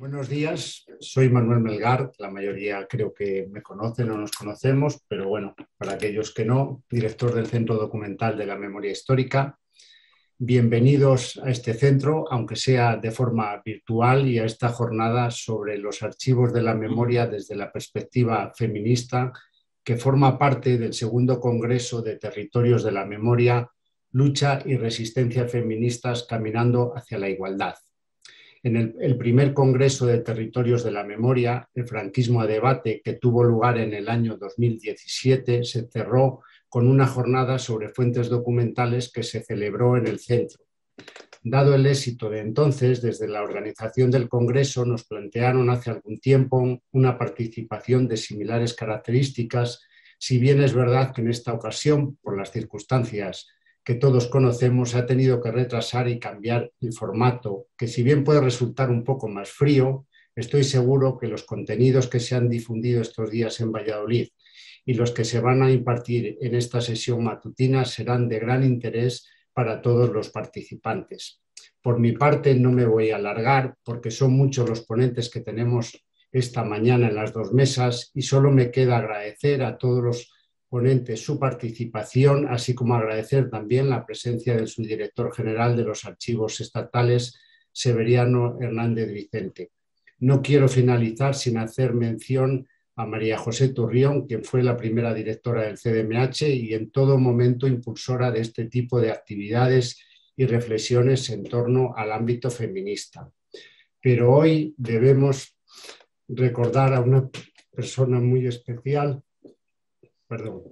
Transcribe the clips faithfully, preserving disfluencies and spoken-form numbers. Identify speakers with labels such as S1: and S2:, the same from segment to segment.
S1: Buenos días, soy Manuel Melgar, la mayoría creo que me conocen o nos conocemos, pero bueno, para aquellos que no, director del Centro Documental de la Memoria Histórica. Bienvenidos a este centro, aunque sea de forma virtual, y a esta jornada sobre los archivos de la memoria desde la perspectiva feminista, que forma parte del segundo Congreso de Territorios de la Memoria, Lucha y Resistencia Feministas Caminando hacia la Igualdad. En el, el primer Congreso de Territorios de la Memoria, el franquismo a debate, que tuvo lugar en el año dos mil diecisiete, se cerró con una jornada sobre fuentes documentales que se celebró en el centro. Dado el éxito de entonces, desde la organización del Congreso nos plantearon hace algún tiempo una participación de similares características, si bien es verdad que en esta ocasión, por las circunstancias que todos conocemos, ha tenido que retrasar y cambiar el formato, que si bien puede resultar un poco más frío, estoy seguro que los contenidos que se han difundido estos días en Valladolid y los que se van a impartir en esta sesión matutina serán de gran interés para todos los participantes. Por mi parte, no me voy a alargar porque son muchos los ponentes que tenemos esta mañana en las dos mesas y solo me queda agradecer a todos los ponentes su participación, así como agradecer también la presencia del subdirector general de los archivos estatales, Severiano Hernández Vicente. No quiero finalizar sin hacer mención a María José Turrión, quien fue la primera directora del C D M H y en todo momento impulsora de este tipo de actividades y reflexiones en torno al ámbito feminista. Pero hoy debemos recordar a una persona muy especial, perdón,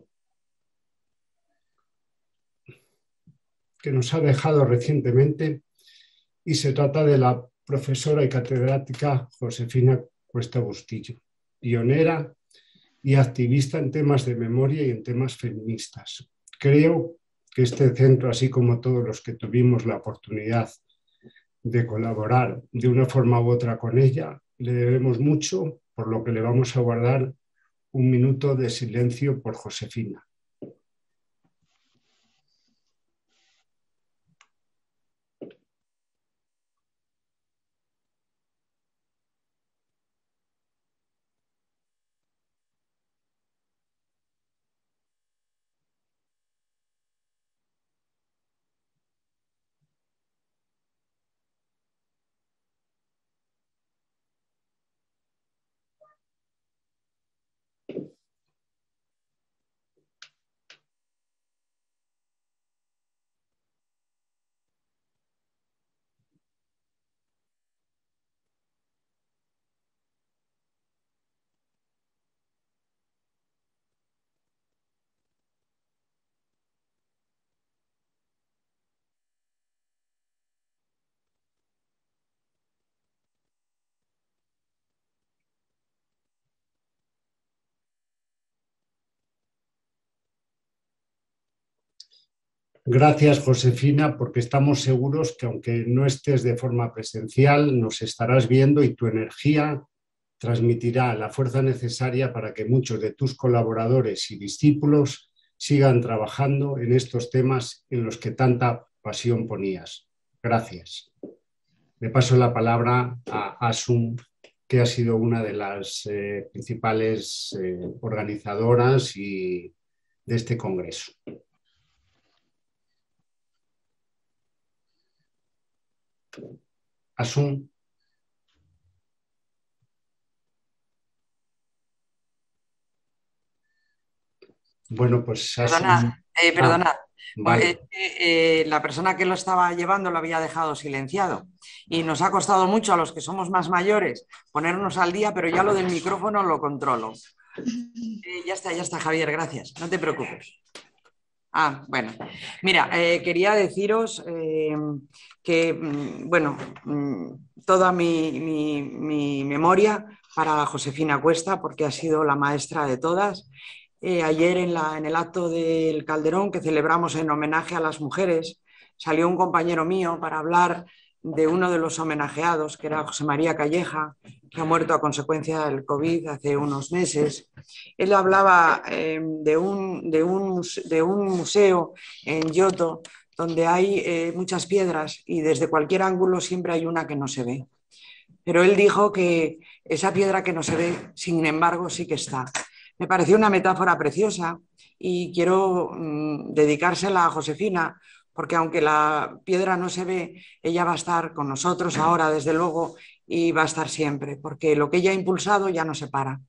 S1: que nos ha dejado recientemente, y se trata de la profesora y catedrática Josefina Cuesta Bustillo, pionera y activista en temas de memoria y en temas feministas. Creo que este centro, así como todos los que tuvimos la oportunidad de colaborar de una forma u otra con ella, le debemos mucho, por lo que le vamos a guardar un minuto de silencio por Josefina. Gracias, Josefina, porque estamos seguros que aunque no estés de forma presencial, nos estarás viendo y tu energía transmitirá la fuerza necesaria para que muchos de tus colaboradores y discípulos sigan trabajando en estos temas en los que tanta pasión ponías. Gracias. Le paso la palabra a Asun, que ha sido una de las eh, principales eh, organizadoras y de este congreso. Asun. Bueno, pues Asun...
S2: Perdona, eh, perdona.
S1: Ah, vale.
S2: Eh, eh, la persona que lo estaba llevando lo había dejado silenciado y nos ha costado mucho a los que somos más mayores ponernos al día, pero ya lo del micrófono lo controlo. Eh, ya está, ya está, Javier, gracias, no te preocupes. Ah, bueno, mira, eh, quería deciros eh, que, bueno, toda mi, mi, mi memoria para Josefina Cuesta, porque ha sido la maestra de todas. Eh, ayer en, la, en el acto del Calderón que celebramos en homenaje a las mujeres, salió un compañero mío para hablar de uno de los homenajeados, que era José María Calleja, que ha muerto a consecuencia del COVID hace unos meses. Él hablaba eh, de, un, de, un, de un museo en Giotto donde hay eh, muchas piedras y desde cualquier ángulo siempre hay una que no se ve. pero él dijo que esa piedra que no se ve, sin embargo, sí que está. Me pareció una metáfora preciosa y quiero mmm, dedicársela a Josefina, porque aunque la piedra no se ve, ella va a estar con nosotros ahora, desde luego, y va a estar siempre, porque lo que ella ha impulsado ya no se para.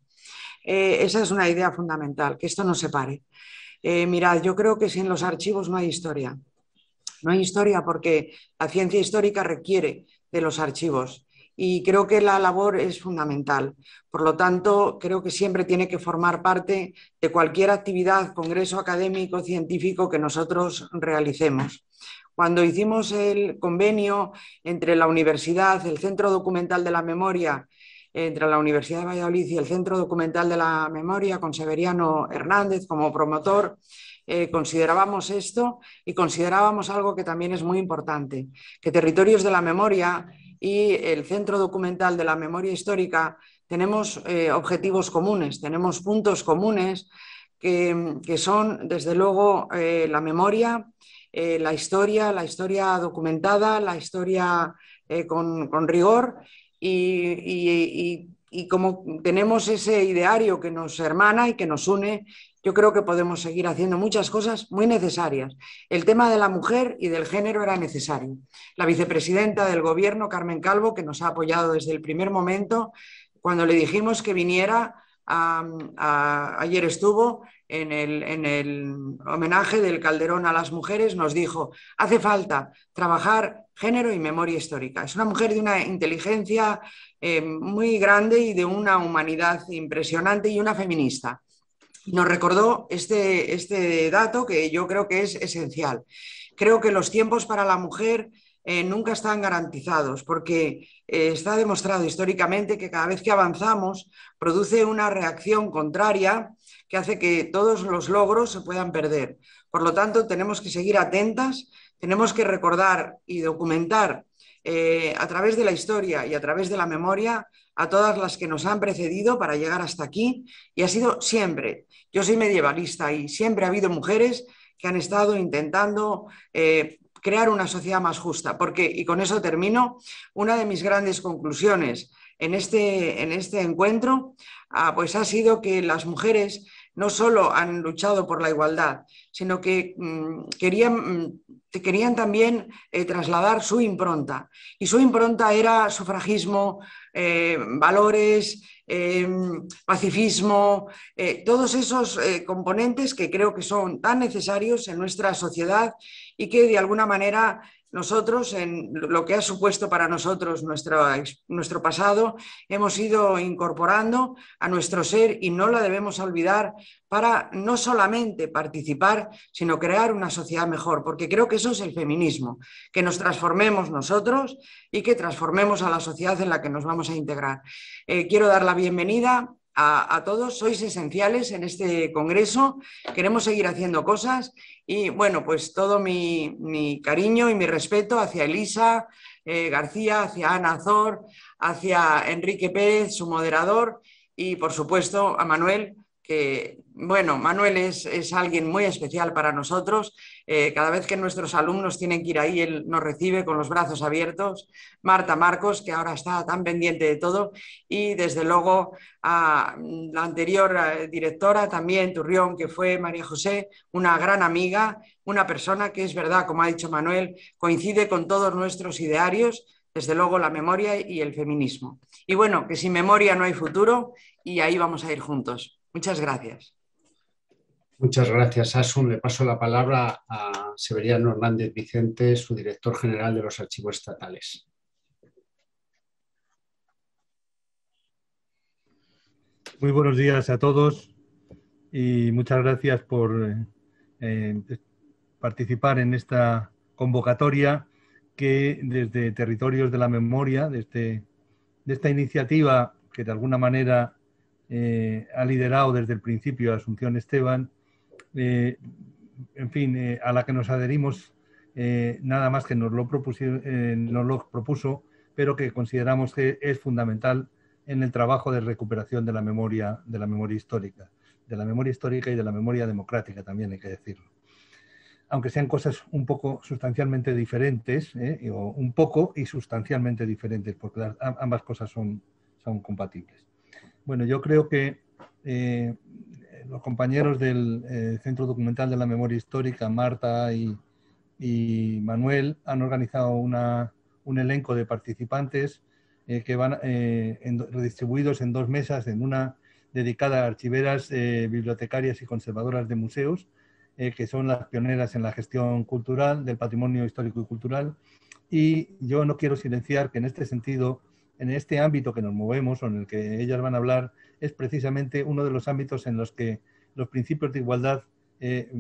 S2: Eh, esa es una idea fundamental, que esto no se pare. Eh, mirad, yo creo que sin los archivos no hay historia. No hay historia porque la ciencia histórica requiere de los archivos y creo que la labor es fundamental. Por lo tanto, creo que siempre tiene que formar parte de cualquier actividad, congreso académico, científico que nosotros realicemos. Cuando hicimos el convenio entre la universidad, el Centro Documental de la Memoria, entre la Universidad de Valladolid y el Centro Documental de la Memoria, con Severiano Hernández como promotor, eh, considerábamos esto y considerábamos algo que también es muy importante, que Territorios de la Memoria y el Centro Documental de la Memoria Histórica tenemos eh, objetivos comunes, tenemos puntos comunes que, que son, desde luego, eh, la memoria, eh, la historia, la historia documentada, la historia eh, con, con rigor y, y, y, y como tenemos ese ideario que nos hermana y que nos une, yo creo que podemos seguir haciendo muchas cosas muy necesarias. El tema de la mujer y del género era necesario. La vicepresidenta del Gobierno, Carmen Calvo, que nos ha apoyado desde el primer momento, cuando le dijimos que viniera, a, a, ayer estuvo en el, en el homenaje del Calderón a las mujeres, nos dijo, hace falta trabajar género y memoria histórica. Es una mujer de una inteligencia eh, muy grande y de una humanidad impresionante y una feminista. Nos recordó este, este dato que yo creo que es esencial. Creo que los tiempos para la mujer eh, nunca están garantizados porque eh, está demostrado históricamente que cada vez que avanzamos produce una reacción contraria que hace que todos los logros se puedan perder. Por lo tanto, tenemos que seguir atentas, tenemos que recordar y documentar eh, a través de la historia y a través de la memoria a todas las que nos han precedido para llegar hasta aquí, y ha sido siempre. Yo soy medievalista y siempre ha habido mujeres que han estado intentando eh, crear una sociedad más justa, porque, y con eso termino, una de mis grandes conclusiones en este, en este encuentro ah, pues ha sido que las mujeres no solo han luchado por la igualdad, sino que mmm, querían, querían también eh, trasladar su impronta. Y su impronta era sufragismo, eh, valores, eh, pacifismo, eh, todos esos eh, componentes que creo que son tan necesarios en nuestra sociedad y que de alguna manera nosotros, en lo que ha supuesto para nosotros nuestro, nuestro pasado, hemos ido incorporando a nuestro ser y no la debemos olvidar para no solamente participar, sino crear una sociedad mejor, porque creo que eso es el feminismo, que nos transformemos nosotros y que transformemos a la sociedad en la que nos vamos a integrar. Eh, quiero dar la bienvenida A, a todos, sois esenciales en este congreso, queremos seguir haciendo cosas y bueno, pues todo mi, mi cariño y mi respeto hacia Elisa eh, García, hacia Ana Azor, hacia Enrique Pérez, su moderador, y por supuesto a Manuel, que bueno, Manuel es, es alguien muy especial para nosotros. Eh, cada vez que nuestros alumnos tienen que ir ahí, él nos recibe con los brazos abiertos. Marta Marcos, que ahora está tan pendiente de todo, y desde luego a la anterior directora también, Turrión, que fue María José, una gran amiga, una persona que es verdad, como ha dicho Manuel, coincide con todos nuestros idearios, desde luego la memoria y el feminismo. Y bueno, que sin memoria no hay futuro y ahí vamos a ir juntos. Muchas gracias.
S1: Muchas gracias, Asun. Le paso la palabra a Severiano Hernández Vicente, su director general de los archivos estatales.
S3: Muy buenos días a todos y muchas gracias por eh, participar en esta convocatoria que desde Territorios de la Memoria, desde de esta iniciativa que de alguna manera eh, ha liderado desde el principio Asunción Esteban, eh, en fin, eh, a la que nos adherimos eh, nada más que nos lo, eh, nos lo propuso, pero que consideramos que es fundamental en el trabajo de recuperación de la memoria, de la memoria histórica, de la memoria histórica y de la memoria democrática también hay que decirlo. aunque sean cosas un poco sustancialmente diferentes, ¿eh? o un poco y sustancialmente diferentes, porque las, ambas cosas son, son compatibles. Bueno, yo creo que eh, los compañeros del eh, Centro Documental de la Memoria Histórica, Marta y, y Manuel, han organizado una, un elenco de participantes eh, que van eh, en, redistribuidos en dos mesas, en una dedicada a archiveras, eh, bibliotecarias y conservadoras de museos, eh, que son las pioneras en la gestión cultural, del patrimonio histórico y cultural. Y yo no quiero silenciar que en este sentido, en este ámbito que nos movemos o en el que ellas van a hablar, es precisamente uno de los ámbitos en los que los principios de igualdad, eh,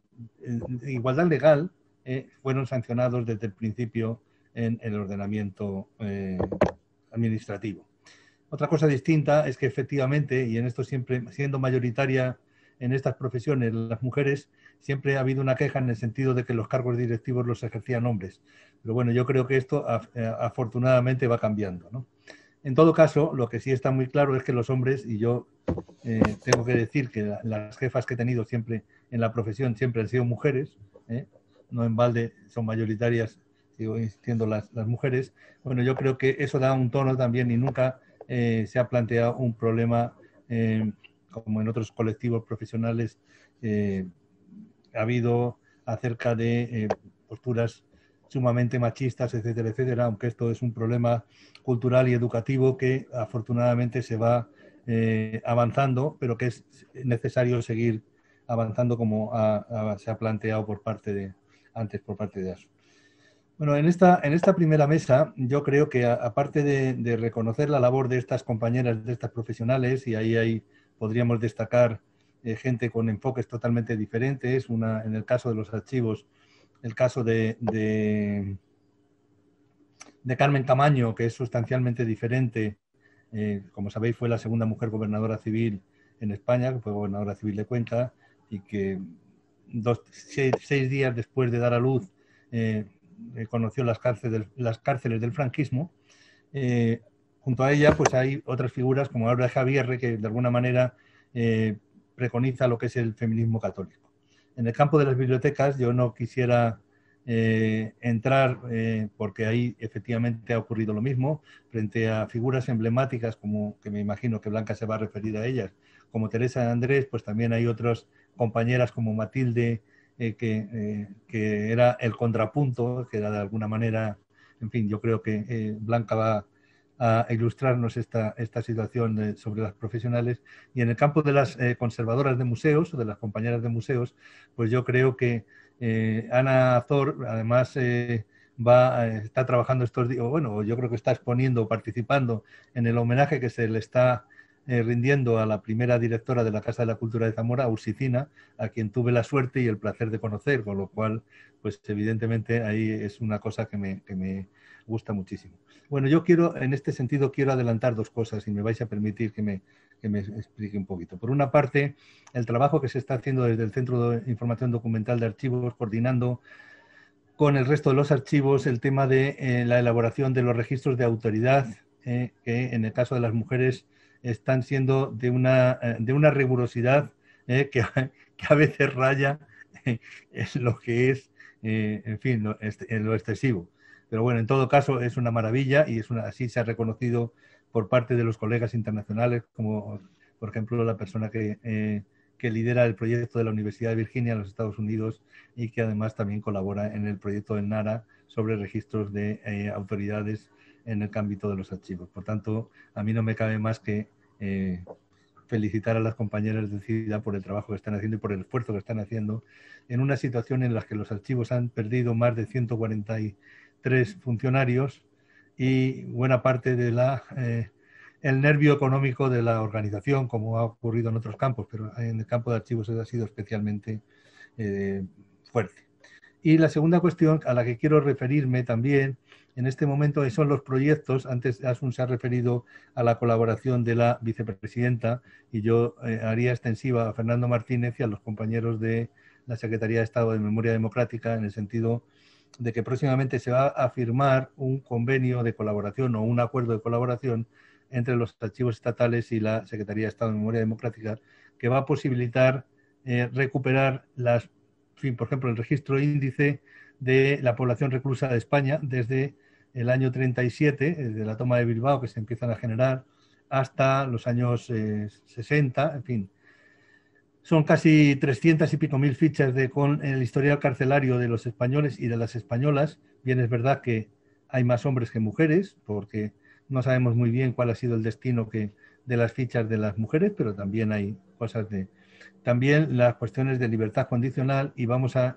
S3: de igualdad legal eh, fueron sancionados desde el principio en el ordenamiento eh, administrativo. Otra cosa distinta es que efectivamente, y en esto siempre siendo mayoritaria en estas profesiones, las mujeres, siempre ha habido una queja en el sentido de que los cargos directivos los ejercían hombres. Pero bueno, yo creo que esto afortunadamente va cambiando, ¿no? En todo caso, lo que sí está muy claro es que los hombres, y yo eh, tengo que decir que la, las jefas que he tenido siempre en la profesión siempre han sido mujeres, ¿eh? No en balde son mayoritarias, sigo insistiendo, las, las mujeres. Bueno, yo creo que eso da un tono también y nunca eh, se ha planteado un problema eh, como en otros colectivos profesionales eh, ha habido acerca de eh, posturas sumamente machistas, etcétera, etcétera, aunque esto es un problema cultural y educativo que afortunadamente se va eh, avanzando, pero que es necesario seguir avanzando como ha, ha, se ha planteado por parte de, antes por parte de A S O. Bueno, en esta, en esta primera mesa yo creo que a, aparte de, de reconocer la labor de estas compañeras, de estas profesionales, y ahí, ahí podríamos destacar eh, gente con enfoques totalmente diferentes, una, en el caso de los archivos, el caso de, de, de Carmen Camaño, que es sustancialmente diferente, eh, como sabéis fue la segunda mujer gobernadora civil en España, que fue gobernadora civil de Cuenca, y que dos, seis, seis días después de dar a luz eh, conoció las cárceles, las cárceles del franquismo. Eh, junto a ella pues hay otras figuras como Aura Javier, que de alguna manera eh, preconiza lo que es el feminismo católico. En el campo de las bibliotecas yo no quisiera eh, entrar eh, porque ahí efectivamente ha ocurrido lo mismo frente a figuras emblemáticas como, que me imagino que Blanca se va a referir a ellas, como Teresa de Andrés, pues también hay otras compañeras como Matilde, eh, que, eh, que era el contrapunto, que era de alguna manera, en fin, yo creo que eh, Blanca va a ilustrarnos esta, esta situación de, sobre las profesionales. Y en el campo de las eh, conservadoras de museos, o de las compañeras de museos, pues yo creo que eh, Ana Azor, además, eh, va, eh, está trabajando estos días, bueno, yo creo que está exponiendo, participando en el homenaje que se le está eh, rindiendo a la primera directora de la Casa de la Cultura de Zamora, Ursicina, a quien tuve la suerte y el placer de conocer, con lo cual, pues evidentemente ahí es una cosa que me, que me gusta muchísimo. Bueno, yo quiero, en este sentido, quiero adelantar dos cosas y me vais a permitir que me, que me explique un poquito. Por una parte, el trabajo que se está haciendo desde el Centro de Información Documental de Archivos, coordinando con el resto de los archivos el tema de eh, la elaboración de los registros de autoridad, eh, que en el caso de las mujeres están siendo de una, eh, de una rigurosidad eh, que, que a veces raya eh, en lo que es, eh, en fin, lo, en lo excesivo. Pero bueno, en todo caso es una maravilla y es una, así se ha reconocido por parte de los colegas internacionales, como por ejemplo la persona que, eh, que lidera el proyecto de la Universidad de Virginia en los Estados Unidos y que además también colabora en el proyecto del NARA sobre registros de eh, autoridades en el ámbito de los archivos. Por tanto, a mí no me cabe más que eh, felicitar a las compañeras de CIDA por el trabajo que están haciendo y por el esfuerzo que están haciendo en una situación en la que los archivos han perdido más de ciento cuarenta y tres funcionarios y buena parte de la eh, el nervio económico de la organización, como ha ocurrido en otros campos, pero en el campo de archivos ha sido especialmente eh, fuerte. Y la segunda cuestión a la que quiero referirme también en este momento son los proyectos. Antes Asun se ha referido a la colaboración de la vicepresidenta y yo eh, haría extensiva a Fernando Martínez y a los compañeros de la Secretaría de Estado de Memoria Democrática en el sentido de que próximamente se va a firmar un convenio de colaboración o un acuerdo de colaboración entre los archivos estatales y la Secretaría de Estado de Memoria Democrática que va a posibilitar eh, recuperar las fin, por ejemplo, el registro índice de la población reclusa de España desde el año treinta y siete, desde la toma de Bilbao, que se empiezan a generar, hasta los años eh, sesenta, en fin. Son casi trescientas y pico mil fichas de, con el historial carcelario de los españoles y de las españolas. Bien, es verdad que hay más hombres que mujeres, porque no sabemos muy bien cuál ha sido el destino que, de las fichas de las mujeres, pero también hay cosas de... También las cuestiones de libertad condicional, y vamos a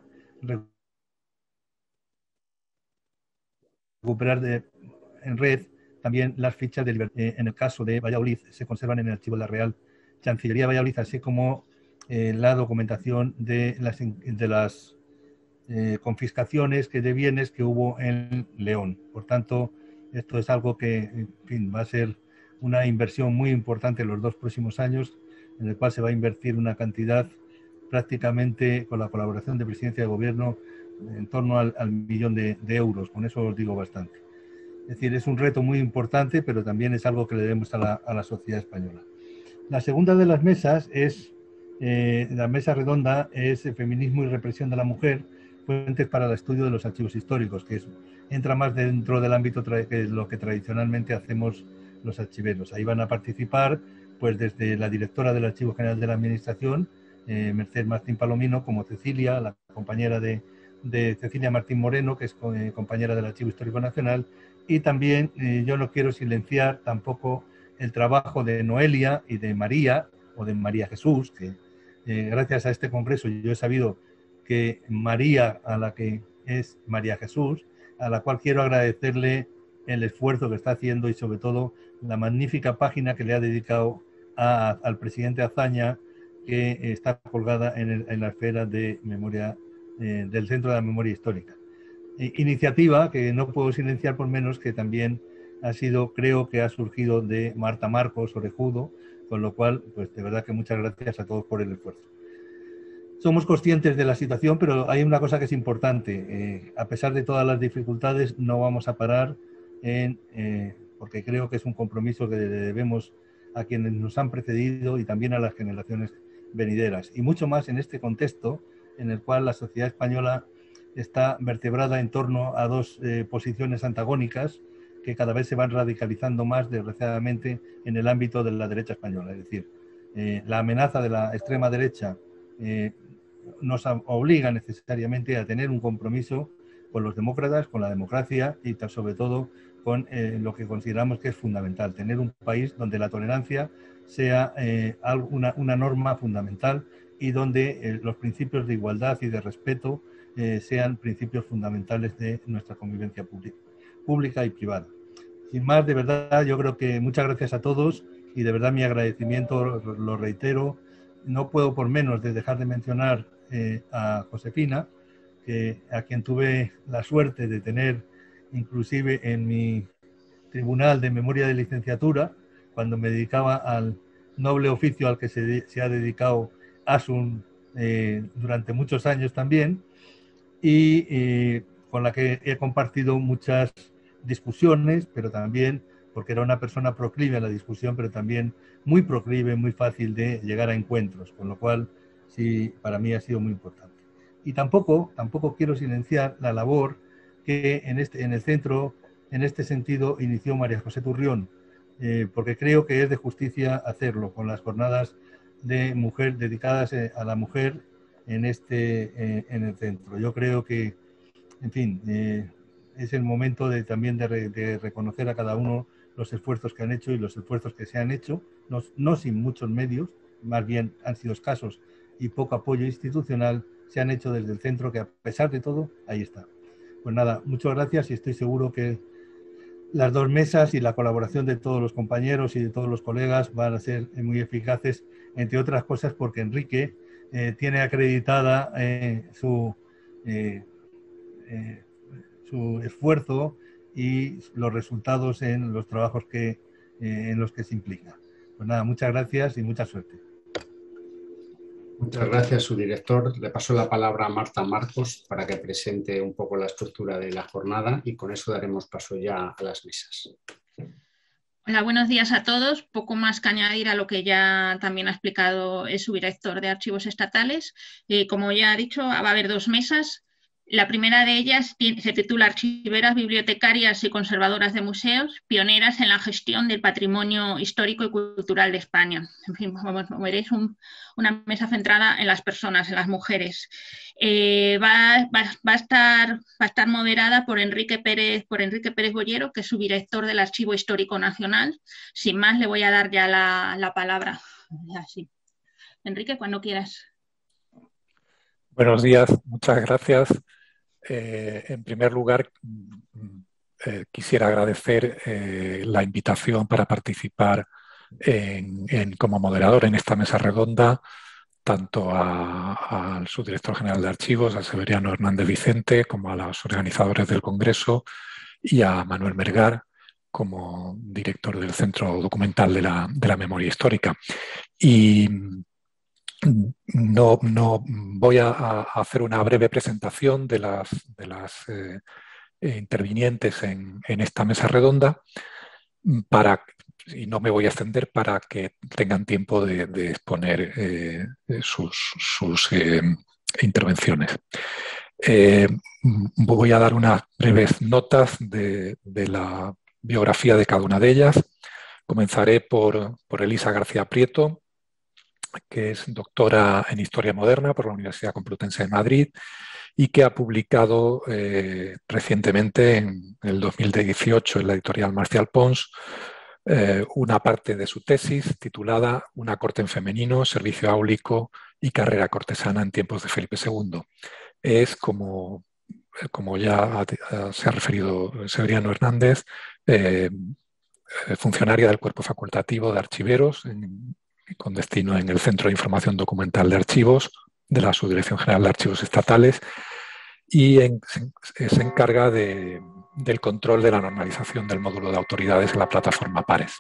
S3: recuperar de, en red también las fichas de libertad. Eh, en el caso de Valladolid se conservan en el archivo de la Real Chancillería de Valladolid, así como eh, la documentación de las, de las eh, confiscaciones que de bienes que hubo en León. Por tanto, esto es algo que, en fin, va a ser una inversión muy importante en los dos próximos años, en el cual se va a invertir una cantidad prácticamente, con la colaboración de Presidencia de Gobierno, en torno al, al millón de, de euros. Con eso os digo bastante. Es decir, es un reto muy importante, pero también es algo que le debemos a la, a la sociedad española. La segunda de las mesas es, eh, la mesa redonda es Feminismo y represión de la mujer, fuentes para el estudio de los archivos históricos, que es, entra más dentro del ámbito que lo que tradicionalmente hacemos los archiveros. Ahí van a participar, pues, desde la directora del Archivo General de la Administración, eh, Mercedes Martín Palomino, como Cecilia, la compañera de, de Cecilia Martín Moreno, que es eh, compañera del Archivo Histórico Nacional, y también eh, yo no quiero silenciar tampoco el trabajo de Noelia y de María, o de María Jesús, que eh, gracias a este congreso yo he sabido que María, a la que es María Jesús, a la cual quiero agradecerle el esfuerzo que está haciendo y sobre todo la magnífica página que le ha dedicado a, al presidente Azaña, que está colgada en, el, en la esfera de memoria eh, del Centro de la Memoria Histórica. Eh, iniciativa que no puedo silenciar por menos que también ha sido, creo que ha surgido de Marta Marcos Orejudo, con lo cual, pues de verdad que muchas gracias a todos por el esfuerzo. Somos conscientes de la situación, pero hay una cosa que es importante. Eh, a pesar de todas las dificultades, no vamos a parar en, eh, porque creo que es un compromiso que debemos a quienes nos han precedido y también a las generaciones venideras. Y mucho más en este contexto en el cual la sociedad española está vertebrada en torno a dos eh, posiciones antagónicas que cada vez se van radicalizando más, desgraciadamente, en el ámbito de la derecha española. Es decir, eh, la amenaza de la extrema derecha eh, nos obliga necesariamente a tener un compromiso con los demócratas, con la democracia y sobre todo con eh, lo que consideramos que es fundamental, tener un país donde la tolerancia sea eh, una, una norma fundamental y donde eh, los principios de igualdad y de respeto eh, sean principios fundamentales de nuestra convivencia pública, pública y privada. Sin más, de verdad, yo creo que muchas gracias a todos y de verdad mi agradecimiento lo reitero. No puedo por menos de dejar de mencionar eh, a Josefina, que, a quien tuve la suerte de tener inclusive en mi tribunal de memoria de licenciatura, cuando me dedicaba al noble oficio al que se, se ha dedicado Asun eh, durante muchos años también, y eh, con la que he compartido muchas discusiones, pero también porque era una persona proclive a la discusión, pero también muy proclive, muy fácil de llegar a encuentros, con lo cual sí, para mí ha sido muy importante. Y tampoco, tampoco quiero silenciar la labor que en, este, en el centro, en este sentido, inició María José Turrión, eh, porque creo que es de justicia hacerlo, con las jornadas de mujer dedicadas a la mujer en, este, eh, en el centro. Yo creo que, en fin, eh, es el momento de, también de, re, de reconocer a cada uno los esfuerzos que han hecho y los esfuerzos que se han hecho, no, no sin muchos medios, más bien han sido escasos y poco apoyo institucional, se han hecho desde el centro, que a pesar de todo, ahí está. Pues nada, muchas gracias y estoy seguro que las dos mesas y la colaboración de todos los compañeros y de todos los colegas van a ser muy eficaces, entre otras cosas porque Enrique eh, tiene acreditada eh, su, eh, eh, su esfuerzo y los resultados en los trabajos que, eh, en los que se implica. Pues nada, muchas gracias y mucha suerte.
S1: Muchas gracias, su director. Le paso la palabra a Marta Marcos para que presente un poco la estructura de la jornada y con eso daremos paso ya a las mesas.
S4: Hola, buenos días a todos. Poco más que añadir a lo que ya también ha explicado el subdirector de Archivos Estatales. Eh, como ya ha dicho, va a haber dos mesas. La primera de ellas se titula Archiveras, bibliotecarias y conservadoras de museos, pioneras en la gestión del patrimonio histórico y cultural de España. En fin, como veréis, un, una mesa centrada en las personas, en las mujeres. Eh, va, va, va, a estar, va a estar moderada por Enrique Pérez, por Enrique Pérez Bollero, que es subdirector del Archivo Histórico Nacional. Sin más, le voy a dar ya la, la palabra. Así. Enrique, cuando quieras.
S5: Buenos días, muchas gracias. Eh, en primer lugar, eh, quisiera agradecer eh, la invitación para participar en, en, como moderador en esta mesa redonda, tanto a, al subdirector general de Archivos, a Severiano Hernández Vicente, como a los organizadores del Congreso y a Manuel Melgar, como director del Centro Documental de la, de la Memoria Histórica. Y No, no voy a, a hacer una breve presentación de las, de las eh, intervinientes en, en esta mesa redonda para, y no me voy a extender para que tengan tiempo de, de exponer eh, sus, sus eh, intervenciones. Eh, voy a dar unas breves notas de, de la biografía de cada una de ellas. Comenzaré por, por Elisa García Prieto, que es doctora en Historia Moderna por la Universidad Complutense de Madrid y que ha publicado eh, recientemente, en el dos mil dieciocho, en la editorial Marcial Pons, eh, una parte de su tesis titulada Una corte en femenino, servicio áulico y carrera cortesana en tiempos de Felipe segundo. Es, como, como ya ha, se ha referido Severiano Hernández, eh, funcionaria del cuerpo facultativo de archiveros en, con destino en el Centro de Información Documental de Archivos de la Subdirección General de Archivos Estatales y en, se, se encarga de, del control de la normalización del módulo de autoridades en la plataforma Pares.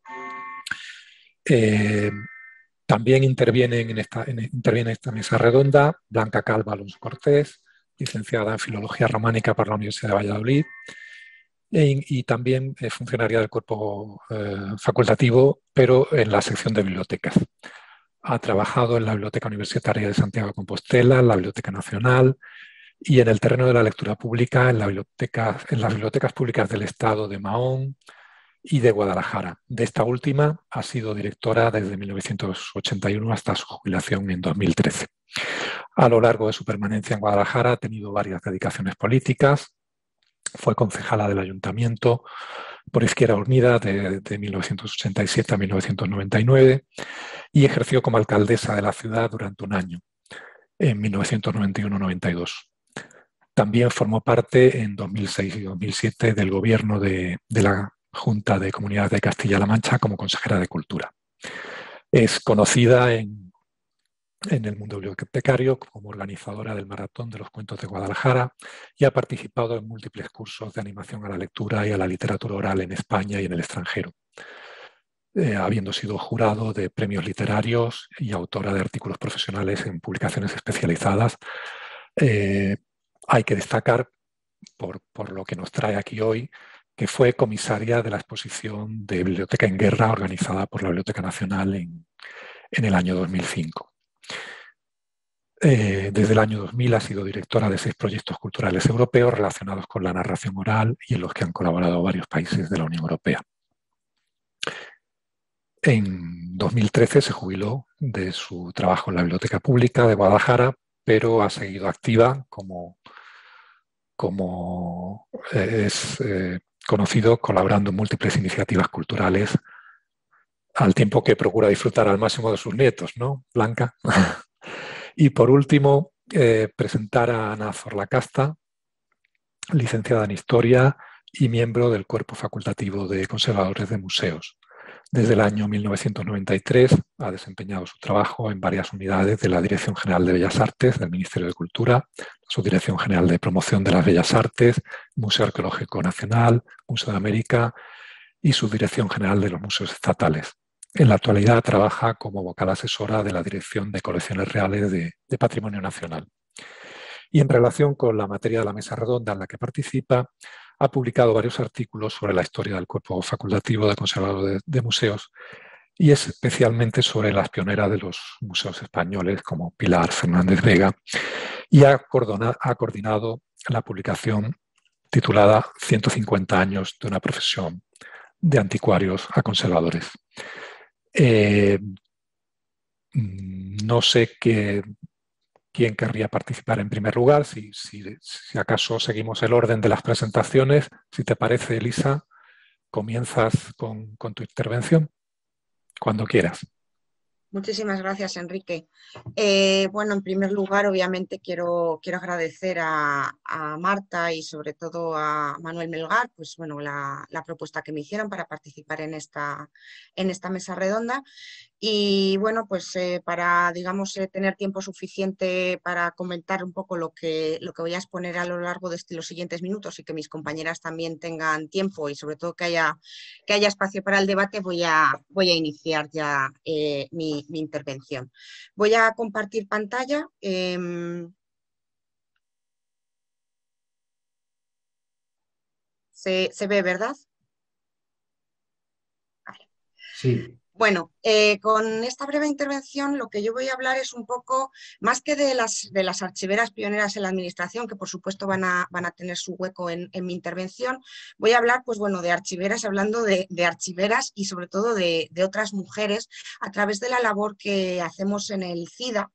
S5: Eh, también intervienen en esta, en, interviene en esta mesa redonda Blanca Calva Alonso Cortés, licenciada en Filología Románica por la Universidad de Valladolid, y también es funcionaria del cuerpo eh, facultativo, pero en la sección de bibliotecas. Ha trabajado en la Biblioteca Universitaria de Santiago de Compostela, en la Biblioteca Nacional y en el terreno de la lectura pública en, la biblioteca, en las bibliotecas públicas del Estado de Mahón y de Guadalajara. De esta última ha sido directora desde mil novecientos ochenta y uno hasta su jubilación en dos mil trece. A lo largo de su permanencia en Guadalajara ha tenido varias dedicaciones políticas. Fue concejala del Ayuntamiento por Izquierda Unida de, de mil novecientos ochenta y siete a mil novecientos noventa y nueve y ejerció como alcaldesa de la ciudad durante un año, en mil novecientos noventa y uno a noventa y dos. También formó parte en dos mil seis y dos mil siete del gobierno de, de la Junta de Comunidades de Castilla-La Mancha como consejera de Cultura. Es conocida en en el mundo bibliotecario como organizadora del Maratón de los Cuentos de Guadalajara y ha participado en múltiples cursos de animación a la lectura y a la literatura oral en España y en el extranjero, eh, habiendo sido jurado de premios literarios y autora de artículos profesionales en publicaciones especializadas. Eh, hay que destacar, por, por lo que nos trae aquí hoy, que fue comisaria de la exposición de Biblioteca en Guerra organizada por la Biblioteca Nacional en, en el año dos mil cinco. Eh, desde el año dos mil ha sido directora de seis proyectos culturales europeos relacionados con la narración oral y en los que han colaborado varios países de la Unión Europea. En dos mil trece se jubiló de su trabajo en la Biblioteca Pública de Guadalajara, pero ha seguido activa como, como es eh, conocido, colaborando en múltiples iniciativas culturales, al tiempo que procura disfrutar al máximo de sus nietos, ¿no, Blanca? Y por último, eh, presentar a Ana Zorlacasta, licenciada en Historia y miembro del Cuerpo Facultativo de Conservadores de Museos. Desde el año mil novecientos noventa y tres ha desempeñado su trabajo en varias unidades de la Dirección General de Bellas Artes del Ministerio de Cultura, su Dirección General de Promoción de las Bellas Artes, Museo Arqueológico Nacional, Museo de América y su Dirección General de los Museos Estatales. En la actualidad trabaja como vocal asesora de la Dirección de Colecciones Reales de, de Patrimonio Nacional. Y en relación con la materia de la mesa redonda en la que participa, ha publicado varios artículos sobre la historia del cuerpo facultativo de conservadores de, de museos y especialmente sobre las pioneras de los museos españoles como Pilar Fernández Vega, y ha, ha coordinado la publicación titulada ciento cincuenta años de una profesión de anticuarios a conservadores. Eh, no sé qué, quién querría participar en primer lugar, si, si, si acaso seguimos el orden de las presentaciones. Si te parece, Elisa, comienzas con, con tu intervención cuando quieras.
S6: Muchísimas gracias, Enrique. Eh, bueno, en primer lugar, obviamente quiero, quiero agradecer a, a Marta y sobre todo a Manuel Melgar, pues bueno, la, la propuesta que me hicieron para participar en esta, en esta mesa redonda. Y bueno, pues eh, para, digamos, eh, tener tiempo suficiente para comentar un poco lo que, lo que voy a exponer a lo largo de este, los siguientes minutos y que mis compañeras también tengan tiempo y sobre todo que haya, que haya espacio para el debate, voy a, voy a iniciar ya eh, mi, mi intervención. Voy a compartir pantalla. Eh, ¿se, ¿Se ve, verdad? Vale.
S1: Sí.
S6: Bueno, eh, con esta breve intervención lo que yo voy a hablar es un poco, más que de las, de las archiveras pioneras en la administración, que por supuesto van a, van a tener su hueco en, en mi intervención, voy a hablar pues, bueno, de archiveras, hablando de, de archiveras y sobre todo de, de otras mujeres a través de la labor que hacemos en el CIDA,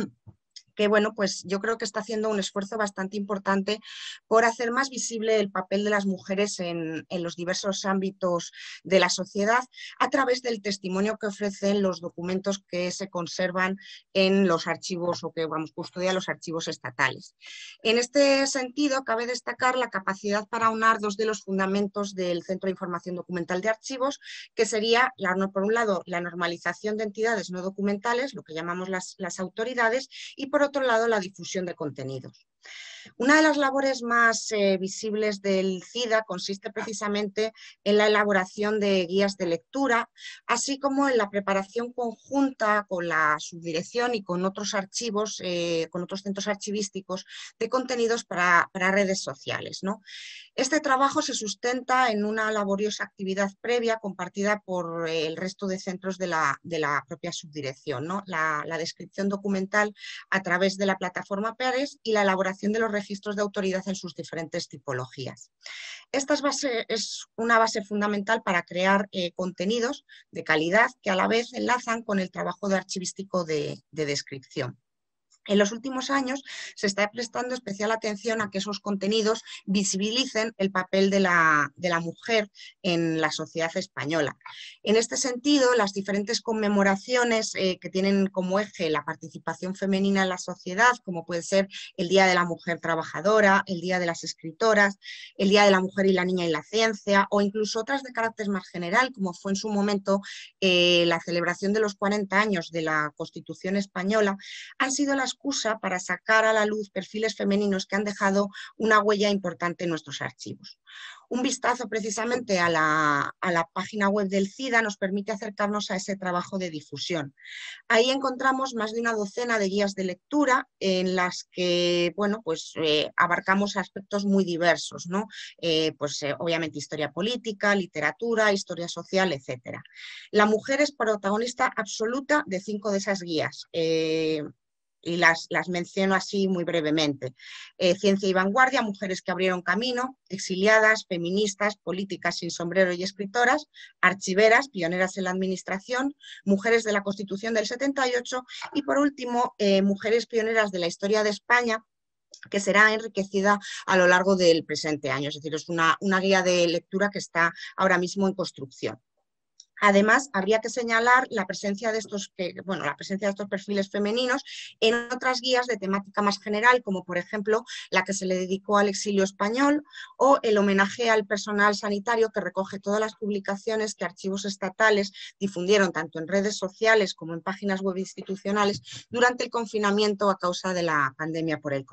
S6: que bueno, pues yo creo que está haciendo un esfuerzo bastante importante por hacer más visible el papel de las mujeres en, en los diversos ámbitos de la sociedad a través del testimonio que ofrecen los documentos que se conservan en los archivos o que vamos, custodian los archivos estatales. En este sentido, cabe destacar la capacidad para aunar dos de los fundamentos del Centro de Información Documental de Archivos, que sería, la, por un lado, la normalización de entidades no documentales, lo que llamamos las, las autoridades, y por otro lado, la difusión de contenidos. Una de las labores más eh, visibles del CIDA consiste precisamente en la elaboración de guías de lectura, así como en la preparación conjunta con la subdirección y con otros archivos, eh, con otros centros archivísticos de contenidos para, para redes sociales, ¿no? Este trabajo se sustenta en una laboriosa actividad previa compartida por eh, el resto de centros de la, de la propia subdirección, ¿no? La, la descripción documental a través de la plataforma PEARES y la elaboración de los registros de autoridad en sus diferentes tipologías. Esta es, base, es una base fundamental para crear eh, contenidos de calidad que a la vez enlazan con el trabajo de archivístico de, de descripción. En los últimos años se está prestando especial atención a que esos contenidos visibilicen el papel de la, de la mujer en la sociedad española. En este sentido, las diferentes conmemoraciones eh, que tienen como eje la participación femenina en la sociedad, como puede ser el Día de la Mujer Trabajadora, el Día de las Escritoras, el Día de la Mujer y la Niña y la Ciencia, o incluso otras de carácter más general, como fue en su momento eh, la celebración de los cuarenta años de la Constitución Española, han sido las excusa para sacar a la luz perfiles femeninos que han dejado una huella importante en nuestros archivos. Un vistazo precisamente a la, a la página web del CIDA nos permite acercarnos a ese trabajo de difusión. Ahí encontramos más de una docena de guías de lectura en las que, bueno, pues eh, abarcamos aspectos muy diversos, ¿no? Eh, pues eh, obviamente historia política, literatura, historia social, etcétera. La mujer es protagonista absoluta de cinco de esas guías. Eh, y las, las menciono así muy brevemente. Eh, Ciencia y Vanguardia, Mujeres que abrieron camino, Exiliadas, Feministas, Políticas sin sombrero y escritoras, Archiveras, Pioneras en la administración, Mujeres de la Constitución del setenta y ocho y por último, eh, Mujeres pioneras de la historia de España, que será enriquecida a lo largo del presente año. Es decir, es una, una guía de lectura que está ahora mismo en construcción. Además, habría que señalar la presencia de estos, bueno, la presencia de estos perfiles femeninos en otras guías de temática más general, como por ejemplo la que se le dedicó al exilio español o el homenaje al personal sanitario, que recoge todas las publicaciones que archivos estatales difundieron tanto en redes sociales como en páginas web institucionales durante el confinamiento a causa de la pandemia por el COVID.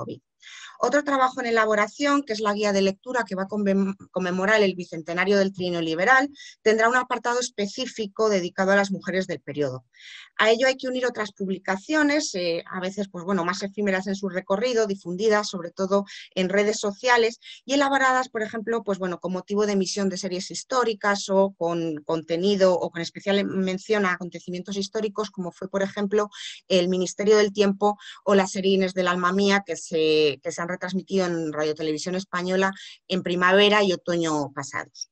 S6: Otro trabajo en elaboración, que es la guía de lectura que va a conmemorar el bicentenario del trienio liberal, tendrá un apartado específico dedicado a las mujeres del periodo. A ello hay que unir otras publicaciones, eh, a veces pues, bueno, más efímeras en su recorrido, difundidas sobre todo en redes sociales y elaboradas, por ejemplo, pues, bueno, con motivo de emisión de series históricas o con contenido o con especial mención a acontecimientos históricos, como fue, por ejemplo, el Ministerio del Tiempo o la serie Inés del Alma Mía, que se, que se han retransmitido en Radio Televisión Española en primavera y otoño pasados.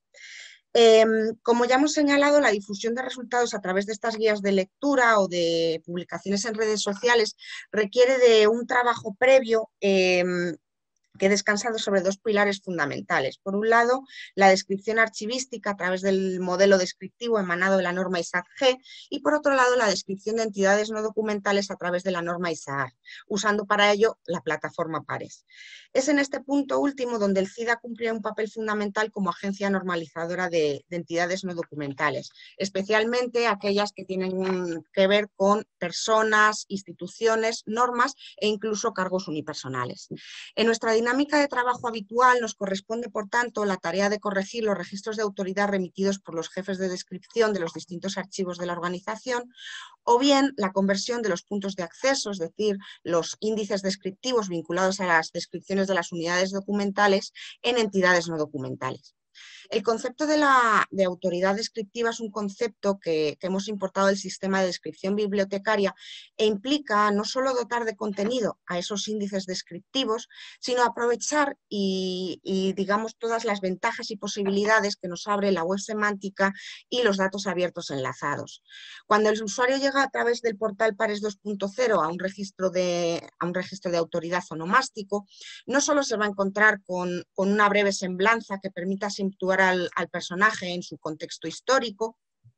S6: Eh, como ya hemos señalado, la difusión de resultados a través de estas guías de lectura o de publicaciones en redes sociales requiere de un trabajo previo eh, que he descansado sobre dos pilares fundamentales. Por un lado, la descripción archivística a través del modelo descriptivo emanado de la norma ISAC-G y por otro lado, la descripción de entidades no documentales a través de la norma ISAAR, usando para ello la plataforma PARES. Es en este punto último donde el CIDA cumplirá un papel fundamental como agencia normalizadora de, de entidades no documentales, especialmente aquellas que tienen que ver con personas, instituciones, normas e incluso cargos unipersonales. En nuestra dinámica de trabajo habitual nos corresponde, por tanto, la tarea de corregir los registros de autoridad remitidos por los jefes de descripción de los distintos archivos de la organización, o bien la conversión de los puntos de acceso, es decir, los índices descriptivos vinculados a las descripciones de las unidades documentales en entidades no documentales. El concepto de, la, de autoridad descriptiva es un concepto que, que hemos importado del sistema de descripción bibliotecaria e implica no solo dotar de contenido a esos índices descriptivos, sino aprovechar y, y digamos todas las ventajas y posibilidades que nos abre la web semántica y los datos abiertos enlazados. Cuando el usuario llega a través del portal PARES dos punto cero a un registro de, a un registro de autoridad onomástico, no solo se va a encontrar con, con una breve semblanza que permita situar Al, al personaje en su contexto histórico,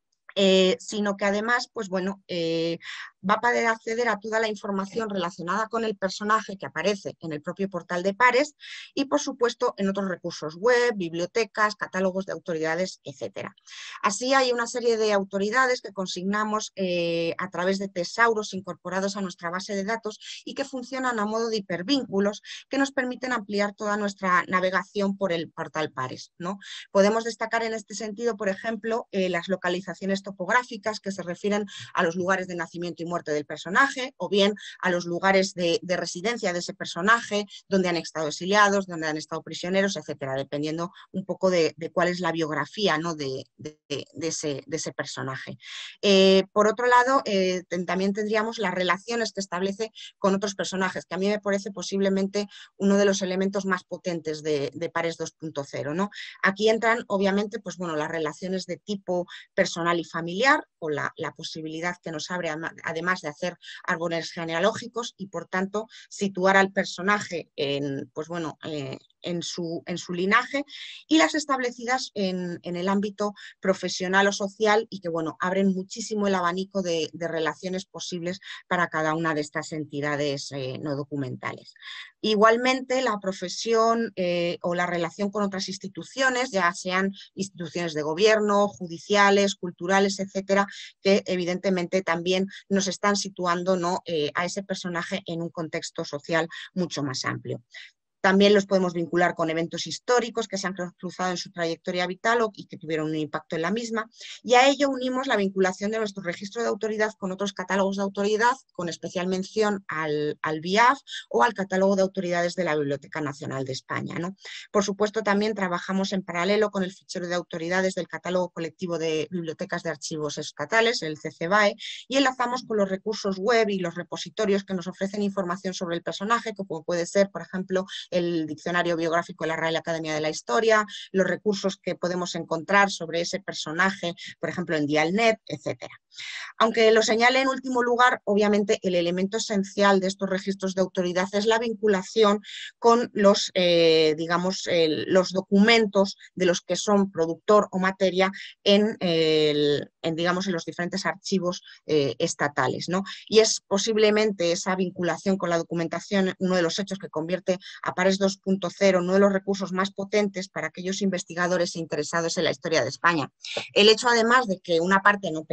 S6: eh, sino que además pues, bueno, eh, va a poder acceder a toda la información relacionada con el personaje que aparece en el propio portal de PARES y, por supuesto, en otros recursos web, bibliotecas, catálogos de autoridades, etcétera. Así hay una serie de autoridades que consignamos eh, a través de tesauros incorporados a nuestra base de datos y que funcionan a modo de hipervínculos que nos permiten ampliar toda nuestra navegación por el portal PARES, ¿no? Podemos destacar en este sentido, por ejemplo, eh, las localizaciones topográficas que se refieren a los lugares de nacimiento y muerte del personaje, o bien a los lugares de, de residencia de ese personaje, donde han estado exiliados, donde han estado prisioneros, etcétera, dependiendo un poco de, de cuál es la biografía, ¿no? de, de, de, ese, de ese personaje. Eh, por otro lado, eh, también tendríamos las relaciones que establece con otros personajes, que a mí me parece posiblemente uno de los elementos más potentes de, de PARES dos punto cero, ¿no? Aquí entran, obviamente, pues, bueno, las relaciones de tipo personal y familiar, o la, la posibilidad que nos abre, además de hacer árboles genealógicos y, por tanto, situar al personaje en, pues, bueno, eh, en, su, en su linaje, y las establecidas en, en el ámbito profesional o social y que, bueno, abren muchísimo el abanico de, de relaciones posibles para cada una de estas entidades eh, no documentales. Igualmente, la profesión eh, o la relación con otras instituciones, ya sean instituciones de gobierno, judiciales, culturales, etcétera, que evidentemente también nos están situando, ¿no? eh, a ese personaje en un contexto social mucho más amplio. También los podemos vincular con eventos históricos que se han cruzado en su trayectoria vital y que tuvieron un impacto en la misma, y a ello unimos la vinculación de nuestro registro de autoridad con otros catálogos de autoridad, con especial mención al, al B I A F o al catálogo de autoridades de la Biblioteca Nacional de España, ¿no? Por supuesto, también trabajamos en paralelo con el fichero de autoridades del catálogo colectivo de bibliotecas de archivos estatales, el C C B A E, y enlazamos con los recursos web y los repositorios que nos ofrecen información sobre el personaje, como puede ser, por ejemplo, el diccionario biográfico de la Real Academia de la Historia, los recursos que podemos encontrar sobre ese personaje, por ejemplo, en Dialnet, etcétera. Aunque lo señale en último lugar, obviamente el elemento esencial de estos registros de autoridad es la vinculación con los, eh, digamos, el, los documentos de los que son productor o materia en, el, en digamos, en los diferentes archivos eh, estatales, ¿no? Y es posiblemente esa vinculación con la documentación uno de los hechos que convierte a PARES dos punto cero uno de los recursos más potentes para aquellos investigadores interesados en la historia de España. El hecho, además, de que una parte no pequeña de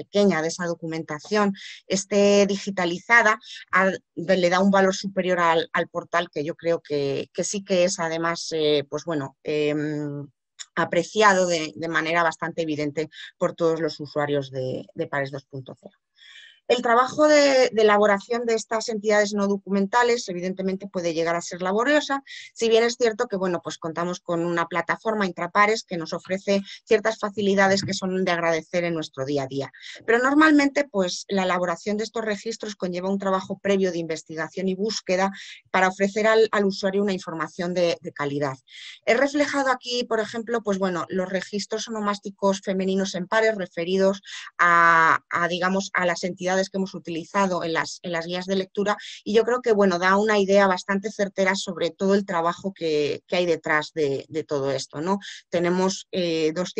S6: esa documentación esté digitalizada, a, le da un valor superior al, al portal, que yo creo que, que sí que es además, eh, pues bueno, eh, apreciado de, de manera bastante evidente por todos los usuarios de, de Pares dos punto cero. El trabajo de, de elaboración de estas entidades no documentales evidentemente puede llegar a ser laboriosa, si bien es cierto que bueno, pues contamos con una plataforma Intrapares que nos ofrece ciertas facilidades que son de agradecer en nuestro día a día. Pero normalmente pues, la elaboración de estos registros conlleva un trabajo previo de investigación y búsqueda para ofrecer al, al usuario una información de, de calidad. He reflejado aquí, por ejemplo, pues bueno, los registros onomásticos femeninos en pares referidos a, a digamos, a las entidades que hemos utilizado en las, en las guías de lectura, y yo creo que bueno, da una idea bastante certera sobre todo el trabajo que, que hay detrás de, de todo esto, ¿no? Tenemos eh, dos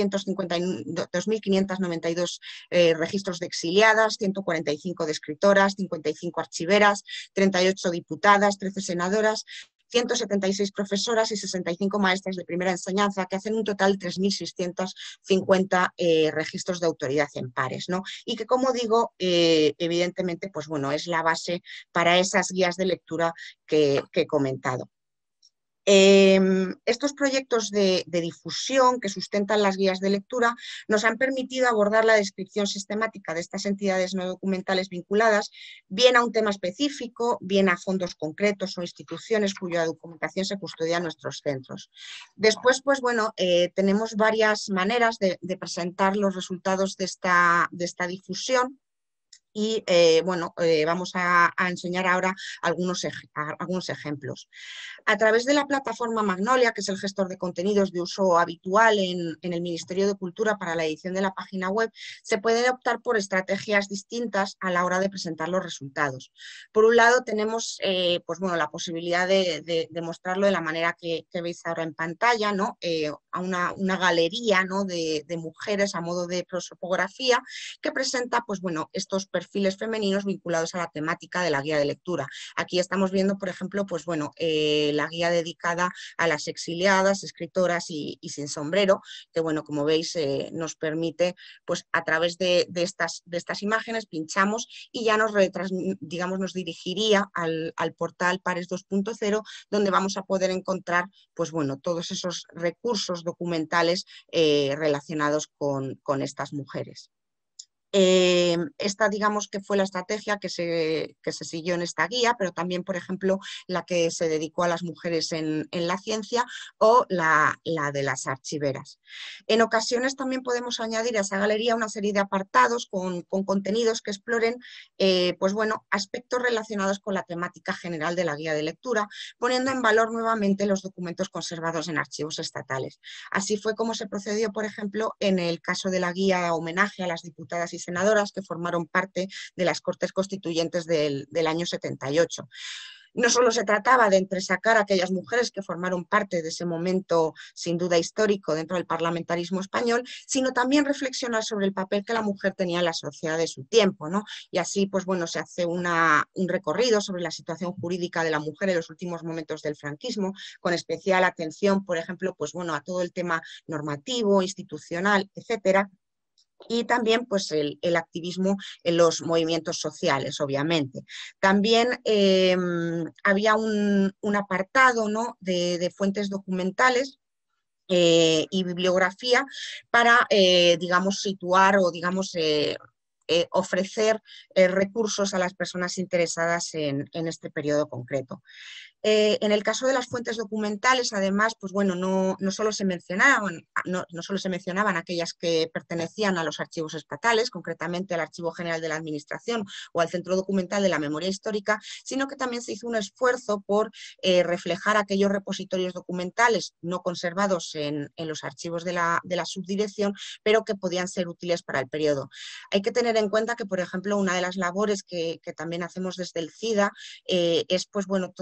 S6: mil quinientos noventa y dos eh, registros de exiliadas, ciento cuarenta y cinco de escritoras, cincuenta y cinco archiveras, treinta y ocho diputadas, trece senadoras, ciento setenta y seis profesoras y sesenta y cinco maestras de primera enseñanza, que hacen un total de tres mil seiscientos cincuenta eh, registros de autoridad en pares, ¿no? Y que, como digo, eh, evidentemente, pues bueno, es la base para esas guías de lectura que, que he comentado. Eh, estos proyectos de, de difusión que sustentan las guías de lectura nos han permitido abordar la descripción sistemática de estas entidades no documentales vinculadas bien a un tema específico, bien a fondos concretos o instituciones cuya documentación se custodia en nuestros centros. Después, pues bueno, eh, tenemos varias maneras de, de presentar los resultados de esta, de esta difusión. Y eh, bueno, eh, vamos a, a enseñar ahora algunos, ej algunos ejemplos. A través de la plataforma Magnolia, que es el gestor de contenidos de uso habitual en, en el Ministerio de Cultura para la edición de la página web, se pueden optar por estrategias distintas a la hora de presentar los resultados. Por un lado tenemos eh, pues bueno, la posibilidad de, de, de mostrarlo de la manera que, que veis ahora en pantalla, ¿no? eh, a una, una galería, ¿no? de, de mujeres a modo de prosopografía que presenta pues bueno, estos perfiles femeninos vinculados a la temática de la guía de lectura. Aquí estamos viendo, por ejemplo, pues bueno, eh, la guía dedicada a las exiliadas, escritoras y, y sin sombrero, que bueno, como veis, eh, nos permite, pues a través de, de, estas, de estas imágenes, pinchamos y ya nos, digamos, nos dirigiría al, al portal Pares dos punto cero, donde vamos a poder encontrar, pues bueno, todos esos recursos documentales eh, relacionados con, con estas mujeres. Eh, esta, digamos, que fue la estrategia que se, que se siguió en esta guía, pero también, por ejemplo, la que se dedicó a las mujeres en, en la ciencia o la, la de las archiveras. En ocasiones también podemos añadir a esa galería una serie de apartados con, con contenidos que exploren eh, pues bueno, aspectos relacionados con la temática general de la guía de lectura, poniendo en valor nuevamente los documentos conservados en archivos estatales. Así fue como se procedió, por ejemplo, en el caso de la guía homenaje a las diputadas y senadoras que formaron parte de las Cortes Constituyentes del, del año setenta y ocho. No solo se trataba de entresacar a aquellas mujeres que formaron parte de ese momento sin duda histórico dentro del parlamentarismo español, sino también reflexionar sobre el papel que la mujer tenía en la sociedad de su tiempo, ¿no? Y así, pues bueno, se hace una, un recorrido sobre la situación jurídica de la mujer en los últimos momentos del franquismo, con especial atención, por ejemplo, pues bueno, a todo el tema normativo, institucional, etcétera. Y también pues, el, el activismo en los movimientos sociales, obviamente. También eh, había un, un apartado, ¿no? de, de fuentes documentales eh, y bibliografía para, eh, digamos, situar o, digamos, eh, eh, ofrecer eh, recursos a las personas interesadas en, en este periodo concreto. Eh, en el caso de las fuentes documentales, además, pues bueno, no, no, solo se mencionaban, no, no solo se mencionaban aquellas que pertenecían a los archivos estatales, concretamente al Archivo General de la Administración o al Centro Documental de la Memoria Histórica, sino que también se hizo un esfuerzo por eh, reflejar aquellos repositorios documentales no conservados en, en los archivos de la, de la subdirección, pero que podían ser útiles para el periodo. Hay que tener en cuenta que, por ejemplo, una de las labores que, que también hacemos desde el CIDA eh, es, pues bueno, todo el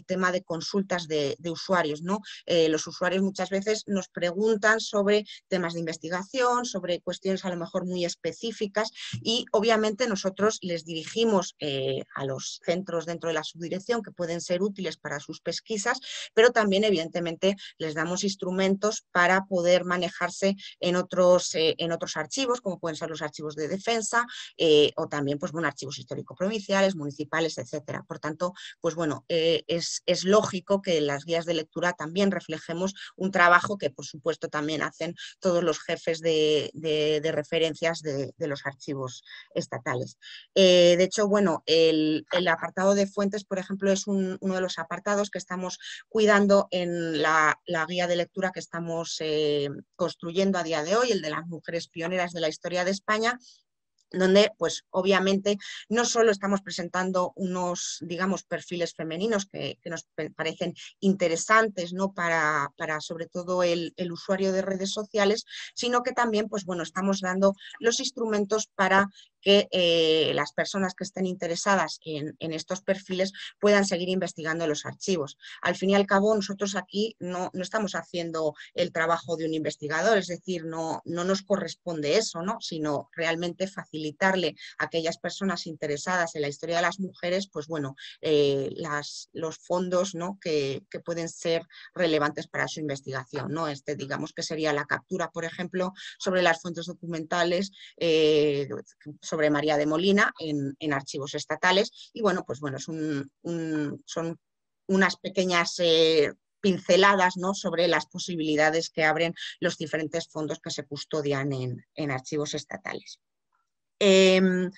S6: el tema de consultas de, de usuarios, ¿no? Eh, los usuarios muchas veces nos preguntan sobre temas de investigación, sobre cuestiones a lo mejor muy específicas y obviamente nosotros les dirigimos eh, a los centros dentro de la subdirección que pueden ser útiles para sus pesquisas, pero también evidentemente les damos instrumentos para poder manejarse en otros, eh, en otros archivos, como pueden ser los archivos de defensa eh, o también pues, bueno, archivos histórico-provinciales, municipales, etcétera. Por tanto, pues bueno, eh, es, es lógico que en las guías de lectura también reflejemos un trabajo que por supuesto también hacen todos los jefes de, de, de referencias de, de los archivos estatales. Eh, de hecho, bueno, el, el apartado de fuentes, por ejemplo, es un, uno de los apartados que estamos cuidando en la, la guía de lectura que estamos eh, construyendo a día de hoy, el de las mujeres pioneras de la historia de España, donde pues obviamente no solo estamos presentando unos, digamos, perfiles femeninos que, que nos parecen interesantes, ¿no? para, para sobre todo el, el usuario de redes sociales, sino que también pues bueno, estamos dando los instrumentos para que eh, las personas que estén interesadas en, en estos perfiles puedan seguir investigando los archivos. Al fin y al cabo, nosotros aquí no, no estamos haciendo el trabajo de un investigador, es decir, no, no nos corresponde eso, ¿no? Sino realmente facilitarle a aquellas personas interesadas en la historia de las mujeres, pues bueno, eh, las, los fondos, ¿no? que, que pueden ser relevantes para su investigación, ¿no? Este, digamos que sería la captura, por ejemplo, sobre las fuentes documentales, eh, sobre María de Molina en, en archivos estatales y bueno, pues bueno, es un, un, son unas pequeñas eh, pinceladas, ¿no? sobre las posibilidades que abren los diferentes fondos que se custodian en, en archivos estatales. Eh,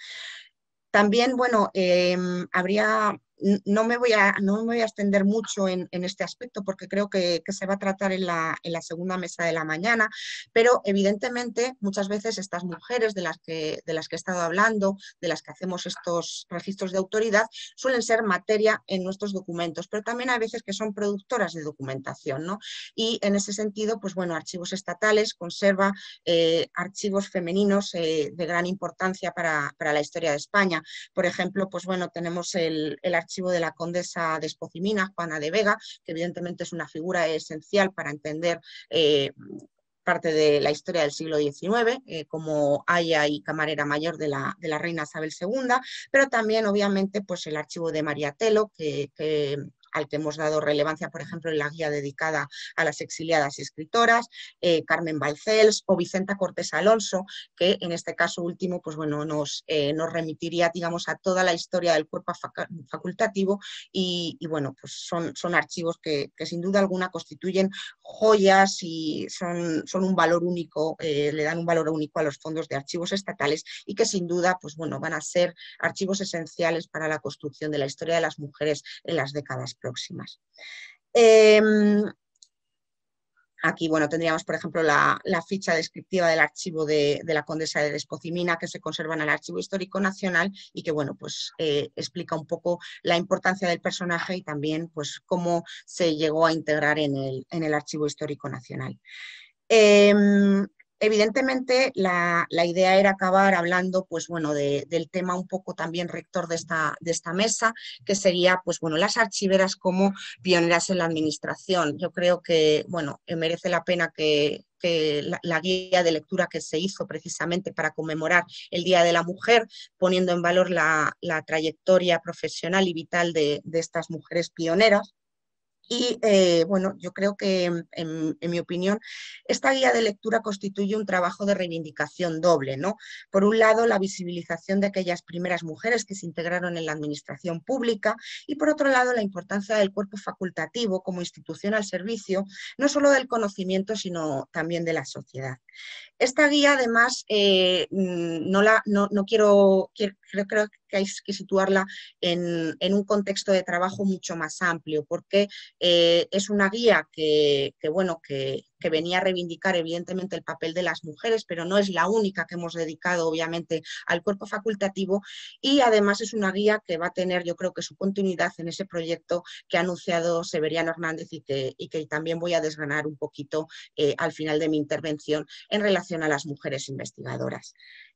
S6: también, bueno, eh, habría... No me, voy a, no me voy a extender mucho en, en este aspecto porque creo que, que se va a tratar en la, en la segunda mesa de la mañana, pero evidentemente muchas veces estas mujeres de las, que, de las que he estado hablando, de las que hacemos estos registros de autoridad, suelen ser materia en nuestros documentos, pero también hay veces que son productoras de documentación, ¿no? Y en ese sentido, pues bueno, Archivos Estatales conserva eh, archivos femeninos eh, de gran importancia para, para la historia de España. Por ejemplo, pues bueno, tenemos el, el archivo de la condesa de Espocimina, Juana de Vega, que evidentemente es una figura esencial para entender eh, parte de la historia del siglo diecinueve, eh, como aya y camarera mayor de la, de la reina Isabel segunda, pero también obviamente pues, el archivo de María Telo, que, que al que hemos dado relevancia, por ejemplo, en la guía dedicada a las exiliadas y escritoras, eh, Carmen Balcells o Vicenta Cortés Alonso, que en este caso último pues, bueno, nos, eh, nos remitiría digamos, a toda la historia del cuerpo facultativo y, y bueno, pues son, son archivos que, que sin duda alguna constituyen joyas y son, son un valor único, eh, le dan un valor único a los fondos de archivos estatales y que sin duda pues, bueno, van a ser archivos esenciales para la construcción de la historia de las mujeres en las décadas próximas. Eh, aquí, bueno, tendríamos, por ejemplo, la, la ficha descriptiva del archivo de, de la condesa de Espocimina que se conserva en el Archivo Histórico Nacional y que, bueno, pues eh, explica un poco la importancia del personaje y también, pues, cómo se llegó a integrar en el, en el Archivo Histórico Nacional. Eh, Evidentemente, la, la idea era acabar hablando pues, bueno, de, del tema un poco también rector de esta, de esta mesa, que sería pues, bueno, las archiveras como pioneras en la administración. Yo creo que bueno, merece la pena que, que la, la guía de lectura que se hizo precisamente para conmemorar el Día de la Mujer, poniendo en valor la, la trayectoria profesional y vital de, de estas mujeres pioneras. Y eh, bueno, yo creo que, en, en mi opinión, esta guía de lectura constituye un trabajo de reivindicación doble, ¿no? Por un lado, la visibilización de aquellas primeras mujeres que se integraron en la administración pública y por otro lado, la importancia del cuerpo facultativo como institución al servicio, no solo del conocimiento, sino también de la sociedad. Esta guía, además, eh, no, la, no, no quiero, quiero, creo que hay que situarla en, en un contexto de trabajo mucho más amplio, porque eh, es una guía que, que bueno, que, que venía a reivindicar evidentemente el papel de las mujeres, pero no es la única que hemos dedicado obviamente al cuerpo facultativo y además es una guía que va a tener yo creo que su continuidad en ese proyecto que ha anunciado Severiano Hernández y que, y que también voy a desgranar un poquito eh, al final de mi intervención en relación a las mujeres investigadoras.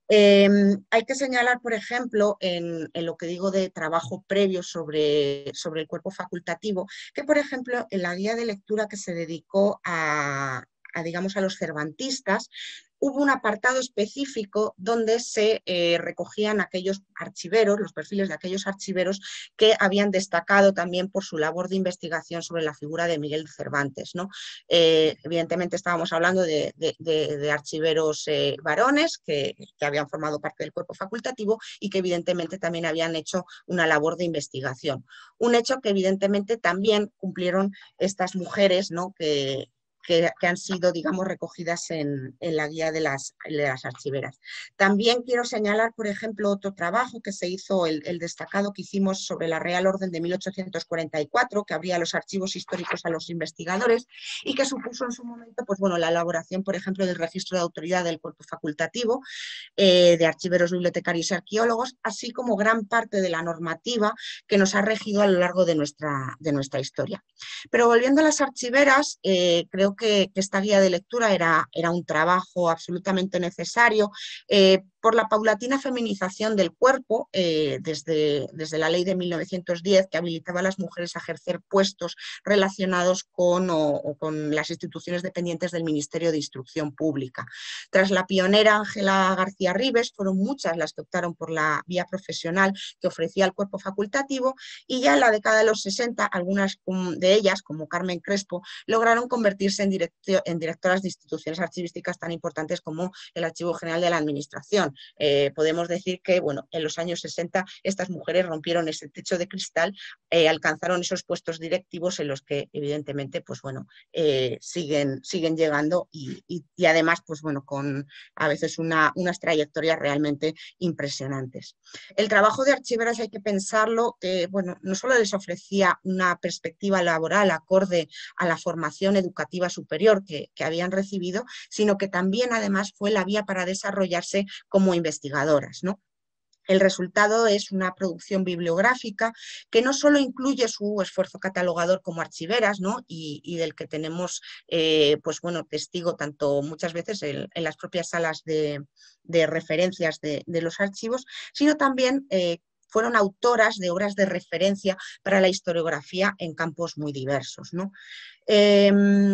S6: Eh, hay que señalar, por ejemplo, en, en lo que digo de trabajo previo sobre, sobre el cuerpo facultativo, que, por ejemplo, en la guía de lectura que se dedicó a, a digamos, a los cervantistas, hubo un apartado específico donde se eh, recogían aquellos archiveros, los perfiles de aquellos archiveros que habían destacado también por su labor de investigación sobre la figura de Miguel de Cervantes, ¿no? Eh, evidentemente estábamos hablando de, de, de, de archiveros eh, varones que, que habían formado parte del cuerpo facultativo y que evidentemente también habían hecho una labor de investigación. Un hecho que evidentemente también cumplieron estas mujeres, ¿no? que, Que, que han sido, digamos, recogidas en, en la guía de las, de las archiveras. También quiero señalar, por ejemplo, otro trabajo que se hizo, el, el destacado que hicimos sobre la Real Orden de mil ochocientos cuarenta y cuatro, que abría los archivos históricos a los investigadores y que supuso en su momento, pues bueno, la elaboración, por ejemplo, del registro de autoridad del cuerpo facultativo, eh, de archiveros, bibliotecarios y arqueólogos, así como gran parte de la normativa que nos ha regido a lo largo de nuestra, de nuestra historia. Pero volviendo a las archiveras, eh, creo que, que esta guía de lectura era, era un trabajo absolutamente necesario eh, por la paulatina feminización del cuerpo eh, desde, desde la ley de mil novecientos diez que habilitaba a las mujeres a ejercer puestos relacionados con, o, o con las instituciones dependientes del Ministerio de Instrucción Pública. Tras la pionera Ángela García Ribes, fueron muchas las que optaron por la vía profesional que ofrecía el cuerpo facultativo y ya en la década de los sesenta, algunas de ellas, como Carmen Crespo, lograron convertirse en, en directoras de instituciones archivísticas tan importantes como el Archivo General de la Administración. Eh, podemos decir que, bueno, en los años sesenta estas mujeres rompieron ese techo de cristal, eh, alcanzaron esos puestos directivos en los que, evidentemente, pues bueno, eh, siguen, siguen llegando y, y, y además, pues bueno, con a veces una, unas trayectorias realmente impresionantes. El trabajo de archiveras hay que pensarlo, que, bueno, no solo les ofrecía una perspectiva laboral acorde a la formación educativa superior que, que habían recibido, sino que también además fue la vía para desarrollarse como investigadoras, ¿no? El resultado es una producción bibliográfica que no solo incluye su esfuerzo catalogador como archiveras, ¿no? y, y del que tenemos eh, pues, bueno, testigo tanto muchas veces en, en las propias salas de, de referencias de, de los archivos, sino también eh, fueron autoras de obras de referencia para la historiografía en campos muy diversos, ¿no? Eh,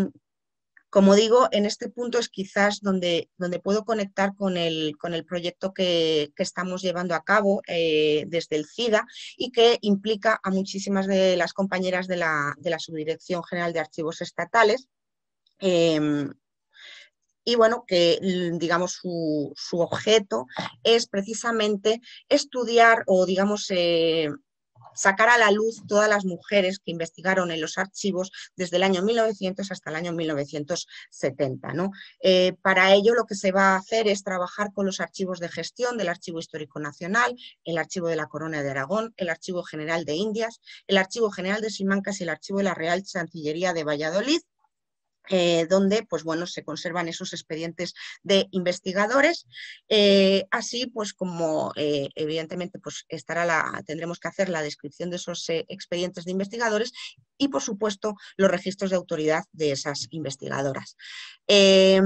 S6: Como digo, en este punto es quizás donde, donde puedo conectar con el, con el proyecto que, que estamos llevando a cabo eh, desde el CIDA y que implica a muchísimas de las compañeras de la, de la Subdirección General de Archivos Estatales. Eh, y bueno, que digamos su, su objeto es precisamente estudiar o digamos... Eh, sacar a la luz todas las mujeres que investigaron en los archivos desde el año mil novecientos hasta el año mil novecientos setenta, ¿no? Eh, para ello lo que se va a hacer es trabajar con los archivos de gestión del Archivo Histórico Nacional, el Archivo de la Corona de Aragón, el Archivo General de Indias, el Archivo General de Simancas y el Archivo de la Real Chancillería de Valladolid, Eh, donde pues, bueno, se conservan esos expedientes de investigadores. Eh, así pues como eh, evidentemente pues, estará la, tendremos que hacer la descripción de esos eh, expedientes de investigadores y por supuesto los registros de autoridad de esas investigadoras. Eh,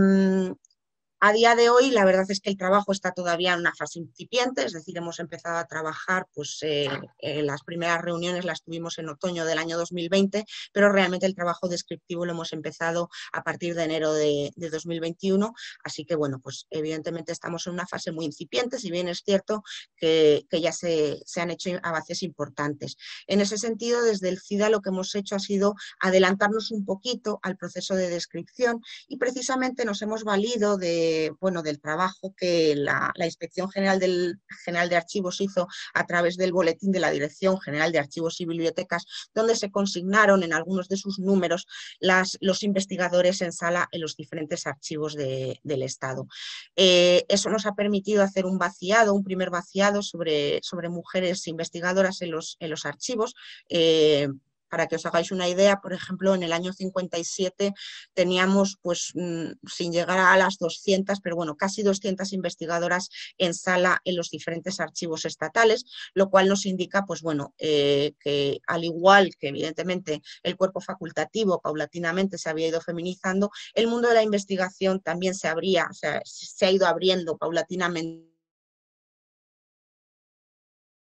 S6: A día de hoy, la verdad es que el trabajo está todavía en una fase incipiente, es decir, hemos empezado a trabajar, pues eh, eh, las primeras reuniones las tuvimos en otoño del año dos mil veinte, pero realmente el trabajo descriptivo lo hemos empezado a partir de enero de, de dos mil veintiuno, así que bueno, pues evidentemente estamos en una fase muy incipiente, si bien es cierto que, que ya se, se han hecho avances importantes. En ese sentido, desde el CIDA lo que hemos hecho ha sido adelantarnos un poquito al proceso de descripción y precisamente nos hemos valido de Bueno, del trabajo que la, la Inspección General, del, General de Archivos hizo a través del boletín de la Dirección General de Archivos y Bibliotecas, donde se consignaron en algunos de sus números las, los investigadores en sala en los diferentes archivos de, del Estado. Eh, eso nos ha permitido hacer un vaciado, un primer vaciado sobre, sobre mujeres investigadoras en los, en los archivos. Eh, Para que os hagáis una idea, por ejemplo, en el año cincuenta y siete teníamos, pues, mmm, sin llegar a las doscientas, pero bueno, casi doscientas investigadoras en sala en los diferentes archivos estatales, lo cual nos indica, pues bueno, eh, que al igual que evidentemente el cuerpo facultativo paulatinamente se había ido feminizando, el mundo de la investigación también se abría, o sea, se ha ido abriendo paulatinamente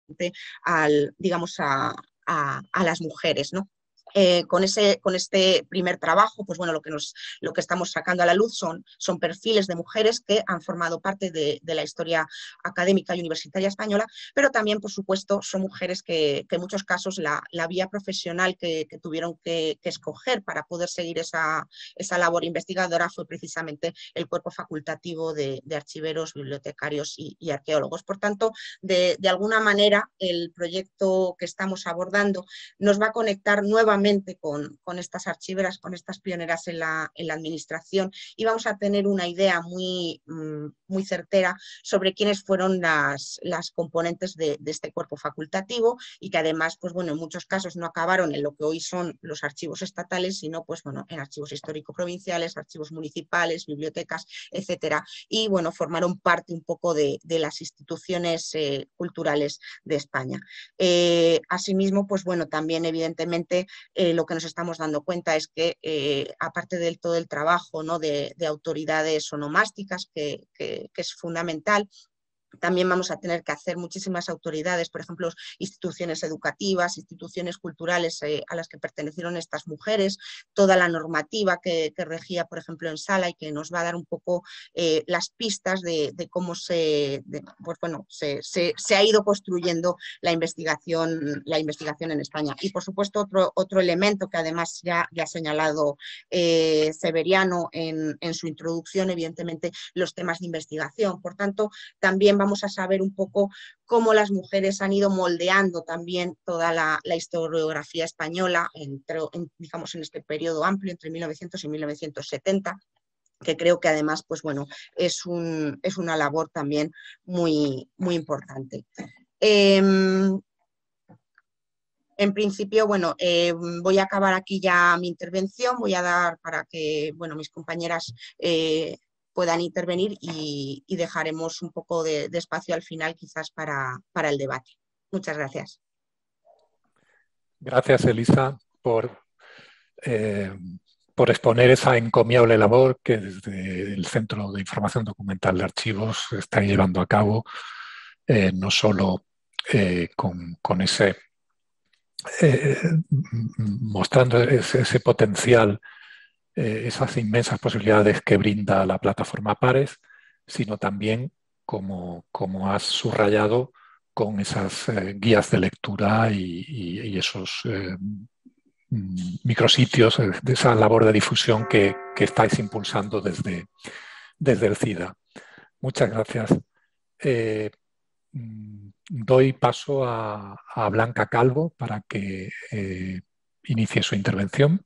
S6: al, digamos, a, a, a las mujeres, ¿no? Eh, con, ese, con este primer trabajo, pues bueno, lo que, nos, lo que estamos sacando a la luz son, son perfiles de mujeres que han formado parte de, de la historia académica y universitaria española, pero también, por supuesto, son mujeres que, que en muchos casos la, la vía profesional que, que tuvieron que, que escoger para poder seguir esa, esa labor investigadora fue precisamente el cuerpo facultativo de, de archiveros, bibliotecarios y, y arqueólogos. Por tanto, de, de alguna manera, el proyecto que estamos abordando nos va a conectar nuevamente Con, con estas archiveras, con estas pioneras en la, en la administración, y vamos a tener una idea muy, muy certera sobre quiénes fueron las, las componentes de, de este cuerpo facultativo, y que además, pues bueno, en muchos casos no acabaron en lo que hoy son los archivos estatales, sino pues bueno, en archivos histórico-provinciales, archivos municipales, bibliotecas, etcétera, y bueno, formaron parte un poco de, de las instituciones eh, culturales de España. Eh, asimismo, pues bueno, también evidentemente Eh, lo que nos estamos dando cuenta es que, eh, aparte de todo el trabajo, ¿no? de, de autoridades onomásticas, que, que, que es fundamental, también vamos a tener que hacer muchísimas autoridades, por ejemplo, instituciones educativas, instituciones culturales eh, a las que pertenecieron estas mujeres, toda la normativa que, que regía, por ejemplo, en Sala, y que nos va a dar un poco eh, las pistas de, de cómo se, de, pues, bueno, se, se, se ha ido construyendo la investigación, la investigación en España. Y, por supuesto, otro, otro elemento que además ya, ya ha señalado eh, Severiano en, en su introducción, evidentemente, los temas de investigación. Por tanto, también vamos a saber un poco cómo las mujeres han ido moldeando también toda la, la historiografía española, entre, en, digamos, en este periodo amplio entre mil novecientos y mil novecientos setenta, que creo que además, pues bueno, es, un, es una labor también muy, muy importante. Eh, En principio, bueno, eh, voy a acabar aquí ya mi intervención, voy a dar para que, bueno, mis compañeras eh, puedan intervenir, y, y dejaremos un poco de, de espacio al final quizás para, para el debate. Muchas gracias.
S5: Gracias, Elisa, por, eh, por exponer esa encomiable labor que desde el Centro de Información Documental de Archivos está llevando a cabo, eh, no solo eh, con, con ese Eh, mostrando ese, ese potencial, eh, esas inmensas posibilidades que brinda la plataforma Pares, sino también, como, como has subrayado, con esas eh, guías de lectura y, y, y esos eh, micrositios, eh, de esa labor de difusión que, que estáis impulsando desde, desde el CIDA. Muchas gracias. Eh, Doy paso a, a Blanca Calvo para que eh, inicie su intervención.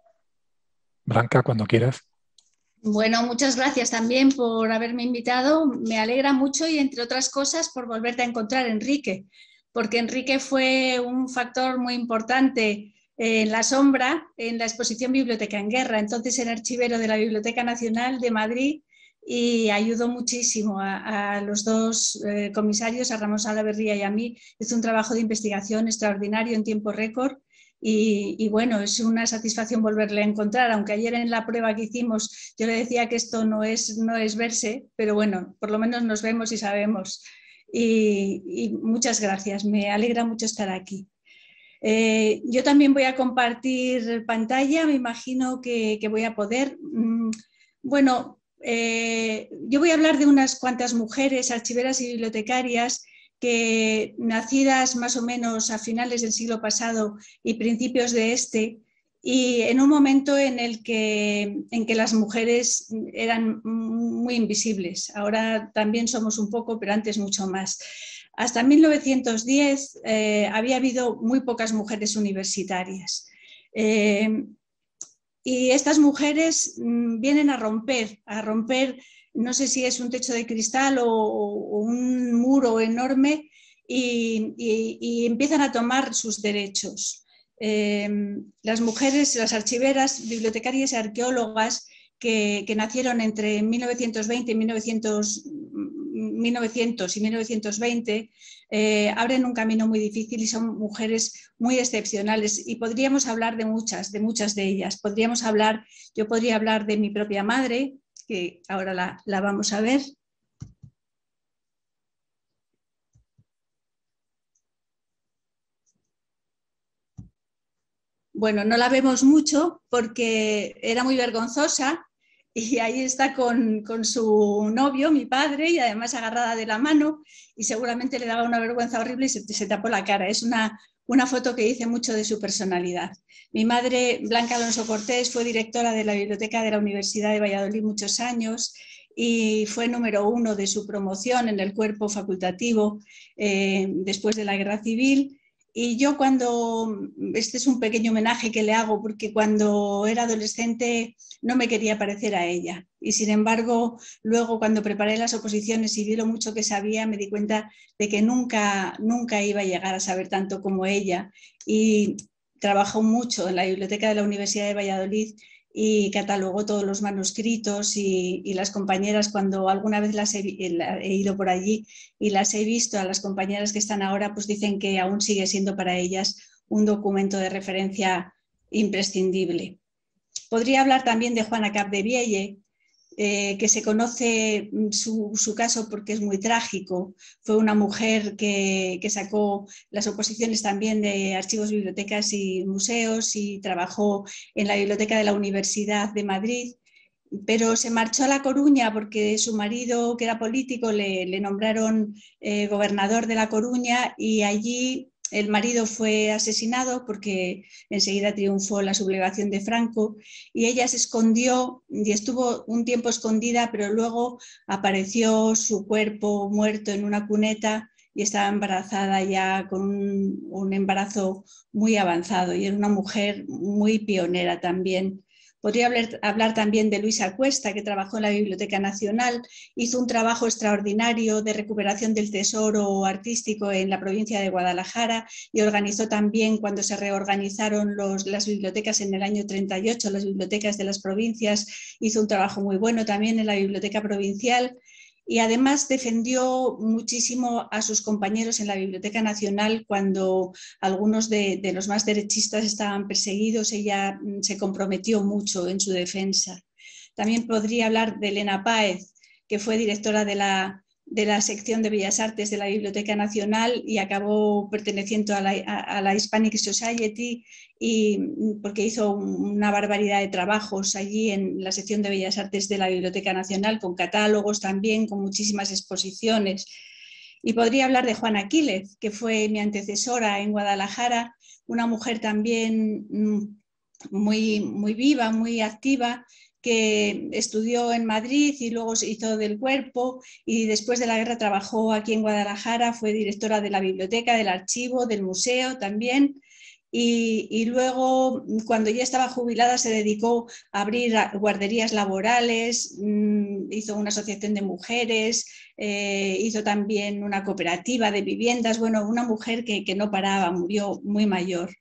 S5: Blanca, cuando quieras.
S7: Bueno, muchas gracias también por haberme invitado. Me alegra mucho, y entre otras cosas por volverte a encontrar, Enrique, porque Enrique fue un factor muy importante en la sombra en la exposición Biblioteca en Guerra. Entonces era archivero de la Biblioteca Nacional de Madrid, y ayudó muchísimo a, a los dos eh, comisarios, a Ramón Salaverría y a mí. Hizo un trabajo de investigación extraordinario en tiempo récord, y, y bueno, es una satisfacción volverle a encontrar, aunque ayer en la prueba que hicimos yo le decía que esto no es, no es verse, pero bueno, por lo menos nos vemos y sabemos. Y, y muchas gracias, me alegra mucho estar aquí. Eh, yo también voy a compartir pantalla, me imagino que, que voy a poder. Mm, bueno, Eh, yo voy a hablar de unas cuantas mujeres archiveras y bibliotecarias que, nacidas más o menos a finales del siglo pasado y principios de este, y en un momento en el que, en que las mujeres eran muy invisibles. Ahora también somos un poco, pero antes mucho más. Hasta mil novecientos diez eh, había habido muy pocas mujeres universitarias. Eh, Y estas mujeres vienen a romper, a romper, no sé si es un techo de cristal o, o un muro enorme, y, y, y empiezan a tomar sus derechos. Eh, las mujeres, las archiveras, bibliotecarias y arqueólogas que, que nacieron entre mil novecientos veinte y mil novecientos, mil novecientos y mil novecientos veinte, eh, abren un camino muy difícil, y son mujeres muy excepcionales, y podríamos hablar de muchas, de muchas de ellas. Podríamos hablar, yo podría hablar de mi propia madre, que ahora la, la vamos a ver. bueno, no la vemos mucho porque era muy vergonzosa y ahí está con, con su novio, mi padre, y además agarrada de la mano y seguramente le daba una vergüenza horrible y se, se tapó la cara. Es una, una foto que dice mucho de su personalidad. Mi madre, Blanca Alonso Cortés, fue directora de la Biblioteca de la Universidad de Valladolid muchos años y fue número uno de su promoción en el cuerpo facultativo eh, después de la Guerra Civil. Y yo cuando, este es un pequeño homenaje que le hago, porque cuando era adolescente no me quería parecer a ella. Y sin embargo, luego cuando preparé las oposiciones y vi lo mucho que sabía, me di cuenta de que nunca, nunca iba a llegar a saber tanto como ella. Y trabajó mucho en la biblioteca de la Universidad de Valladolid y catalogó todos los manuscritos y, y las compañeras, cuando alguna vez las he, he ido por allí y las he visto, a las compañeras que están ahora, pues dicen que aún sigue siendo para ellas un documento de referencia imprescindible. Podría hablar también de Juana Capdevielle, eh, que se conoce su, su caso porque es muy trágico. Fue una mujer que, que sacó las oposiciones también de archivos, bibliotecas y museos y trabajó en la biblioteca de la Universidad de Madrid, pero se marchó a La Coruña porque su marido, que era político, le, le nombraron eh, gobernador de La Coruña y allí el marido fue asesinado porque enseguida triunfó la sublevación de Franco y ella se escondió y estuvo un tiempo escondida, pero luego apareció su cuerpo muerto en una cuneta y estaba embarazada ya con un, un embarazo muy avanzado y era una mujer muy pionera también. Podría hablar, hablar también de Luisa Cuesta, que trabajó en la Biblioteca Nacional, hizo un trabajo extraordinario de recuperación del tesoro artístico en la provincia de Guadalajara y organizó también, cuando se reorganizaron los, las bibliotecas en el año treinta y ocho, las bibliotecas de las provincias, hizo un trabajo muy bueno también en la Biblioteca Provincial. Y además defendió muchísimo a sus compañeros en la Biblioteca Nacional cuando algunos de, de los más derechistas estaban perseguidos. Ella se comprometió mucho en su defensa. También podría hablar de Elena Páez, que fue directora de la, de la sección de Bellas Artes de la Biblioteca Nacional y acabó perteneciendo a la, a, a la Hispanic Society y, porque hizo una barbaridad de trabajos allí en la sección de Bellas Artes de la Biblioteca Nacional, con catálogos también, con muchísimas exposiciones. Y podría hablar de Juana Quílez, que fue mi antecesora en Guadalajara, una mujer también muy, muy viva, muy activa, que estudió en Madrid y luego se hizo del cuerpo y después de la guerra trabajó aquí en Guadalajara, fue directora de la biblioteca, del archivo, del museo también. Y, y luego, cuando ya estaba jubilada, se dedicó a abrir guarderías laborales, mmm, hizo una asociación de mujeres, eh, hizo también una cooperativa de viviendas. Bueno, una mujer que, que no paraba, murió muy mayor.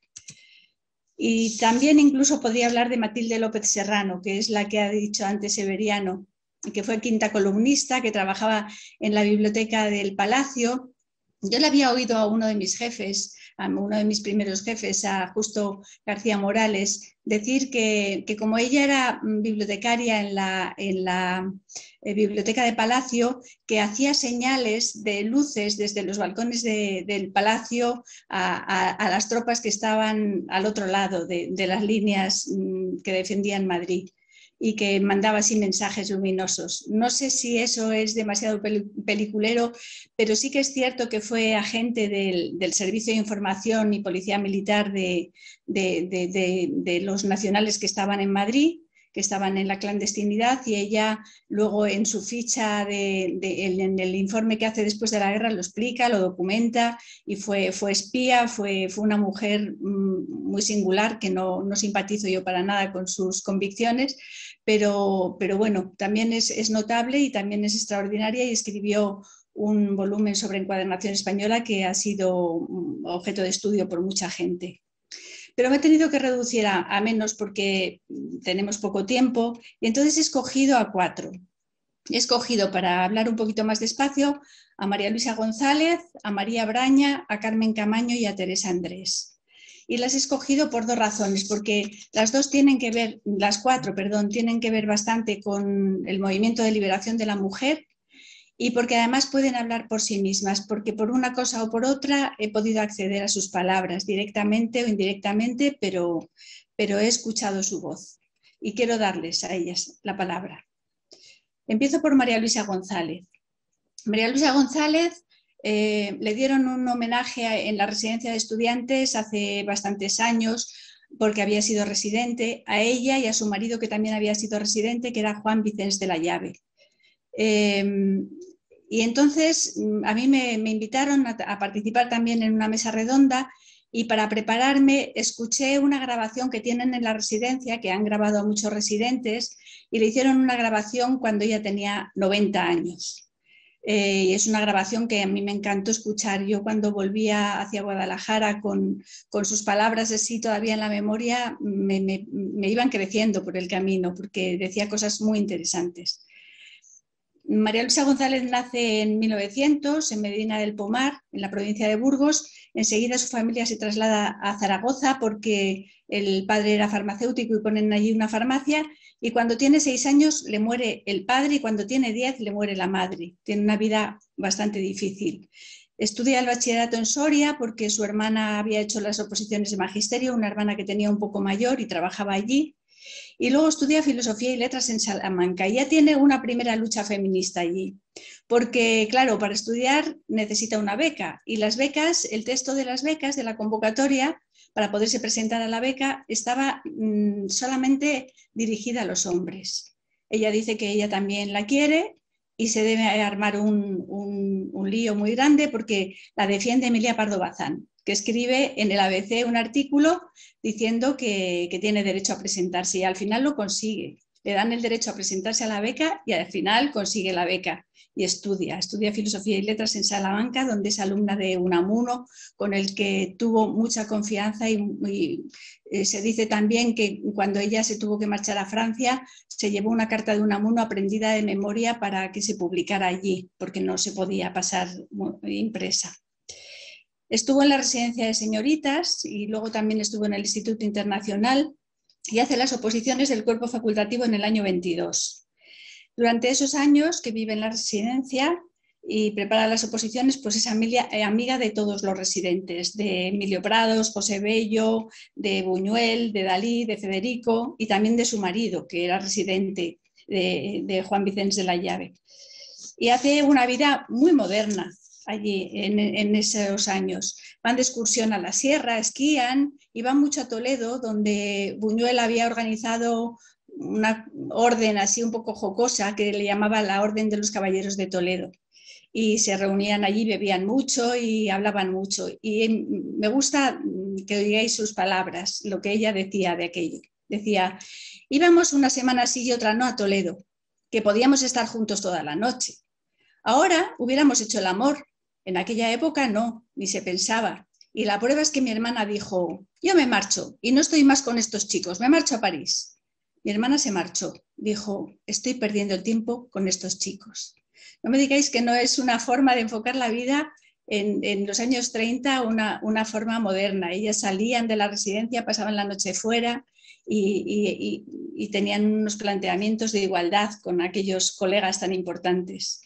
S7: Y también incluso podría hablar de Matilde López Serrano, que es la que ha dicho antes Severiano, que fue quinta columnista, que trabajaba en la biblioteca del Palacio. Yo le había oído a uno de mis jefes, a uno de mis primeros jefes, a Justo García Morales, decir que, que como ella era bibliotecaria en la, en la eh, biblioteca de Palacio, que hacía señales de luces desde los balcones de, del Palacio a, a, a las tropas que estaban al otro lado de, de las líneas mm, que defendían Madrid, y que mandaba así mensajes luminosos. No sé si eso es demasiado peliculero, pero sí que es cierto que fue agente del, del Servicio de Información y Policía Militar de, de, de, de, de los nacionales que estaban en Madrid, que estaban en la clandestinidad, y ella luego en su ficha, de, de, en el informe que hace después de la guerra, lo explica, lo documenta, y fue, fue espía, fue, fue una mujer muy singular, que no, no simpatizo yo para nada con sus convicciones, pero, pero bueno, también es, es notable y también es extraordinaria, y escribió un volumen sobre encuadernación española que ha sido objeto de estudio por mucha gente. Pero me he tenido que reducir a, a menos porque tenemos poco tiempo, y entonces he escogido a cuatro. He escogido, para hablar un poquito más despacio, a María Luisa González, a María Braña, a Carmen Camaño y a Teresa Andrés. Y las he escogido por dos razones, porque las dos tienen que ver, las cuatro, perdón, tienen que ver bastante con el movimiento de liberación de la mujer, y porque además pueden hablar por sí mismas, porque por una cosa o por otra he podido acceder a sus palabras directamente o indirectamente, pero, pero he escuchado su voz y quiero darles a ellas la palabra. Empiezo por María Luisa González. María Luisa González eh, le dieron un homenaje en la residencia de estudiantes hace bastantes años porque había sido residente, a ella y a su marido que también había sido residente, que era Juan Vicens de la Llave. Eh, y entonces a mí me, me invitaron a, a participar también en una mesa redonda y para prepararme escuché una grabación que tienen en la residencia, que han grabado a muchos residentes, y le hicieron una grabación cuando ella tenía noventa años. Eh, y es una grabación que a mí me encantó escuchar. Yo cuando volvía hacia Guadalajara con, con sus palabras así todavía en la memoria, me, me, me iban creciendo por el camino porque decía cosas muy interesantes. María Luisa González nace en mil novecientos en Medina del Pomar, en la provincia de Burgos. Enseguida su familia se traslada a Zaragoza porque el padre era farmacéutico y ponen allí una farmacia. Y cuando tiene seis años le muere el padre y cuando tiene diez le muere la madre. Tiene una vida bastante difícil. Estudia el bachillerato en Soria porque su hermana había hecho las oposiciones de magisterio, una hermana que tenía un poco mayor y trabajaba allí. Y luego estudia filosofía y letras en Salamanca. Y ya tiene una primera lucha feminista allí. Porque, claro, para estudiar necesita una beca. Y las becas, el texto de las becas, de la convocatoria, para poderse presentar a la beca, estaba mmm, solamente dirigida a los hombres. Ella dice que ella también la quiere y se debe armar un, un, un lío muy grande porque la defiende Emilia Pardo Bazán, que escribe en el A B C un artículo diciendo que, que tiene derecho a presentarse y al final lo consigue. Le dan el derecho a presentarse a la beca y al final consigue la beca y estudia. Estudia filosofía y letras en Salamanca, donde es alumna de Unamuno, con el que tuvo mucha confianza y, y eh, se dice también que cuando ella se tuvo que marchar a Francia, se llevó una carta de Unamuno aprendida de memoria para que se publicara allí, porque no se podía pasar impresa. Estuvo en la residencia de señoritas y luego también estuvo en el Instituto Internacional y hace las oposiciones del cuerpo facultativo en el año veintidós. Durante esos años que vive en la residencia y prepara las oposiciones, pues es amiga, amiga de todos los residentes, de Emilio Prados, José Bello, de Buñuel, de Dalí, de Federico y también de su marido, que era residente de, de Juan Vicens de la Llave. Y hace una vida muy moderna allí en, en esos años. Van de excursión a la sierra, esquían y van mucho a Toledo, donde Buñuel había organizado una orden así un poco jocosa que le llamaba la Orden de los Caballeros de Toledo. Y se reunían allí, bebían mucho y hablaban mucho. Y me gusta que oigáis sus palabras, lo que ella decía de aquello. Decía, íbamos una semana sí y otra no a Toledo, que podíamos estar juntos toda la noche. Ahora hubiéramos hecho el amor. En aquella época no, ni se pensaba. Y la prueba es que mi hermana dijo, yo me marcho y no estoy más con estos chicos, me marcho a París. Mi hermana se marchó, dijo, estoy perdiendo el tiempo con estos chicos. No me digáis que no es una forma de enfocar la vida en, en los años treinta, una, una forma moderna. Ellas salían de la residencia, pasaban la noche fuera y, y, y, y tenían unos planteamientos de igualdad con aquellos colegas tan importantes.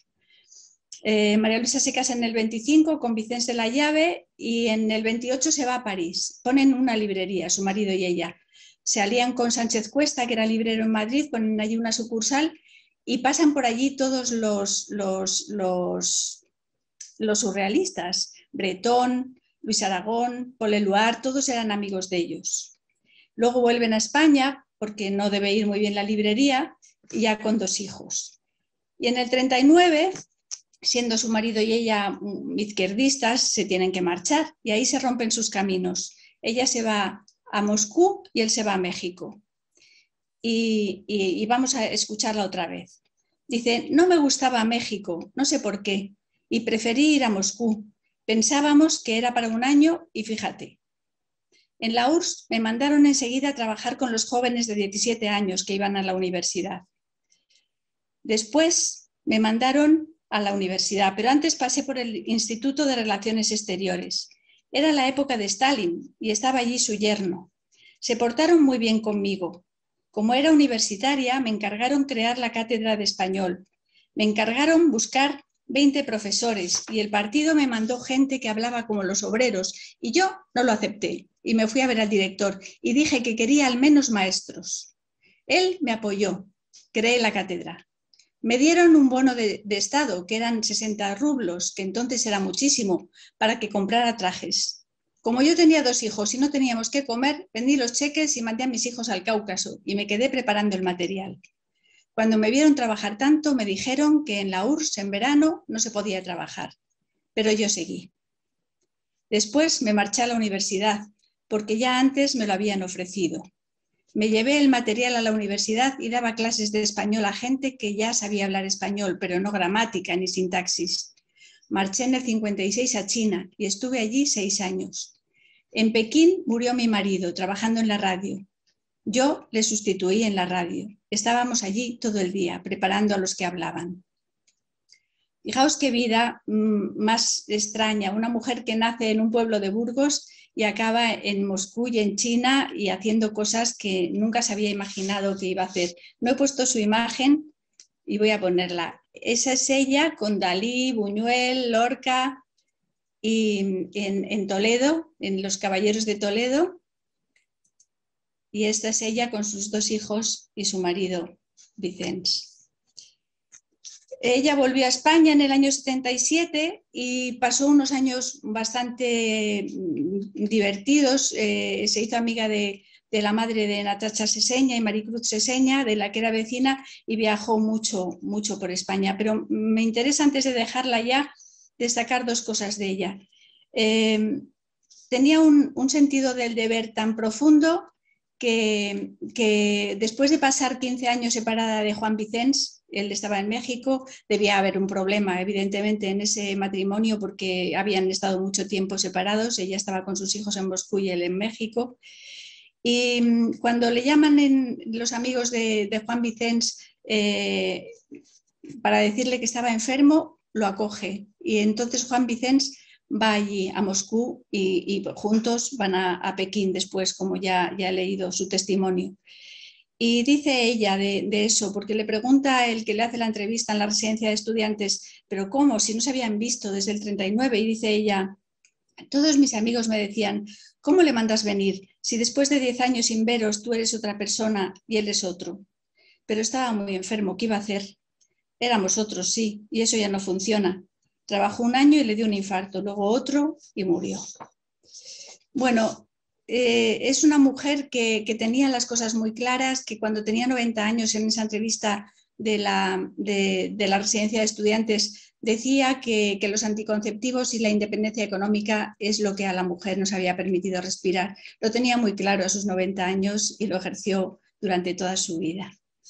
S7: Eh, María Luisa se casa en el veinticinco con Vicens de la Llave y en el veintiocho se va a París. Ponen una librería, su marido y ella. Se alían con Sánchez Cuesta, que era librero en Madrid, ponen allí una sucursal y pasan por allí todos los, los, los, los surrealistas. Bretón, Luis Aragón, Paul Éluard, todos eran amigos de ellos. Luego vuelven a España, porque no debe ir muy bien la librería, ya con dos hijos. Y en el treinta y nueve... siendo su marido y ella izquierdistas, se tienen que marchar y ahí se rompen sus caminos. Ella se va a Moscú y él se va a México. Y, y, y vamos a escucharla otra vez. Dice, no me gustaba México, no sé por qué, y preferí ir a Moscú. Pensábamos que era para un año y fíjate. En la U R S S me mandaron enseguida a trabajar con los jóvenes de diecisiete años que iban a la universidad. Después me mandaron a la universidad, pero antes pasé por el Instituto de Relaciones Exteriores. Era la época de Stalin y estaba allí su yerno. Se portaron muy bien conmigo. Como era universitaria, me encargaron crear la cátedra de español. Me encargaron buscar veinte profesores y el partido me mandó gente que hablaba como los obreros y yo no lo acepté y me fui a ver al director y dije que quería al menos maestros. Él me apoyó, creé la cátedra. Me dieron un bono de, de Estado, que eran sesenta rublos, que entonces era muchísimo, para que comprara trajes. Como yo tenía dos hijos y no teníamos qué comer, vendí los cheques y mandé a mis hijos al Cáucaso y me quedé preparando el material. Cuando me vieron trabajar tanto, me dijeron que en la U R S S en verano no se podía trabajar, pero yo seguí. Después me marché a la universidad, porque ya antes me lo habían ofrecido. Me llevé el material a la universidad y daba clases de español a gente que ya sabía hablar español, pero no gramática ni sintaxis. Marché en el cincuenta y seis a China y estuve allí seis años. En Pekín murió mi marido, trabajando en la radio. Yo le sustituí en la radio. Estábamos allí todo el día, preparando a los que hablaban. Fijaos qué vida mmm, más extraña. Una mujer que nace en un pueblo de Burgos y acaba en Moscú y en China y haciendo cosas que nunca se había imaginado que iba a hacer. No he puesto su imagen y voy a ponerla. Esa es ella con Dalí, Buñuel, Lorca y en, en Toledo, en Los Caballeros de Toledo. Y esta es ella con sus dos hijos y su marido, Vicens. Ella volvió a España en el año setenta y siete y pasó unos años bastante divertidos. Eh, se hizo amiga de, de la madre de Natacha Seseña y Maricruz Seseña, de la que era vecina, y viajó mucho, mucho por España. Pero me interesa, antes de dejarla ya, destacar dos cosas de ella. Eh, tenía un, un sentido del deber tan profundo que, que después de pasar quince años separada de Juan Vicens, él estaba en México, debía haber un problema evidentemente en ese matrimonio porque habían estado mucho tiempo separados, ella estaba con sus hijos en Moscú y él en México. Y cuando le llaman en los amigos de, de Juan Vicens eh, para decirle que estaba enfermo, lo acoge. Y entonces Juan Vicens va allí a Moscú y, y juntos van a, a Pekín después, como ya, ya he leído su testimonio. Y dice ella de, de eso, porque le pregunta el que le hace la entrevista en la residencia de estudiantes, pero ¿cómo? Si no se habían visto desde el treinta y nueve. Y dice ella, todos mis amigos me decían, ¿cómo le mandas venir? Si después de diez años sin veros tú eres otra persona y él es otro. Pero estaba muy enfermo, ¿qué iba a hacer? Éramos otros, sí, y eso ya no funciona. Trabajó un año y le dio un infarto, luego otro y murió. Bueno, eh, es una mujer que, que tenía las cosas muy claras, que cuando tenía noventa años en esa entrevista de la, de, de la residencia de estudiantes decía que, que los anticonceptivos y la independencia económica es lo que a la mujer nos había permitido respirar. Lo tenía muy claro a sus noventa años y lo ejerció durante toda su vida.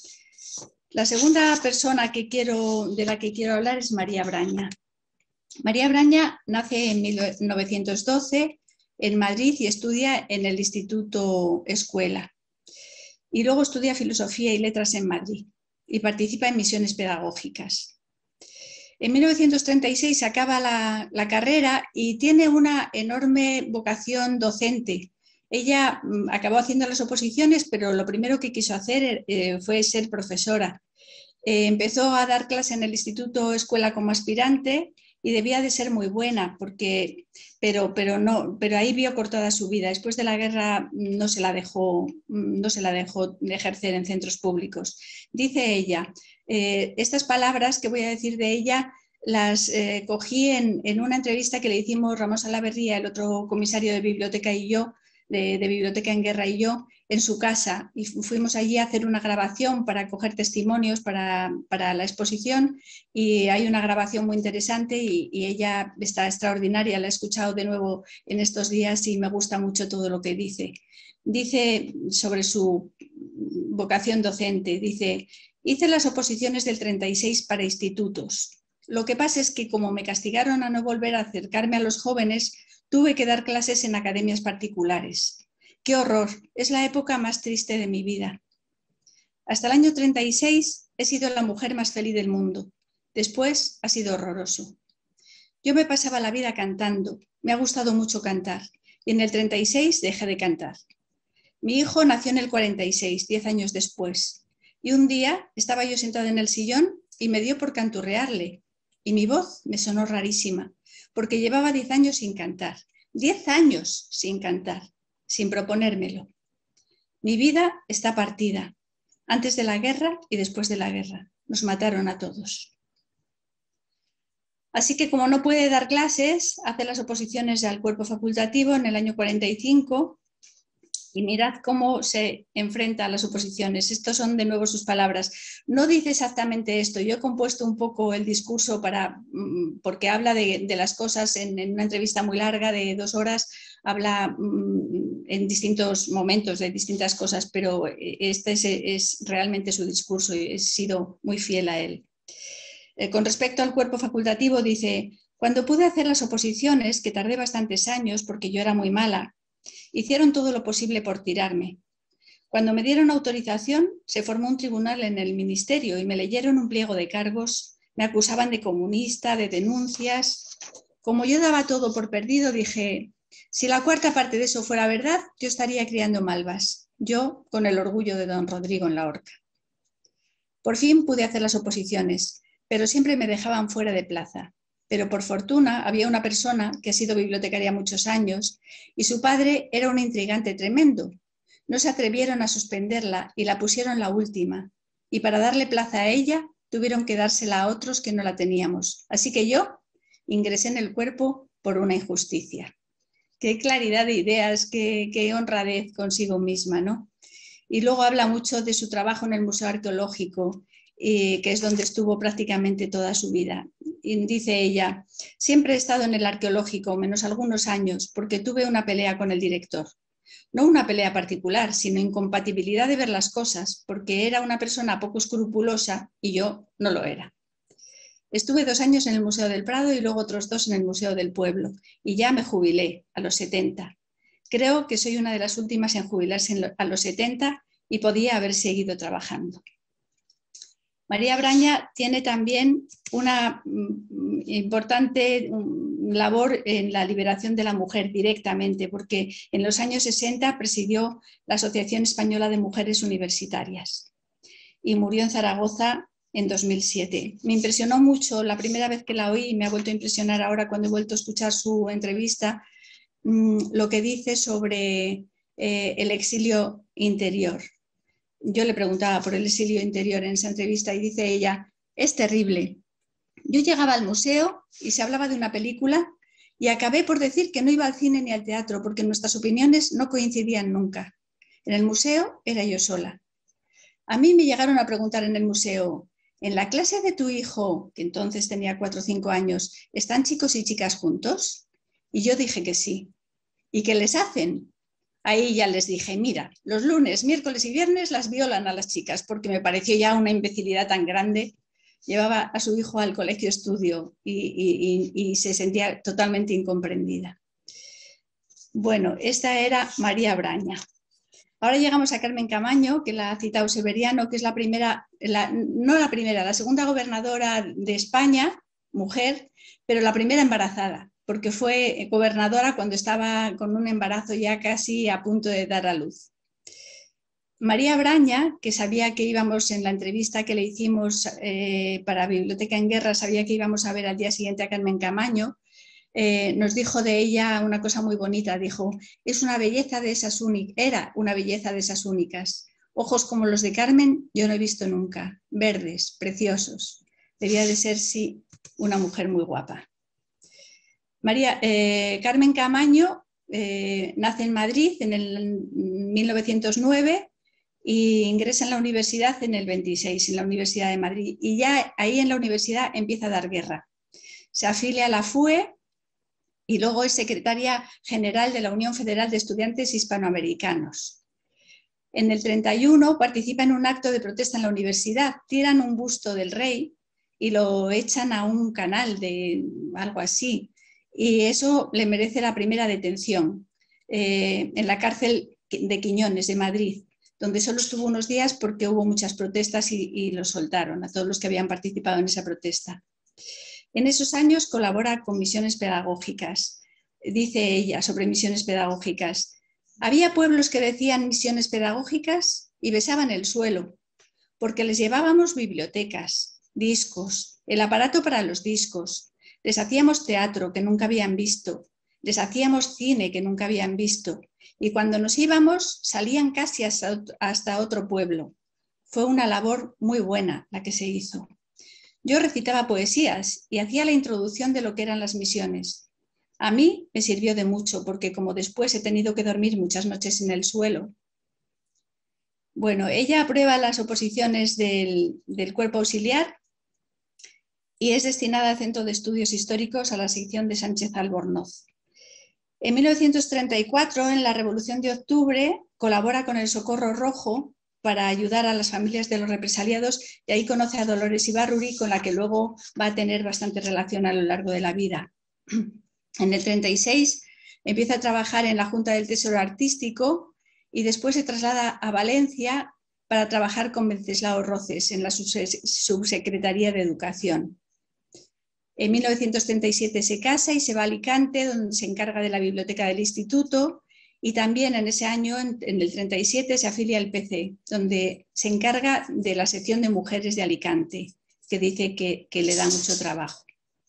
S7: La segunda persona que quiero, de la que quiero hablar es María Braña. María Braña nace en mil novecientos doce en Madrid y estudia en el Instituto Escuela. Y luego estudia Filosofía y Letras en Madrid y participa en misiones pedagógicas. En mil novecientos treinta y seis acaba la, la carrera y tiene una enorme vocación docente. Ella mm, acabó haciendo las oposiciones, pero lo primero que quiso hacer eh, fue ser profesora. Eh, empezó a dar clase en el Instituto Escuela como aspirante y debía de ser muy buena, porque, pero, pero, no, pero ahí vio cortada su vida. Después de la guerra no se la dejó, no se la dejó ejercer en centros públicos. Dice ella, eh, estas palabras que voy a decir de ella las eh, cogí en, en una entrevista que le hicimos Ramón Salaverría, el otro comisario de biblioteca y yo, de, de Biblioteca en Guerra y yo, en su casa, y fuimos allí a hacer una grabación para coger testimonios para, para la exposición, y hay una grabación muy interesante y, y ella está extraordinaria, la he escuchado de nuevo en estos días y me gusta mucho todo lo que dice. Dice sobre su vocación docente, dice, hice las oposiciones del treinta y seis para institutos. Lo que pasa es que como me castigaron a no volver a acercarme a los jóvenes, tuve que dar clases en academias particulares. ¡Qué horror! Es la época más triste de mi vida. Hasta el año treinta y seis he sido la mujer más feliz del mundo. Después ha sido horroroso. Yo me pasaba la vida cantando. Me ha gustado mucho cantar. Y en el treinta y seis dejé de cantar. Mi hijo nació en el cuarenta y seis, diez años después. Y un día estaba yo sentada en el sillón y me dio por canturrearle. y mi voz me sonó rarísima, porque llevaba diez años sin cantar. Diez años sin cantar, sin proponérmelo. Mi vida está partida, antes de la guerra y después de la guerra. Nos mataron a todos. Así que como no puede dar clases, hace las oposiciones al cuerpo facultativo en el año cuarenta y cinco y mirad cómo se enfrenta a las oposiciones. Estas son de nuevo sus palabras. No dice exactamente esto. Yo he compuesto un poco el discurso para, porque habla de, de las cosas en, en una entrevista muy larga de dos horas, habla mmm, en distintos momentos de distintas cosas, pero este es, es realmente su discurso y he sido muy fiel a él. Eh, con respecto al cuerpo facultativo dice, cuando pude hacer las oposiciones, que tardé bastantes años porque yo era muy mala, hicieron todo lo posible por tirarme. Cuando me dieron autorización, se formó un tribunal en el ministerio y me leyeron un pliego de cargos, me acusaban de comunista, de denuncias. Como yo daba todo por perdido, dije, si la cuarta parte de eso fuera verdad, yo estaría criando malvas, yo con el orgullo de don Rodrigo en la horca. Por fin pude hacer las oposiciones, pero siempre me dejaban fuera de plaza. Pero por fortuna había una persona que ha sido bibliotecaria muchos años y su padre era un intrigante tremendo. No se atrevieron a suspenderla y la pusieron la última. Y para darle plaza a ella tuvieron que dársela a otros que no la teníamos. Así que yo ingresé en el cuerpo por una injusticia. Qué claridad de ideas, qué, qué honradez consigo misma, ¿no? Y luego habla mucho de su trabajo en el Museo Arqueológico, eh, que es donde estuvo prácticamente toda su vida. Y dice ella, siempre he estado en el arqueológico, menos algunos años, porque tuve una pelea con el director. No una pelea particular, sino incompatibilidad de ver las cosas, porque era una persona poco escrupulosa y yo no lo era. Estuve dos años en el Museo del Prado y luego otros dos en el Museo del Pueblo, y ya me jubilé a los setenta. Creo que soy una de las últimas en jubilarse a los setenta y podía haber seguido trabajando. María Braña tiene también una importante labor en la liberación de la mujer directamente, porque en los años sesenta presidió la Asociación Española de Mujeres Universitarias y murió en Zaragoza en dos mil siete. Me impresionó mucho la primera vez que la oí y me ha vuelto a impresionar ahora cuando he vuelto a escuchar su entrevista, lo que dice sobre eh, el exilio interior. Yo le preguntaba por el exilio interior en esa entrevista y dice ella, es terrible. Yo llegaba al museo y se hablaba de una película y acabé por decir que no iba al cine ni al teatro porque nuestras opiniones no coincidían nunca. En el museo era yo sola. A mí me llegaron a preguntar en el museo, ¿en la clase de tu hijo, que entonces tenía cuatro o cinco años, están chicos y chicas juntos? Y yo dije que sí. ¿Y qué les hacen? Ahí ya les dije, mira, los lunes, miércoles y viernes las violan a las chicas porque me pareció ya una imbecilidad tan grande. Llevaba a su hijo al colegio estudio y, y, y, y se sentía totalmente incomprendida. Bueno, esta era María Braña. Ahora llegamos a Carmen Camaño, que la ha citado Severiano, que es la primera, la, no la primera, la segunda gobernadora de España, mujer, pero la primera embarazada, porque fue gobernadora cuando estaba con un embarazo ya casi a punto de dar a luz. María Braña, que sabía que íbamos en la entrevista que le hicimos eh, para Biblioteca en Guerra, sabía que íbamos a ver al día siguiente a Carmen Camaño, eh, nos dijo de ella una cosa muy bonita, dijo, es una belleza de esas únicas, era una belleza de esas únicas. Ojos como los de Carmen yo no he visto nunca, verdes, preciosos. Debía de ser, sí, una mujer muy guapa. María, eh, Carmen Camaño eh, nace en Madrid en el mil novecientos nueve y ingresa en la universidad en el veintiséis, en la Universidad de Madrid. Y ya ahí en la universidad empieza a dar guerra. Se afilia a la F U E y luego es secretaria general de la Unión Federal de Estudiantes Hispanoamericanos. En el treinta y uno participa en un acto de protesta en la universidad, tiran un busto del rey y lo echan a un canal de algo así. Y eso le merece la primera detención eh, en la cárcel de Quiñones de Madrid, donde solo estuvo unos días porque hubo muchas protestas y, y lo soltaron a todos los que habían participado en esa protesta. En esos años colabora con misiones pedagógicas. Dice ella sobre misiones pedagógicas, había pueblos que decían misiones pedagógicas y besaban el suelo, porque les llevábamos bibliotecas, discos, el aparato para los discos. Les hacíamos teatro que nunca habían visto, les hacíamos cine que nunca habían visto y cuando nos íbamos salían casi hasta, hasta otro pueblo. Fue una labor muy buena la que se hizo. Yo recitaba poesías y hacía la introducción de lo que eran las misiones. A mí me sirvió de mucho porque como después he tenido que dormir muchas noches en el suelo. Bueno, ella aprueba las oposiciones del, del cuerpo auxiliar y es destinada al Centro de Estudios Históricos a la sección de Sánchez Albornoz. En mil novecientos treinta y cuatro, en la Revolución de Octubre, colabora con el Socorro Rojo para ayudar a las familias de los represaliados y ahí conoce a Dolores Ibarruri, con la que luego va a tener bastante relación a lo largo de la vida. En el treinta y seis empieza a trabajar en la Junta del Tesoro Artístico y después se traslada a Valencia para trabajar con Venceslao Roces en la Subsecretaría de Educación. En mil novecientos treinta y siete se casa y se va a Alicante, donde se encarga de la biblioteca del instituto, y también en ese año, en el treinta y siete, se afilia al P C, donde se encarga de la sección de mujeres de Alicante, que dice que, que le da mucho trabajo.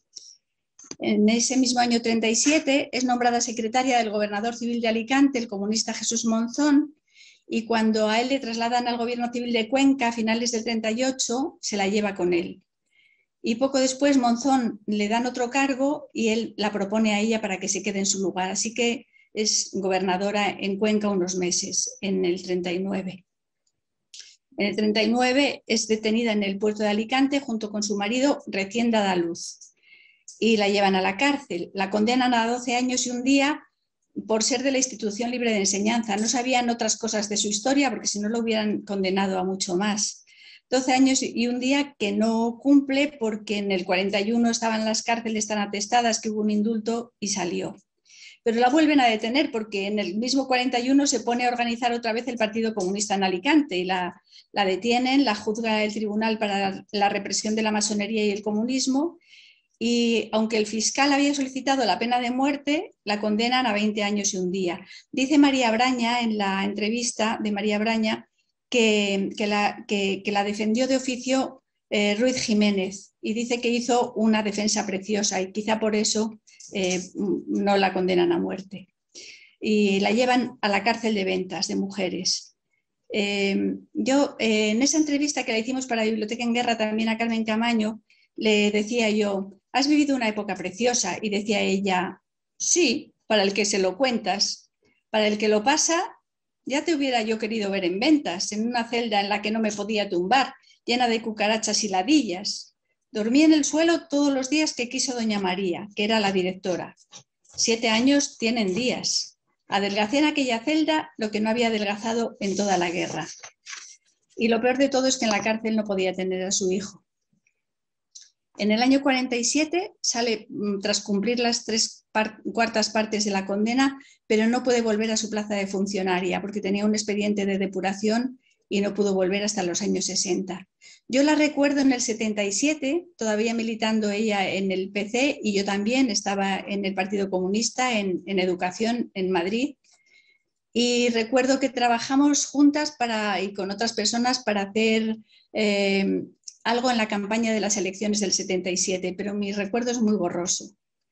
S7: En ese mismo año treinta y siete es nombrada secretaria del gobernador civil de Alicante, el comunista Jesús Monzón, y cuando a él le trasladan al gobierno civil de Cuenca a finales del treinta y ocho, se la lleva con él. Y poco después Monzón le dan otro cargo y él la propone a ella para que se quede en su lugar. Así que es gobernadora en Cuenca unos meses, en el treinta y nueve. En el treinta y nueve es detenida en el puerto de Alicante junto con su marido recién dada a luz y la llevan a la cárcel. La condenan a doce años y un día por ser de la Institución Libre de Enseñanza. No sabían otras cosas de su historia porque si no lo hubieran condenado a mucho más. doce años y un día que no cumple porque en el cuarenta y uno estaban las cárceles tan atestadas que hubo un indulto y salió. Pero la vuelven a detener porque en el mismo cuarenta y uno se pone a organizar otra vez el Partido Comunista en Alicante y la, la detienen, la juzga el Tribunal para la Represión de la Masonería y el Comunismo y aunque el fiscal había solicitado la pena de muerte, la condenan a veinte años y un día. Dice María Braña en la entrevista de María Braña Que, que, la, que, que la defendió de oficio eh, Ruiz Jiménez y dice que hizo una defensa preciosa y quizá por eso eh, no la condenan a muerte. Y la llevan a la cárcel de Ventas de mujeres. Eh, yo eh, en esa entrevista que le hicimos para Biblioteca en Guerra también a Carmen Camaño, le decía yo, has vivido una época preciosa y decía ella, sí, para el que se lo cuentas, para el que lo pasa. Ya te hubiera yo querido ver en Ventas, en una celda en la que no me podía tumbar, llena de cucarachas y ladillas. Dormí en el suelo todos los días que quiso doña María, que era la directora. Siete años tienen días. Adelgacé en aquella celda lo que no había adelgazado en toda la guerra. Y lo peor de todo es que en la cárcel no podía tener a su hijo. En el año cuarenta y siete sale tras cumplir las tres par- cuartas partes de la condena, pero no puede volver a su plaza de funcionaria porque tenía un expediente de depuración y no pudo volver hasta los años sesenta. Yo la recuerdo en el setenta y siete, todavía militando ella en el P C y yo también estaba en el Partido Comunista, en, en Educación, en Madrid. Y recuerdo que trabajamos juntas para, y con otras personas para hacer eh, algo en la campaña de las elecciones del setenta y siete, pero mi recuerdo es muy borroso.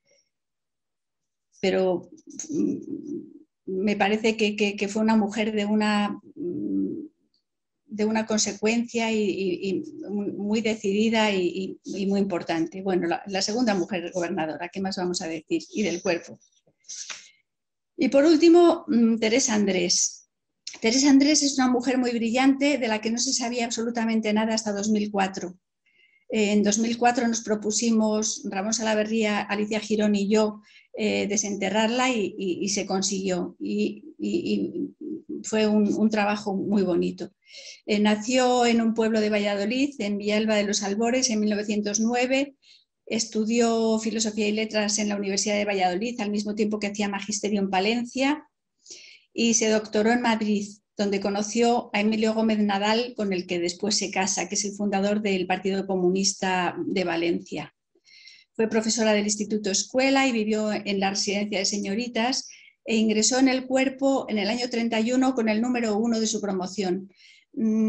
S7: Pero me parece que, que, que fue una mujer de una, de una consecuencia y, y, y muy decidida y, y, y muy importante. Bueno, la, la segunda mujer gobernadora, ¿qué más vamos a decir? Y del cuerpo. Y por último, Teresa Andrés. Teresa Andrés es una mujer muy brillante de la que no se sabía absolutamente nada hasta dos mil cuatro. En dos mil cuatro nos propusimos, Ramón Salaverría, Alicia Girón y yo, eh, desenterrarla y, y, y se consiguió. Y, y, y fue un, un trabajo muy bonito. Eh, nació en un pueblo de Valladolid, en Villalba de los Albores, en mil novecientos nueve. Estudió Filosofía y Letras en la Universidad de Valladolid, al mismo tiempo que hacía magisterio en Palencia. Y se doctoró en Madrid, donde conoció a Emilio Gómez Nadal, con el que después se casa, que es el fundador del Partido Comunista de Valencia. Fue profesora del Instituto Escuela y vivió en la residencia de señoritas e ingresó en el cuerpo en el año treinta y uno con el número uno de su promoción.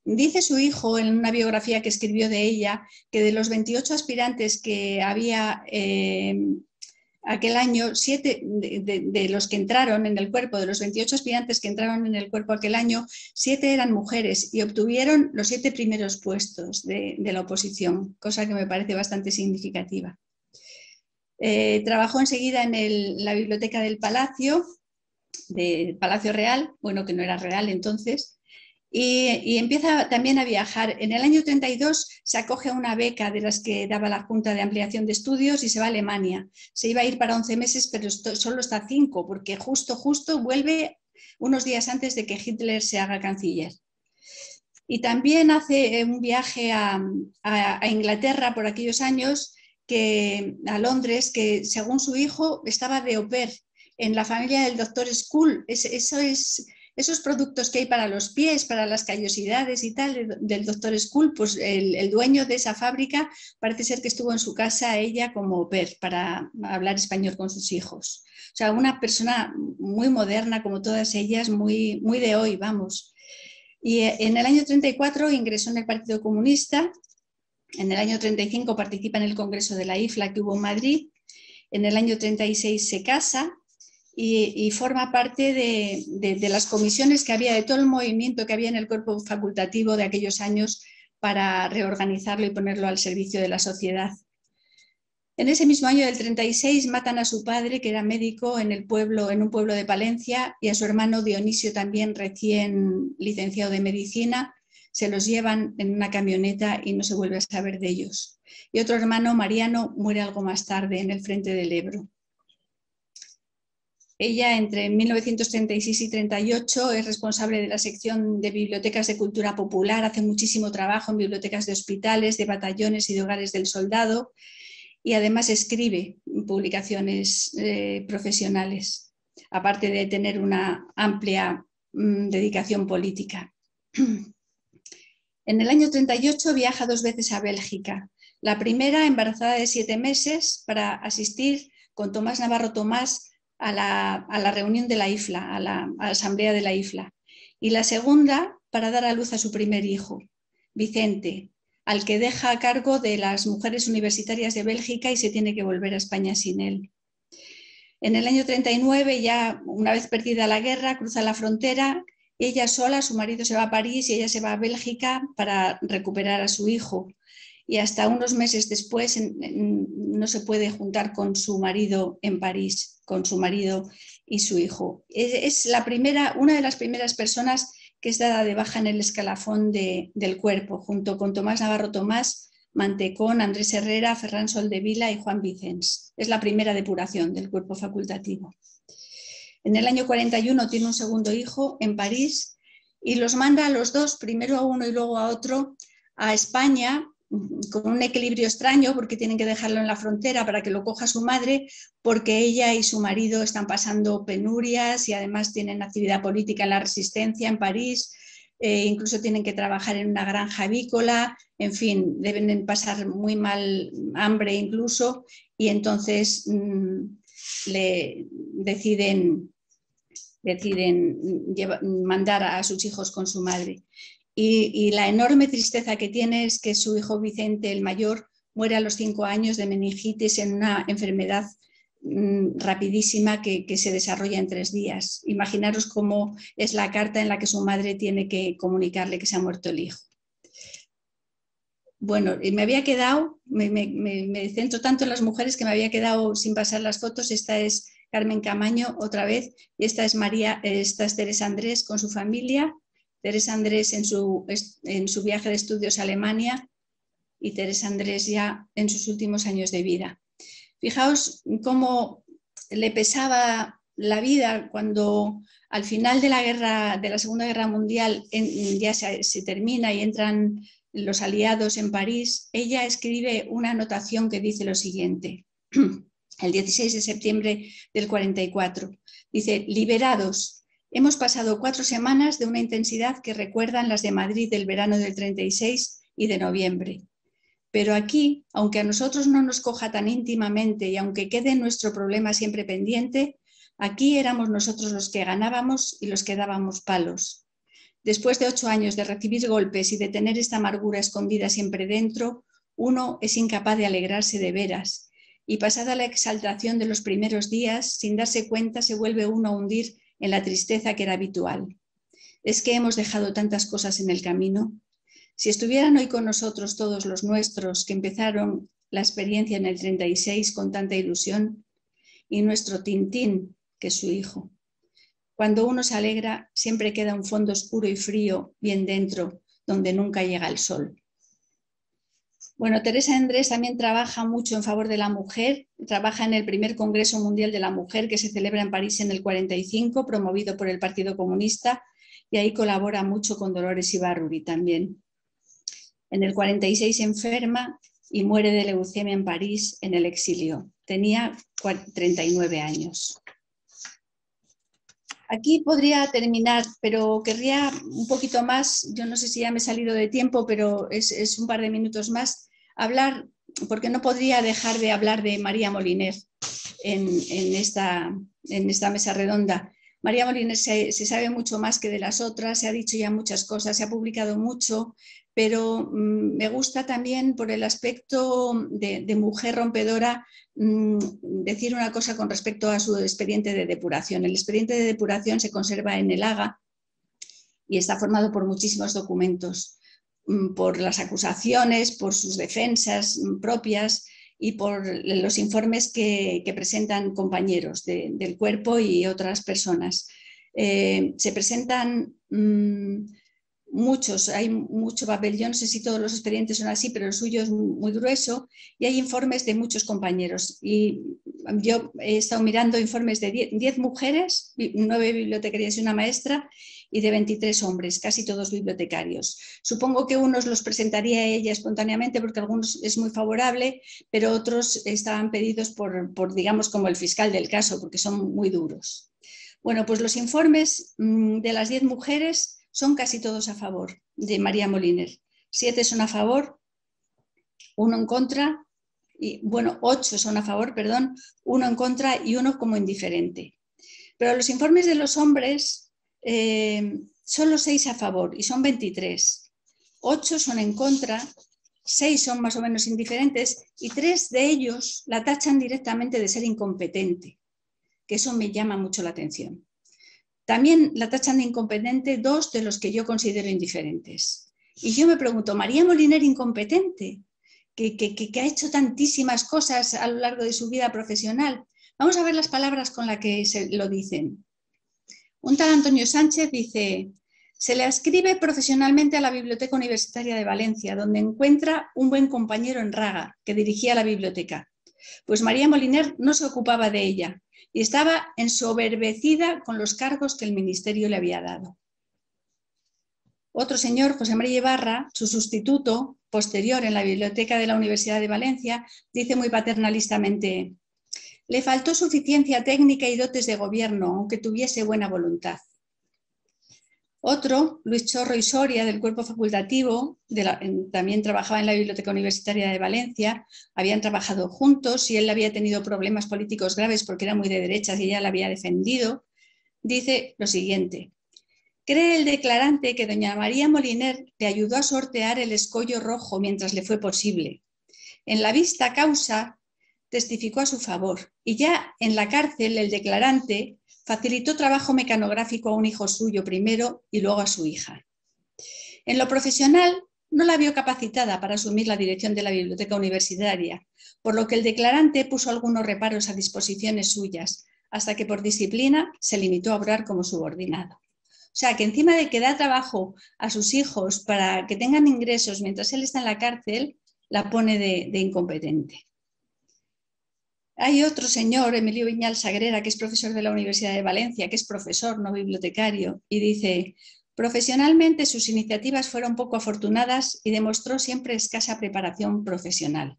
S7: Dice su hijo en una biografía que escribió de ella que de los veintiocho aspirantes que había eh, aquel año, siete de, de, de los que entraron en el cuerpo, de los veintiocho aspirantes que entraron en el cuerpo aquel año, siete eran mujeres y obtuvieron los siete primeros puestos de, de la oposición, cosa que me parece bastante significativa. Eh, trabajó enseguida en el, la biblioteca del Palacio, del Palacio Real, bueno, que no era real entonces, y, y empieza también a viajar. En el año treinta y dos se acoge a una beca de las que daba la Junta de Ampliación de Estudios y se va a Alemania. Se iba a ir para once meses, pero esto, solo está cinco, porque justo, justo vuelve unos días antes de que Hitler se haga canciller. Y también hace un viaje a, a, a Inglaterra por aquellos años, que, a Londres, que según su hijo estaba de au pair en la familia del doctor School. Es, eso es... Esos productos que hay para los pies, para las callosidades y tal, del doctor School, pues el, el dueño de esa fábrica parece ser que estuvo en su casa ella como au pair para hablar español con sus hijos. O sea, una persona muy moderna, como todas ellas, muy, muy de hoy, vamos. Y en el año treinta y cuatro ingresó en el Partido Comunista, en el año treinta y cinco participa en el Congreso de la I F L A que hubo en Madrid, en el año treinta y seis se casa, Y, y forma parte de, de, de las comisiones que había, de todo el movimiento que había en el cuerpo facultativo de aquellos años para reorganizarlo y ponerlo al servicio de la sociedad. En ese mismo año del treinta y seis matan a su padre, que era médico en, el pueblo, en un pueblo de Palencia, y a su hermano Dionisio, también recién licenciado de medicina. Se los llevan en una camioneta y no se vuelve a saber de ellos. Y otro hermano, Mariano, muere algo más tarde en el frente del Ebro. Ella, entre mil novecientos treinta y seis y treinta y ocho, es responsable de la sección de bibliotecas de cultura popular, hace muchísimo trabajo en bibliotecas de hospitales, de batallones y de hogares del soldado, y además escribe publicaciones eh, profesionales, aparte de tener una amplia mmm, dedicación política. En el año treinta y ocho viaja dos veces a Bélgica. La primera, embarazada de siete meses, para asistir con Tomás Navarro Tomás A la, a la reunión de la I F L A, a la, a la asamblea de la I F L A. Y la segunda, para dar a luz a su primer hijo, Vicente, al que deja a cargo de las mujeres universitarias de Bélgica y se tiene que volver a España sin él. En el año treinta y nueve, ya una vez perdida la guerra, cruza la frontera, ella sola, su marido se va a París y ella se va a Bélgica para recuperar a su hijo. Y hasta unos meses después en, en, no se puede juntar con su marido en París, con su marido y su hijo. Es, es la primera, una de las primeras personas que es dada de baja en el escalafón de, del cuerpo, junto con Tomás Navarro Tomás, Mantecón, Andrés Herrera, Ferran Soldevila y Juan Vicens. Es la primera depuración del cuerpo facultativo. En el año cuarenta y uno tiene un segundo hijo en París y los manda a los dos, primero a uno y luego a otro, a España, con un equilibrio extraño porque tienen que dejarlo en la frontera para que lo coja su madre, porque ella y su marido están pasando penurias y además tienen actividad política en la resistencia en París, eh, incluso tienen que trabajar en una granja avícola, en fin, deben pasar muy mal, hambre incluso, y entonces mmm, le deciden, deciden llevar, mandar a sus hijos con su madre. Y, y la enorme tristeza que tiene es que su hijo Vicente, el mayor, muere a los cinco años de meningitis en una enfermedad mmm, rapidísima que, que se desarrolla en tres días. Imaginaros cómo es la carta en la que su madre tiene que comunicarle que se ha muerto el hijo. Bueno, me había quedado, me, me, me centro tanto en las mujeres que me había quedado sin pasar las fotos. Esta es Carmen Camaño otra vez y esta es, María, esta es Teresa Andrés con su familia. Teresa Andrés en su, en su viaje de estudios a Alemania y Teresa Andrés ya en sus últimos años de vida. Fijaos cómo le pesaba la vida cuando al final de la guerra, de la Segunda Guerra Mundial en, ya se, se termina y entran los aliados en París. Ella escribe una anotación que dice lo siguiente, el dieciséis de septiembre del cuarenta y cuatro. Dice, liberados. Hemos pasado cuatro semanas de una intensidad que recuerdan las de Madrid del verano del treinta y seis y de noviembre. Pero aquí, aunque a nosotros no nos coja tan íntimamente y aunque quede nuestro problema siempre pendiente, aquí éramos nosotros los que ganábamos y los que dábamos palos. Después de ocho años de recibir golpes y de tener esta amargura escondida siempre dentro, uno es incapaz de alegrarse de veras, y pasada la exaltación de los primeros días, sin darse cuenta, se vuelve uno a hundir en la tristeza que era habitual. ¿Es que hemos dejado tantas cosas en el camino? Si estuvieran hoy con nosotros todos los nuestros que empezaron la experiencia en el treinta y seis con tanta ilusión, y nuestro Tintín, que es su hijo. Cuando uno se alegra, siempre queda un fondo oscuro y frío bien dentro, donde nunca llega el sol. Bueno, Teresa Endrés también trabaja mucho en favor de la mujer, trabaja en el primer Congreso Mundial de la Mujer que se celebra en París en el cuarenta y cinco, promovido por el Partido Comunista, y ahí colabora mucho con Dolores Ibarruri también. En el cuarenta y seis enferma y muere de leucemia en París en el exilio. Tenía treinta y nueve años. Aquí podría terminar, pero querría un poquito más, yo no sé si ya me he salido de tiempo, pero es, es un par de minutos más, hablar, porque no podría dejar de hablar de María Moliner en, en, esta, en esta mesa redonda. María Moliner se, se sabe mucho más que de las otras, se ha dicho ya muchas cosas, se ha publicado mucho, pero mmm, me gusta también por el aspecto de, de mujer rompedora mmm, decir una cosa con respecto a su expediente de depuración. El expediente de depuración se conserva en el Haga y está formado por muchísimos documentos, mmm, por las acusaciones, por sus defensas mmm, propias y por los informes que, que presentan compañeros de, del cuerpo y otras personas. Eh, se presentan mmm, muchos, hay mucho papel, yo no sé si todos los expedientes son así, pero el suyo es muy grueso y hay informes de muchos compañeros. Y yo he estado mirando informes de diez mujeres, nueve bibliotecarias y una maestra, y de veintitrés hombres, casi todos bibliotecarios. Supongo que unos los presentaría ella espontáneamente porque algunos es muy favorable, pero otros estaban pedidos por, por, digamos, como el fiscal del caso, porque son muy duros. Bueno, pues los informes mmm, de las diez mujeres son casi todos a favor de María Moliner. Siete son a favor, uno en contra, y, bueno, ocho son a favor, perdón, uno en contra y uno como indiferente. Pero los informes de los hombres, eh, solo seis a favor y son veintitrés. Ocho son en contra, seis son más o menos indiferentes y tres de ellos la tachan directamente de ser incompetente, que eso me llama mucho la atención. También la tachan de incompetente dos de los que yo considero indiferentes. Y yo me pregunto, ¿María Moliner incompetente? Que, que, que ha hecho tantísimas cosas a lo largo de su vida profesional. Vamos a ver las palabras con las que se lo dicen. Un tal Antonio Sánchez dice, se le ascribe profesionalmente a la Biblioteca Universitaria de Valencia, donde encuentra un buen compañero en Raga, que dirigía la biblioteca. Pues María Moliner no se ocupaba de ella y estaba ensoberbecida con los cargos que el ministerio le había dado. Otro señor, José María Ibarra, su sustituto posterior en la Biblioteca de la Universidad de Valencia, dice muy paternalistamente, le faltó suficiencia técnica y dotes de gobierno, aunque tuviese buena voluntad. Otro, Luis Chorro y Soria, del cuerpo facultativo, de la, en, también trabajaba en la Biblioteca Universitaria de Valencia, habían trabajado juntos y él había tenido problemas políticos graves porque era muy de derechas y ella la había defendido, dice lo siguiente. Cree el declarante que doña María Moliner le ayudó a sortear el escollo rojo mientras le fue posible. En la vista causa testificó a su favor y ya en la cárcel el declarante facilitó trabajo mecanográfico a un hijo suyo primero y luego a su hija. En lo profesional no la vio capacitada para asumir la dirección de la biblioteca universitaria, por lo que el declarante puso algunos reparos a disposiciones suyas, hasta que por disciplina se limitó a obrar como subordinado. O sea, que encima de que da trabajo a sus hijos para que tengan ingresos mientras él está en la cárcel, la pone de, de incompetente. Hay otro señor, Emilio Viñal Sagrera, que es profesor de la Universidad de Valencia, que es profesor, no bibliotecario, y dice, profesionalmente sus iniciativas fueron poco afortunadas y demostró siempre escasa preparación profesional.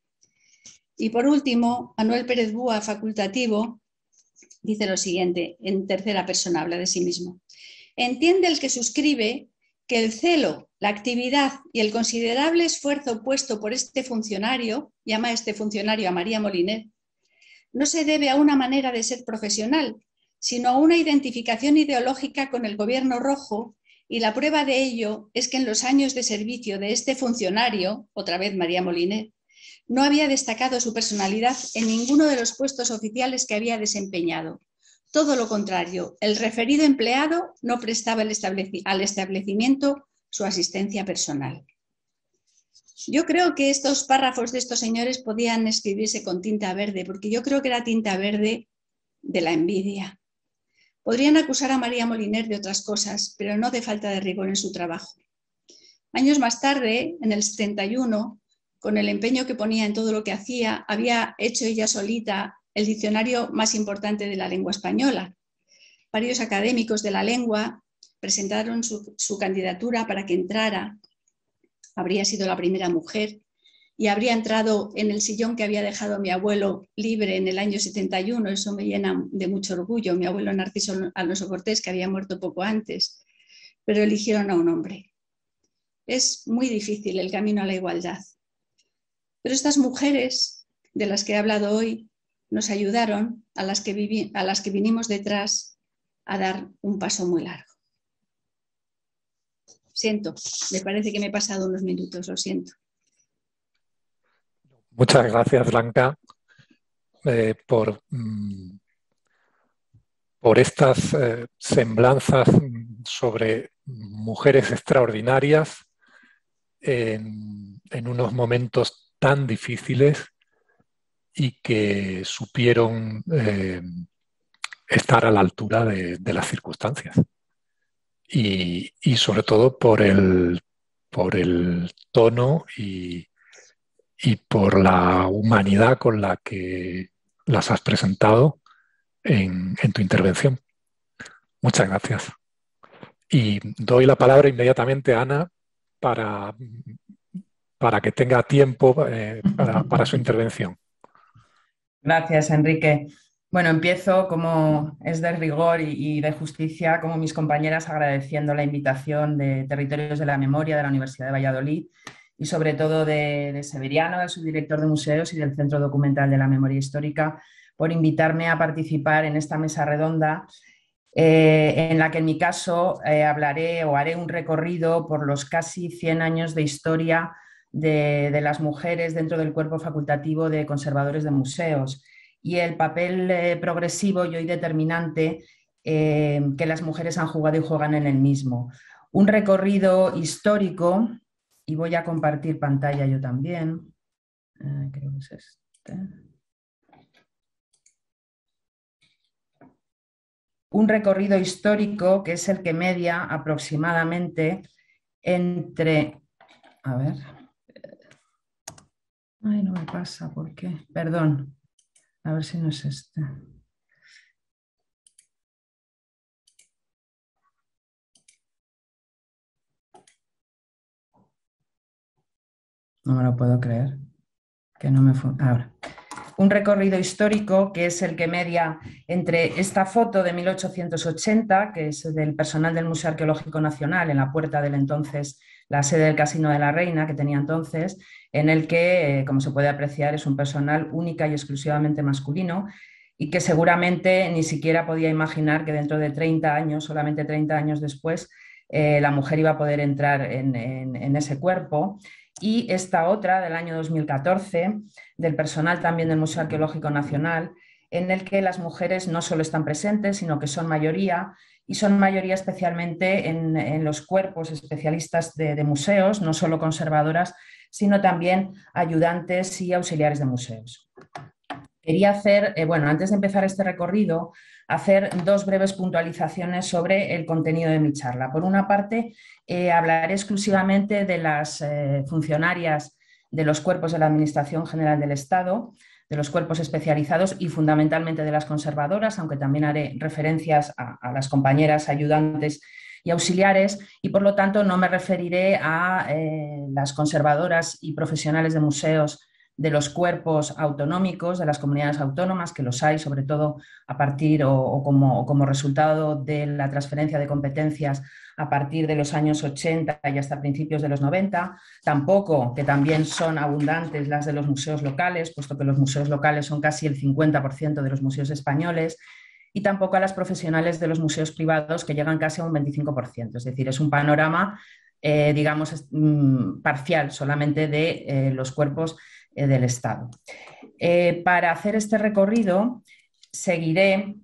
S7: Y por último, Manuel Pérez Búa, facultativo, dice lo siguiente, en tercera persona, habla de sí mismo. Entiende el que suscribe que el celo, la actividad y el considerable esfuerzo puesto por este funcionario, llama a este funcionario a María Moliner, no se debe a una manera de ser profesional, sino a una identificación ideológica con el gobierno rojo Y la prueba de ello es que en los años de servicio de este funcionario, otra vez María Moliner, no había destacado su personalidad en ninguno de los puestos oficiales que había desempeñado. Todo lo contrario, el referido empleado no prestaba al establecimiento su asistencia personal. Yo creo que estos párrafos de estos señores podían escribirse con tinta verde, porque yo creo que era tinta verde de la envidia. Podrían acusar a María Moliner de otras cosas, pero no de falta de rigor en su trabajo. Años más tarde, en el setenta y uno, con el empeño que ponía en todo lo que hacía, había hecho ella solita el diccionario más importante de la lengua española. Varios académicos de la lengua presentaron su, su candidatura para que entrara. Habría sido la primera mujer y habría entrado en el sillón que había dejado mi abuelo libre en el año setenta y uno. Eso me llena de mucho orgullo. Mi abuelo Narciso Alonso Cortés, que había muerto poco antes, pero eligieron a un hombre. Es muy difícil el camino a la igualdad. Pero estas mujeres de las que he hablado hoy nos ayudaron, a las que, vivi, a las que vinimos detrás, a dar un paso muy largo. Siento, me parece que me he pasado unos minutos, lo siento.
S5: Muchas gracias, Blanca, eh, por, mm, por estas eh, semblanzas sobre mujeres extraordinarias en, en unos momentos tan difíciles y que supieron eh, estar a la altura de, de las circunstancias. Y, y sobre todo por el, por el tono y, y por la humanidad con la que las has presentado en, en tu intervención. Muchas gracias. Y doy la palabra inmediatamente a Ana para, para que tenga tiempo eh, para, para su intervención.
S8: Gracias, Enrique. Bueno, empiezo, como es de rigor y, y de justicia, como mis compañeras, agradeciendo la invitación de Territorios de la Memoria de la Universidad de Valladolid y sobre todo de, de Severiano, del subdirector de museos y del Centro Documental de la Memoria Histórica, por invitarme a participar en esta mesa redonda eh, en la que en mi caso eh, hablaré o haré un recorrido por los casi cien años de historia de, de las mujeres dentro del cuerpo facultativo de conservadores de museos y el papel eh, progresivo y hoy determinante eh, que las mujeres han jugado y juegan en el mismo. Un recorrido histórico, y voy a compartir pantalla yo también, eh, creo que es este. Un recorrido histórico que es el que media aproximadamente entre... A ver... Ay, no me pasa, ¿por qué? Perdón. A ver si no es este. No me lo puedo creer. Que no me fue... Ahora. Un recorrido histórico que es el que media entre esta foto de mil ochocientos ochenta, que es del personal del Museo Arqueológico Nacional en la puerta del entonces, la sede del Casino de la Reina, que tenía entonces, en el que, eh, como se puede apreciar, es un personal única y exclusivamente masculino y que seguramente ni siquiera podía imaginar que dentro de treinta años, solamente treinta años después, eh, la mujer iba a poder entrar en, en, en ese cuerpo. Y esta otra del año dos mil catorce, del personal también del Museo Arqueológico Nacional, en el que las mujeres no solo están presentes, sino que son mayoría, y son mayoría especialmente en, en los cuerpos especialistas de, de museos, no solo conservadoras, sino también ayudantes y auxiliares de museos. Quería hacer, eh, bueno, antes de empezar este recorrido, hacer dos breves puntualizaciones sobre el contenido de mi charla. Por una parte, eh, hablaré exclusivamente de las eh, funcionarias de los cuerpos de la Administración General del Estado, de los cuerpos especializados y fundamentalmente de las conservadoras, aunque también haré referencias a, a las compañeras ayudantes y auxiliares, y por lo tanto no me referiré a eh, las conservadoras y profesionales de museos de los cuerpos autonómicos, de las comunidades autónomas, que los hay, sobre todo a partir o, o, como, o como resultado de la transferencia de competencias a partir de los años ochenta y hasta principios de los noventa. Tampoco, que también son abundantes las de los museos locales, puesto que los museos locales son casi el cincuenta por ciento de los museos españoles, y tampoco a las profesionales de los museos privados, que llegan casi a un veinticinco por ciento. Es decir, es un panorama, eh, digamos, mm, parcial solamente de eh, los cuerpos eh, del Estado. Eh, para hacer este recorrido seguiré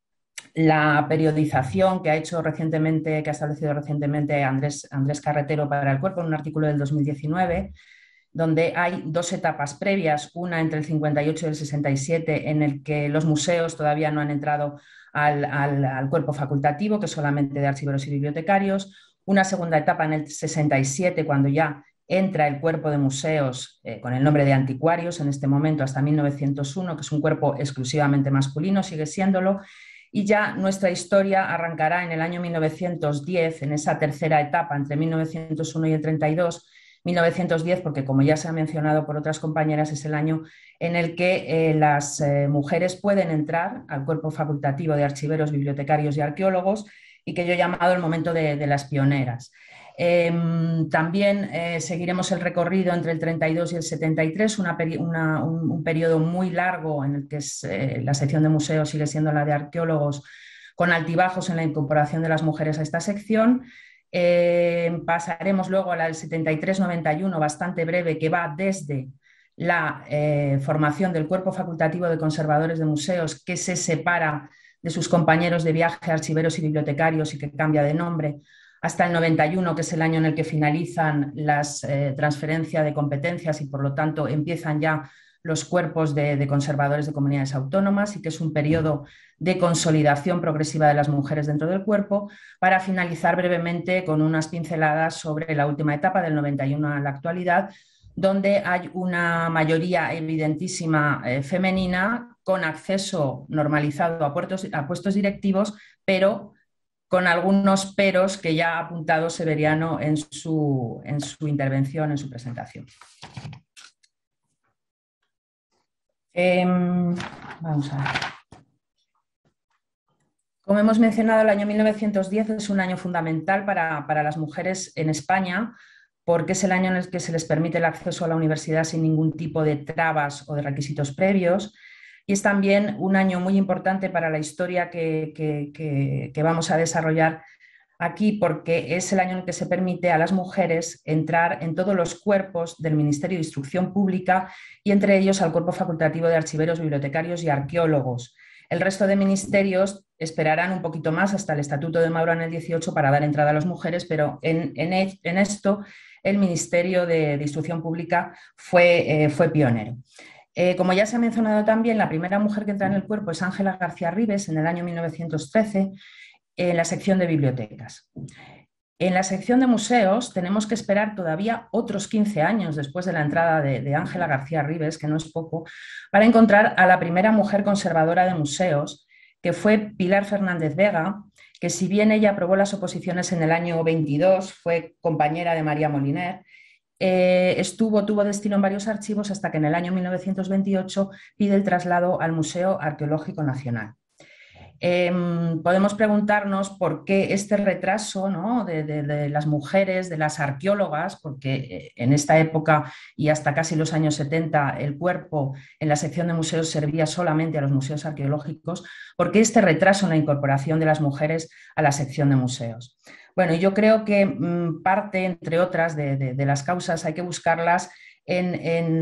S8: la periodización que ha hecho recientemente, que ha establecido recientemente Andrés, Andrés Carretero para el Cuerpo en un artículo del dos mil diecinueve, donde hay dos etapas previas, una entre el cincuenta y ocho y el sesenta y siete, en el que los museos todavía no han entrado al, al, al cuerpo facultativo, que es solamente de archiveros y bibliotecarios, una segunda etapa en el sesenta y siete, cuando ya entra el cuerpo de museos eh, con el nombre de anticuarios, en este momento hasta mil novecientos uno, que es un cuerpo exclusivamente masculino, sigue siéndolo, y ya nuestra historia arrancará en el año mil novecientos diez, en esa tercera etapa entre mil novecientos uno y el treinta y dos, mil novecientos diez, porque como ya se ha mencionado por otras compañeras, es el año en el que eh, las eh, mujeres pueden entrar al cuerpo facultativo de archiveros, bibliotecarios y arqueólogos, y que yo he llamado el momento de, de las pioneras. Eh, también eh, seguiremos el recorrido entre el treinta y dos y el setenta y tres, una peri una, un, un periodo muy largo en el que es, eh, la sección de museos sigue siendo la de arqueólogos, con altibajos en la incorporación de las mujeres a esta sección. Eh, pasaremos luego a la del setenta y tres noventa y uno, bastante breve, que va desde la eh, formación del cuerpo facultativo de conservadores de museos, que se separa de sus compañeros de viaje, archiveros y bibliotecarios, y que cambia de nombre, hasta el noventa y uno, que es el año en el que finalizan las eh, transferencias de competencias y por lo tanto empiezan ya los cuerpos de, de conservadores de comunidades autónomas, y que es un periodo de consolidación progresiva de las mujeres dentro del cuerpo, para finalizar brevemente con unas pinceladas sobre la última etapa del noventa y uno a la actualidad, donde hay una mayoría evidentísima eh, femenina, con acceso normalizado a, puertos, a puestos directivos, pero con algunos peros que ya ha apuntado Severiano en su, en su intervención, en su presentación. Eh, vamos a ver. Como hemos mencionado, el año mil novecientos diez es un año fundamental para, para las mujeres en España, porque es el año en el que se les permite el acceso a la universidad sin ningún tipo de trabas o de requisitos previos. Y es también un año muy importante para la historia que, que, que, que vamos a desarrollar aquí, porque es el año en el que se permite a las mujeres entrar en todos los cuerpos del Ministerio de Instrucción Pública, y entre ellos al cuerpo facultativo de archiveros, bibliotecarios y arqueólogos. El resto de ministerios esperarán un poquito más hasta el Estatuto de Maura en el dieciocho para dar entrada a las mujeres, pero en, en, en esto el Ministerio de, de Instrucción Pública fue, eh, fue pionero. Eh, como ya se ha mencionado también, la primera mujer que entra en el cuerpo es Ángela García Ribes en el año mil novecientos trece, en la sección de bibliotecas. En la sección de museos tenemos que esperar todavía otros quince años después de la entrada de Ángela García Ribes, que no es poco, para encontrar a la primera mujer conservadora de museos, que fue Pilar Fernández Vega, que si bien ella aprobó las oposiciones en el año veintidós, fue compañera de María Moliner. Eh, estuvo, tuvo destino en varios archivos hasta que en el año mil novecientos veintiocho pide el traslado al Museo Arqueológico Nacional. Eh, podemos preguntarnos por qué este retraso, ¿no?, de, de, de las mujeres, de las arqueólogas, porque en esta época y hasta casi los años setenta el cuerpo en la sección de museos servía solamente a los museos arqueológicos. ¿Por qué este retraso en la incorporación de las mujeres a la sección de museos? Bueno, yo creo que mmm, parte, entre otras, de, de, de las causas hay que buscarlas en, en,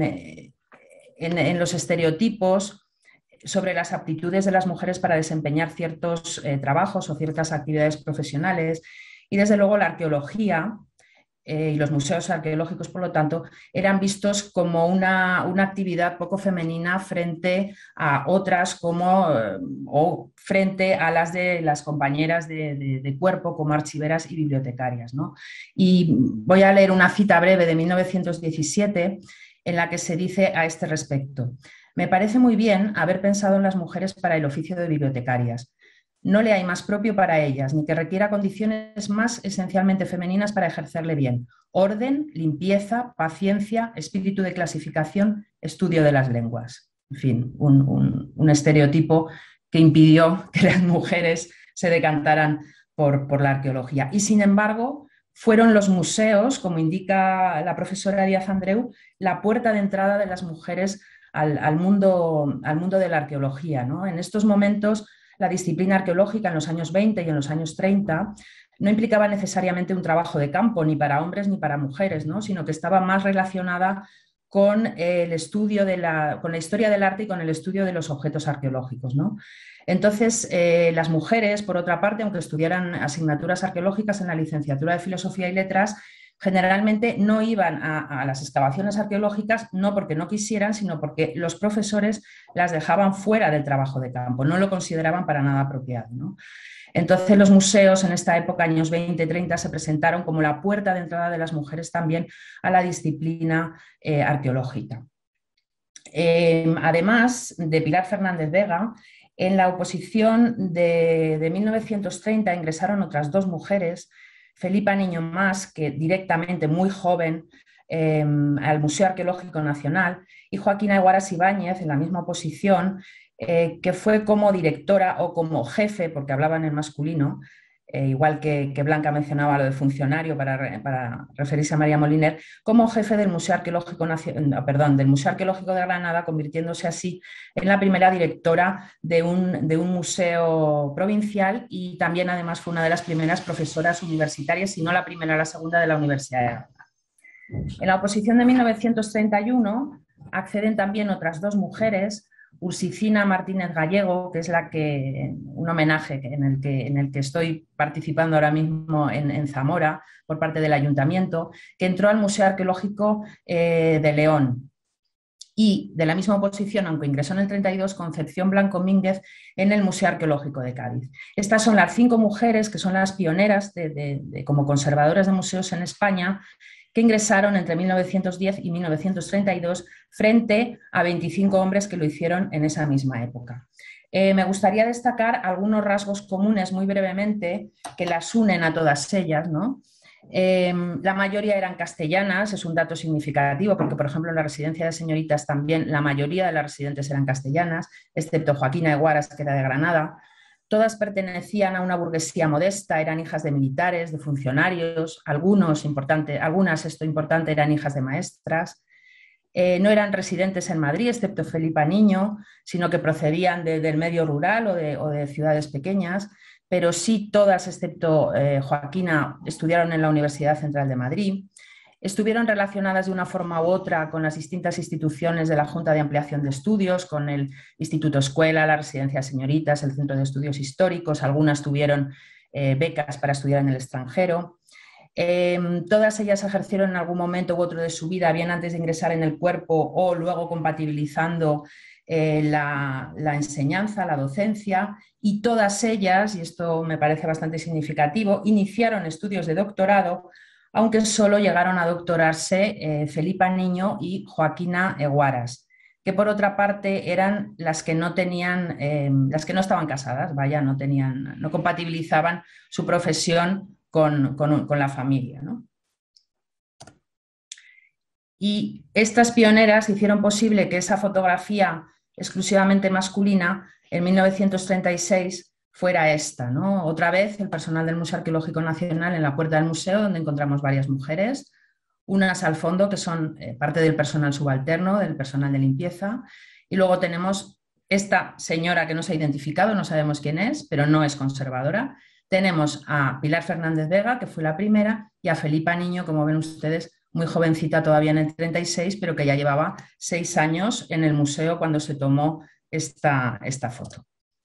S8: en, en los estereotipos sobre las aptitudes de las mujeres para desempeñar ciertos eh, trabajos o ciertas actividades profesionales, y desde luego la arqueología eh, y los museos arqueológicos, por lo tanto, eran vistos como una, una actividad poco femenina frente a otras como, eh, o frente a las de las compañeras de, de, de cuerpo como archiveras y bibliotecarias, ¿no? Y voy a leer una cita breve de mil novecientos diecisiete en la que se dice a este respecto: me parece muy bien haber pensado en las mujeres para el oficio de bibliotecarias. No le hay más propio para ellas, ni que requiera condiciones más esencialmente femeninas para ejercerle bien: orden, limpieza, paciencia, espíritu de clasificación, estudio de las lenguas. En fin, un, un, un estereotipo que impidió que las mujeres se decantaran por, por la arqueología. Y sin embargo, fueron los museos, como indica la profesora Díaz Andreu, la puerta de entrada de las mujeres Al, al, mundo, al mundo de la arqueología, ¿no? En estos momentos la disciplina arqueológica en los años veinte y en los años treinta no implicaba necesariamente un trabajo de campo ni para hombres ni para mujeres, ¿no? Sino que estaba más relacionada con el estudio de la, con la historia del arte y con el estudio de los objetos arqueológicos, ¿no? Entonces, eh, las mujeres, por otra parte, aunque estudiaran asignaturas arqueológicas en la licenciatura de Filosofía y Letras, generalmente no iban a, a las excavaciones arqueológicas, no porque no quisieran, sino porque los profesores las dejaban fuera del trabajo de campo, no lo consideraban para nada apropiado, ¿no? Entonces los museos en esta época, años veinte treinta, se presentaron como la puerta de entrada de las mujeres también a la disciplina eh, arqueológica. Eh, además de Pilar Fernández Vega, en la oposición de, de mil novecientos treinta ingresaron otras dos mujeres, Felipa Niño Mas, que directamente muy joven, eh, al Museo Arqueológico Nacional, y Joaquina Eguaras Ibáñez, en la misma oposición, eh, que fue como directora o como jefe, porque hablaban en masculino, eh, igual que, que Blanca mencionaba lo de funcionario para, para referirse a María Moliner, como jefe del Museo Arqueológico Nacional, perdón, del Museo Arqueológico de Granada, convirtiéndose así en la primera directora de un, de un museo provincial, y también además fue una de las primeras profesoras universitarias, si no la primera, la segunda de la Universidad de Granada. En la oposición de mil novecientos treinta y uno acceden también otras dos mujeres, Ursicina Martínez Gallego, que es la que, un homenaje en el que, en el que estoy participando ahora mismo en, en Zamora por parte del Ayuntamiento, que entró al Museo Arqueológico eh, de León. Y de la misma oposición, aunque ingresó en el treinta y dos, Concepción Blanco Mínguez en el Museo Arqueológico de Cádiz. Estas son las cinco mujeres que son las pioneras de, de, de, como conservadoras de museos en España, que ingresaron entre mil novecientos diez y mil novecientos treinta y dos frente a veinticinco hombres que lo hicieron en esa misma época. Eh, me gustaría destacar algunos rasgos comunes muy brevemente que las unen a todas ellas, ¿no? Eh, la mayoría eran castellanas, es un dato significativo porque, por ejemplo, en la residencia de señoritas también la mayoría de las residentes eran castellanas, excepto Joaquina Eguaras, que era de Granada. Todas pertenecían a una burguesía modesta, eran hijas de militares, de funcionarios, algunos, importante, algunas, esto importante, eran hijas de maestras. Eh, no eran residentes en Madrid, excepto Felipa Niño, sino que procedían de, del medio rural o de, o de ciudades pequeñas, pero sí todas, excepto eh, Joaquina, estudiaron en la Universidad Central de Madrid. Estuvieron relacionadas de una forma u otra con las distintas instituciones de la Junta de Ampliación de Estudios, con el Instituto Escuela, la Residencia de Señoritas, el Centro de Estudios Históricos. Algunas tuvieron eh, becas para estudiar en el extranjero. Eh, todas ellas ejercieron en algún momento u otro de su vida, bien antes de ingresar en el cuerpo o luego compatibilizando eh, la, la enseñanza, la docencia, y todas ellas, y esto me parece bastante significativo, iniciaron estudios de doctorado, aunque solo llegaron a doctorarse eh, Felipa Niño y Joaquina Eguaras, que por otra parte eran las que no tenían, eh, las que no estaban casadas, vaya, no tenían, no compatibilizaban su profesión con, con, con la familia, ¿no? Y estas pioneras hicieron posible que esa fotografía exclusivamente masculina en mil novecientos treinta y seis fuera esta, ¿no? Otra vez el personal del Museo Arqueológico Nacional en la puerta del museo, donde encontramos varias mujeres, unas al fondo que son eh, parte del personal subalterno, del personal de limpieza, y luego tenemos esta señora que no se ha identificado, no sabemos quién es, pero no es conservadora. Tenemos a Pilar Fernández Vega, que fue la primera, y a Felipa Niño, como ven ustedes, muy jovencita todavía en el treinta y seis, pero que ya llevaba seis años en el museo cuando se tomó esta, esta foto.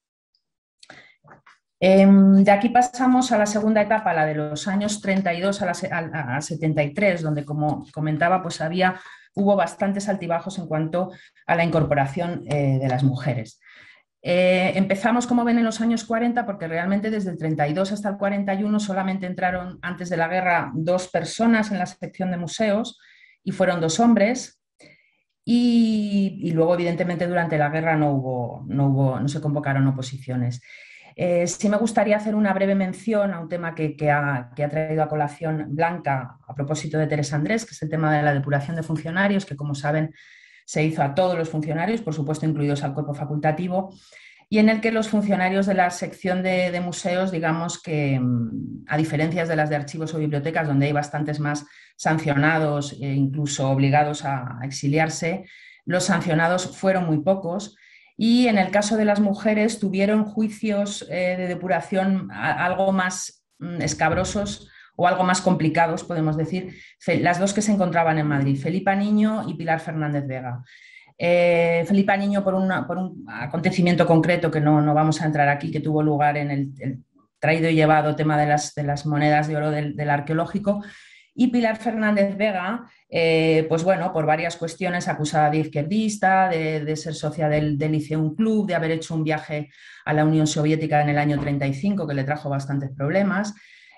S8: De aquí pasamos a la segunda etapa, la de los años treinta y dos a, la, a, a setenta y tres, donde, como comentaba, pues había, hubo bastantes altibajos en cuanto a la incorporación eh, de las mujeres. Eh, empezamos, como ven, en los años cuarenta, porque realmente desde el treinta y dos hasta el cuarenta y uno solamente entraron antes de la guerra dos personas en la sección de museos, y fueron dos hombres. Y, y luego, evidentemente, durante la guerra no, hubo, no, hubo, no se convocaron oposiciones. Eh, sí me gustaría hacer una breve mención a un tema que, que, ha, que ha traído a colación Blanca a propósito de Teresa Andrés, que es el tema de la depuración de funcionarios, que, como saben, se hizo a todos los funcionarios, por supuesto incluidos al cuerpo facultativo, y en el que los funcionarios de la sección de, de museos, digamos que, a diferencia de las de archivos o bibliotecas, donde hay bastantes más sancionados e incluso obligados a, a exiliarse, los sancionados fueron muy pocos. y en el caso de las mujeres tuvieron juicios eh, de depuración algo más mm, escabrosos o algo más complicados, podemos decir, las dos que se encontraban en Madrid, Felipa Niño y Pilar Fernández Vega. Eh, Felipa Niño por, una, por un acontecimiento concreto que no, no vamos a entrar aquí, que tuvo lugar en el, el traído y llevado tema de las, de las monedas de oro del, del arqueológico, y Pilar Fernández Vega, eh, pues bueno, por varias cuestiones, acusada de izquierdista, de, de ser socia del, del Liceum Club, de haber hecho un viaje a la Unión Soviética en el año treinta y cinco que le trajo bastantes problemas.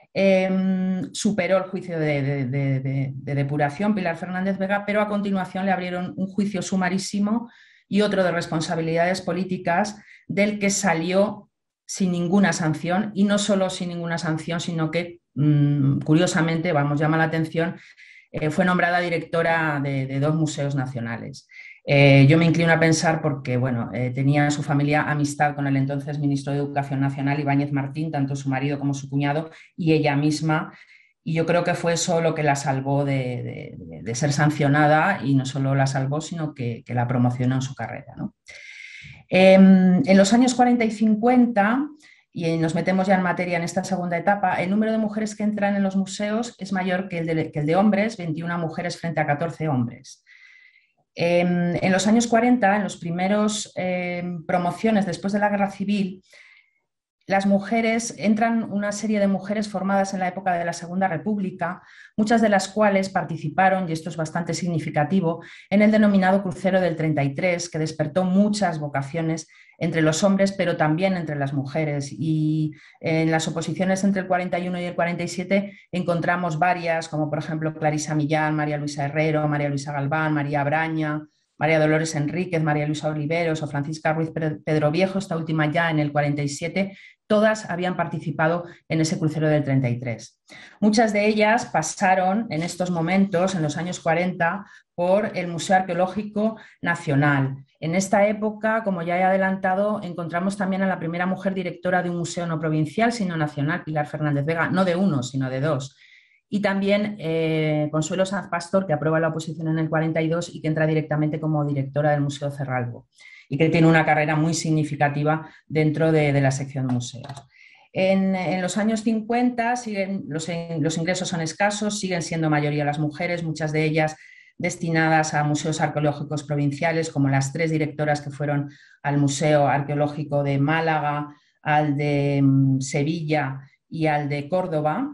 S8: Eh, superó el juicio de, de, de, de, de depuración Pilar Fernández Vega, pero a continuación le abrieron un juicio sumarísimo y otro de responsabilidades políticas, del que salió sin ninguna sanción, y no solo sin ninguna sanción, sino que mmm, curiosamente, vamos, llama la atención, eh, fue nombrada directora de, de dos museos nacionales. Eh, yo me inclino a pensar porque, bueno, eh, tenía en su familia amistad con el entonces ministro de Educación Nacional, Ibáñez Martín, tanto su marido como su cuñado y ella misma, y yo creo que fue eso lo que la salvó de, de, de ser sancionada, y no solo la salvó, sino que, que la promocionó en su carrera, ¿no? Eh, en los años cuarenta y cincuenta, y nos metemos ya en materia en esta segunda etapa, el número de mujeres que entran en los museos es mayor que el de, que el de hombres, veintiuna mujeres frente a catorce hombres. Eh, en los años cuarenta, en los primeros eh, promociones después de la Guerra Civil, las mujeres, entran una serie de mujeres formadas en la época de la Segunda República, muchas de las cuales participaron, y esto es bastante significativo, en el denominado crucero del treinta y tres, que despertó muchas vocaciones entre los hombres, pero también entre las mujeres. Y en las oposiciones entre el cuarenta y uno y el cuarenta y siete encontramos varias, como por ejemplo Clarisa Millán, María Luisa Herrero, María Luisa Galván, María Braña, María Dolores Enríquez, María Luisa Oliveros o Francisca Ruiz Pedro Viejo, esta última ya en el cuarenta y siete, todas habían participado en ese crucero del treinta y tres. Muchas de ellas pasaron en estos momentos, en los años cuarenta, por el Museo Arqueológico Nacional. En esta época, como ya he adelantado, encontramos también a la primera mujer directora de un museo no provincial, sino nacional, Pilar Fernández Vega, no de uno, sino de dos. Y también eh, Consuelo Sanz Pastor, que aprueba la oposición en el cuarenta y dos y que entra directamente como directora del Museo Cerralbo, y que tiene una carrera muy significativa dentro de, de la sección museos. En, en los años cincuenta siguen, los, los ingresos son escasos, siguen siendo mayoría las mujeres, muchas de ellas destinadas a museos arqueológicos provinciales, como las tres directoras que fueron al Museo Arqueológico de Málaga, al de um, Sevilla y al de Córdoba.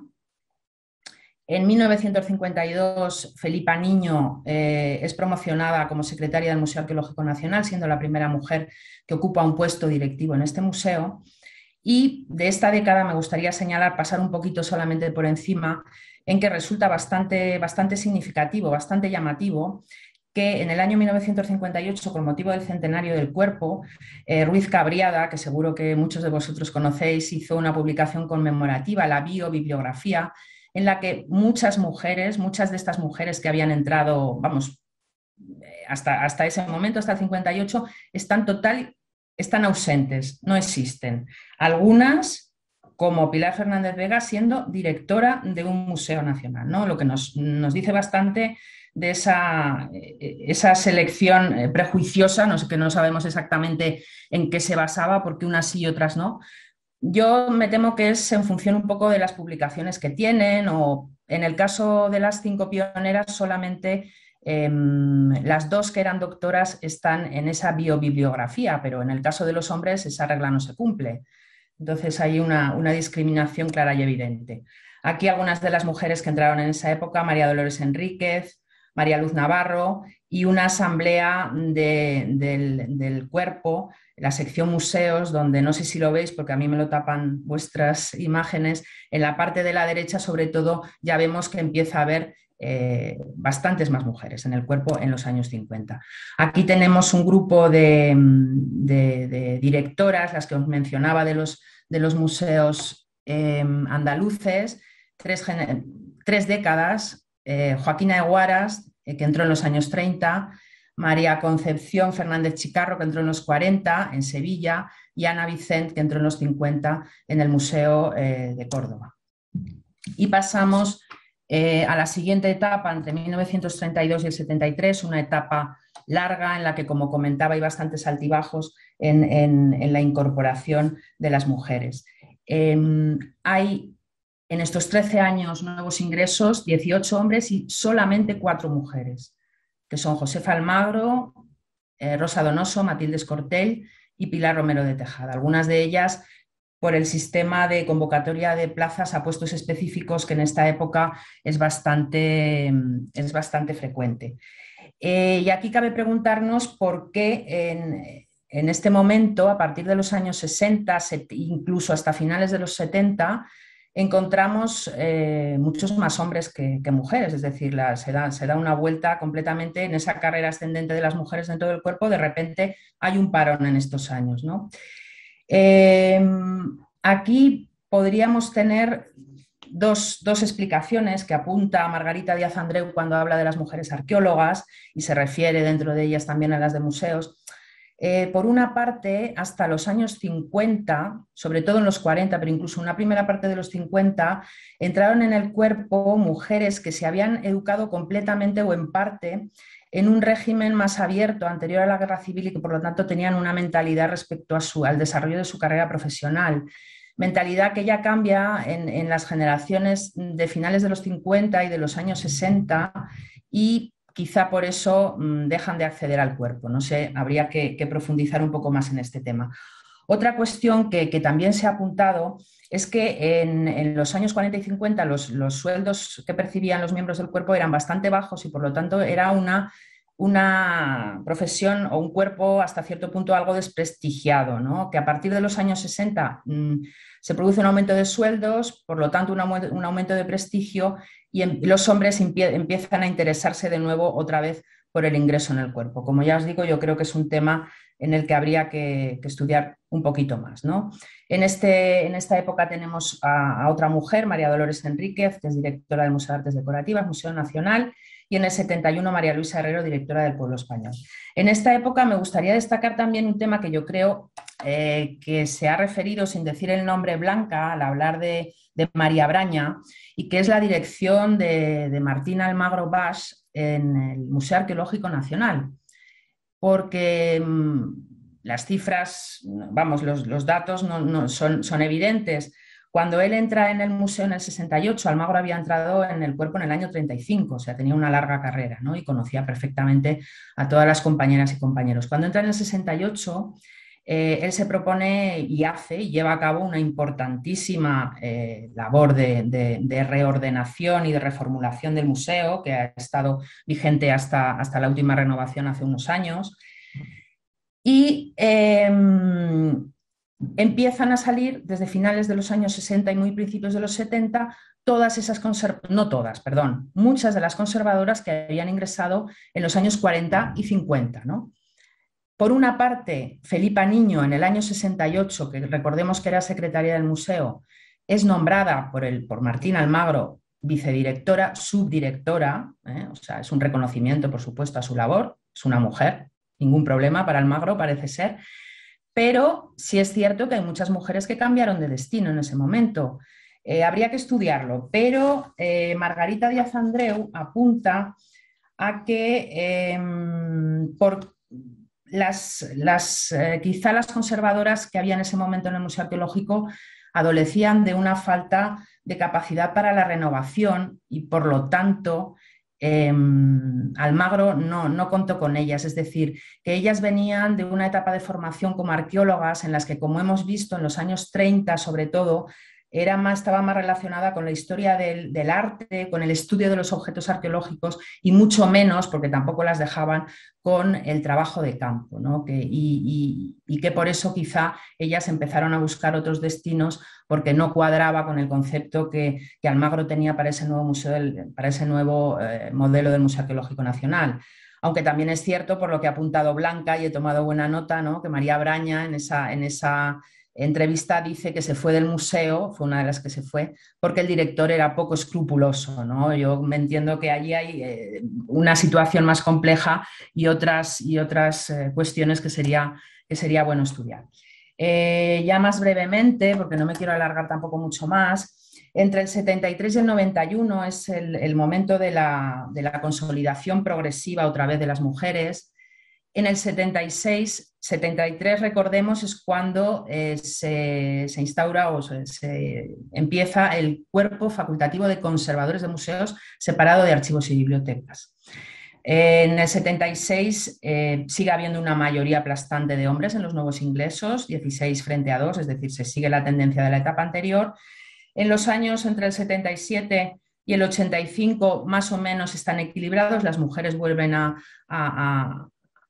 S8: En mil novecientos cincuenta y dos, Felipa Niño eh, es promocionada como secretaria del Museo Arqueológico Nacional, siendo la primera mujer que ocupa un puesto directivo en este museo. Y de esta década me gustaría señalar, pasar un poquito solamente por encima, en que resulta bastante, bastante significativo, bastante llamativo, que en el año mil novecientos cincuenta y ocho, con motivo del centenario del Cuerpo, eh, Ruiz Cabriada, que seguro que muchos de vosotros conocéis, hizo una publicación conmemorativa, la biobibliografía, en la que muchas mujeres, muchas de estas mujeres que habían entrado, vamos, hasta, hasta ese momento, hasta el cincuenta y ocho, están total, están ausentes, no existen. Algunas, como Pilar Fernández Vega, siendo directora de un museo nacional, ¿no? Lo que nos, nos dice bastante de esa, esa selección prejuiciosa, no sé, que no sabemos exactamente en qué se basaba, porque unas sí y otras no. Yo me temo que es en función un poco de las publicaciones que tienen, o en el caso de las cinco pioneras solamente eh, las dos que eran doctoras están en esa biobibliografía, pero en el caso de los hombres esa regla no se cumple. Entonces hay una, una discriminación clara y evidente. Aquí algunas de las mujeres que entraron en esa época: María Dolores Enríquez, María Luz Navarro, y una asamblea de, del, del Cuerpo, la sección museos, donde no sé si lo veis porque a mí me lo tapan vuestras imágenes, en la parte de la derecha sobre todo ya vemos que empieza a haber eh, bastantes más mujeres en el Cuerpo en los años cincuenta. Aquí tenemos un grupo de, de, de directoras, las que os mencionaba de los, de los museos eh, andaluces, tres, tres décadas, eh, Joaquina Eguaras, eh, que entró en los años treinta, María Concepción Fernández Chicarro, que entró en los cuarenta en Sevilla, y Ana Vicent, que entró en los cincuenta en el Museo eh, de Córdoba. Y pasamos eh, a la siguiente etapa, entre mil novecientos treinta y dos y el setenta y tres, una etapa larga en la que, como comentaba, hay bastantes altibajos en, en, en la incorporación de las mujeres. Eh, hay en estos trece años nuevos ingresos, dieciocho hombres y solamente cuatro mujeres, que son Josefa Almagro, eh, Rosa Donoso, Matilde Escortell y Pilar Romero de Tejada. Algunas de ellas por el sistema de convocatoria de plazas a puestos específicos que en esta época es bastante, es bastante frecuente. Eh, y aquí cabe preguntarnos por qué en, en este momento, a partir de los años sesenta, incluso hasta finales de los setenta, encontramos eh, muchos más hombres que, que mujeres, es decir, la, se, da, se da una vuelta completamente en esa carrera ascendente de las mujeres dentro del cuerpo, de repente hay un parón en estos años, ¿no? Eh, aquí podríamos tener dos, dos explicaciones que apunta Margarita Díaz Andreu cuando habla de las mujeres arqueólogas y se refiere dentro de ellas también a las de museos. Eh, por una parte, hasta los años cincuenta, sobre todo en los cuarenta, pero incluso una primera parte de los cincuenta, entraron en el cuerpo mujeres que se habían educado completamente o en parte en un régimen más abierto anterior a la Guerra Civil y que por lo tanto tenían una mentalidad respecto a su, al desarrollo de su carrera profesional. Mentalidad que ya cambia en, en las generaciones de finales de los cincuenta y de los años sesenta y quizá por eso mmm, dejan de acceder al cuerpo. No sé, habría que, que profundizar un poco más en este tema. Otra cuestión que, que también se ha apuntado es que en, en los años cuarenta y cincuenta los, los sueldos que percibían los miembros del cuerpo eran bastante bajos y por lo tanto era una, una profesión o un cuerpo hasta cierto punto algo desprestigiado, ¿no? Que a partir de los años sesenta mmm, se produce un aumento de sueldos, por lo tanto un, un aumento de prestigio y en, los hombres empie, empiezan a interesarse de nuevo otra vez por el ingreso en el cuerpo. Como ya os digo, yo creo que es un tema en el que habría que, que estudiar un poquito más, ¿no? En, este, en esta época tenemos a, a otra mujer, María Dolores Enríquez, que es directora del Museo de Artes Decorativas, Museo Nacional, y en el setenta y uno María Luisa Herrero, directora del Pueblo Español. En esta época me gustaría destacar también un tema que yo creo eh, que se ha referido, sin decir el nombre, Blanca, al hablar de, de María Braña, y que es la dirección de, de Martín Almagro Basch en el Museo Arqueológico Nacional. Porque mmm, las cifras, vamos, los, los datos no, no son, son evidentes. Cuando él entra en el museo en el sesenta y ocho, Almagro había entrado en el cuerpo en el año treinta y cinco, o sea, tenía una larga carrera, ¿no? Y conocía perfectamente a todas las compañeras y compañeros. Cuando entra en el sesenta y ocho, eh, él se propone y hace y lleva a cabo una importantísima eh, labor de, de, de reordenación y de reformulación del museo, que ha estado vigente hasta, hasta la última renovación hace unos años. Y eh, empiezan a salir desde finales de los años sesenta y muy principios de los setenta todas esas conservadoras, no todas, perdón, muchas de las conservadoras que habían ingresado en los años cuarenta y cincuenta, ¿no? Por una parte, Felipa Niño en el año sesenta y ocho, que recordemos que era secretaria del museo, es nombrada por, el, por Martín Almagro vicedirectora, subdirectora, ¿eh? O sea, es un reconocimiento, por supuesto, a su labor, es una mujer, ningún problema para Almagro parece ser, pero sí es cierto que hay muchas mujeres que cambiaron de destino en ese momento. Eh, habría que estudiarlo, pero eh, Margarita Díaz Andreu apunta a que eh, por las, las, eh, quizá las conservadoras que había en ese momento en el Museo Arqueológico adolecían de una falta de capacidad para la renovación y por lo tanto Eh, Almagro no, no contó con ellas, es decir, que ellas venían de una etapa de formación como arqueólogas en las que, como hemos visto en los años treinta sobre todo, era más, estaba más relacionada con la historia del, del arte, con el estudio de los objetos arqueológicos y mucho menos, porque tampoco las dejaban, con el trabajo de campo, ¿no? que, y, y, y que por eso quizá ellas empezaron a buscar otros destinos porque no cuadraba con el concepto que, que Almagro tenía para ese nuevo, museo del, para ese nuevo eh, modelo del Museo Arqueológico Nacional. Aunque también es cierto, por lo que ha apuntado Blanca, y he tomado buena nota, ¿no? que María Braña en esa, en esa entrevista dice que se fue del museo, fue una de las que se fue, porque el director era poco escrupuloso, ¿no? Yo me entiendo que allí hay eh, una situación más compleja y otras, y otras eh, cuestiones que sería, que sería bueno estudiar. Eh, ya más brevemente, porque no me quiero alargar tampoco mucho más, entre el setenta y tres y el noventa y uno es el, el momento de la, de la consolidación progresiva otra vez de las mujeres. En el setenta y seis, setenta y tres, recordemos, es cuando eh, se, se instaura o se, se empieza el Cuerpo Facultativo de Conservadores de Museos separado de archivos y bibliotecas. En el setenta y seis eh, sigue habiendo una mayoría aplastante de hombres en los nuevos ingresos, dieciséis frente a dos, es decir, se sigue la tendencia de la etapa anterior. En los años entre el setenta y siete y el ochenta y cinco más o menos están equilibrados, las mujeres vuelven a, a, a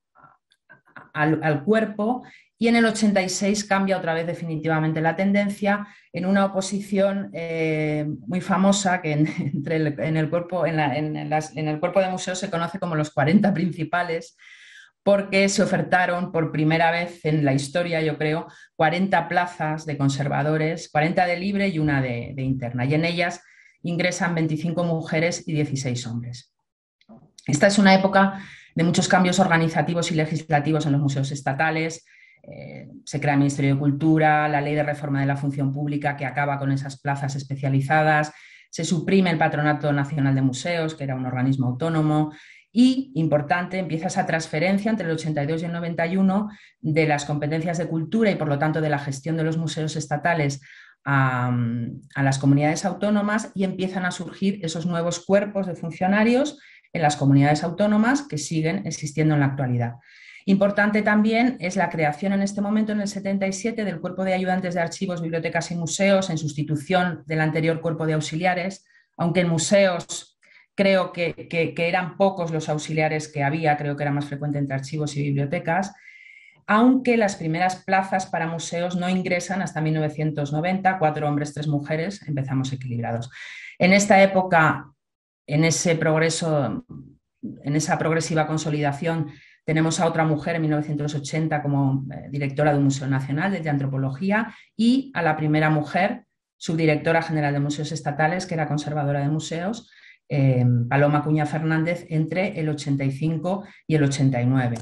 S8: Al, al cuerpo, y en el ochenta y seis cambia otra vez definitivamente la tendencia en una oposición eh, muy famosa que en, entre el, en, el cuerpo, en, la, en, las, en el cuerpo de museos se conoce como los cuarenta principales, porque se ofertaron por primera vez en la historia, yo creo, cuarenta plazas de conservadores, cuarenta de libre y una de, de interna, y en ellas ingresan veinticinco mujeres y dieciséis hombres. Esta es una época de muchos cambios organizativos y legislativos en los museos estatales. Eh, se crea el Ministerio de Cultura, la Ley de Reforma de la Función Pública que acaba con esas plazas especializadas, se suprime el Patronato Nacional de Museos, que era un organismo autónomo, y, importante, empieza esa transferencia entre el ochenta y dos y el noventa y uno de las competencias de cultura y, por lo tanto, de la gestión de los museos estatales a, a las comunidades autónomas, y empiezan a surgir esos nuevos cuerpos de funcionarios en las comunidades autónomas que siguen existiendo en la actualidad. Importante también es la creación en este momento, en el setenta y siete, del Cuerpo de Ayudantes de Archivos, Bibliotecas y Museos, en sustitución del anterior Cuerpo de Auxiliares, aunque en museos creo que, que, que eran pocos los auxiliares que había, creo que era más frecuente entre archivos y bibliotecas, aunque las primeras plazas para museos no ingresan hasta mil novecientos noventa, cuatro hombres, tres mujeres, empezamos equilibrados. En esta época, en ese progreso, en esa progresiva consolidación, tenemos a otra mujer en mil novecientos ochenta como eh, directora de un Museo Nacional de Antropología, y a la primera mujer subdirectora general de museos estatales, que era conservadora de museos, eh, Paloma Cuña Fernández, entre el ochenta y cinco y el ochenta y nueve.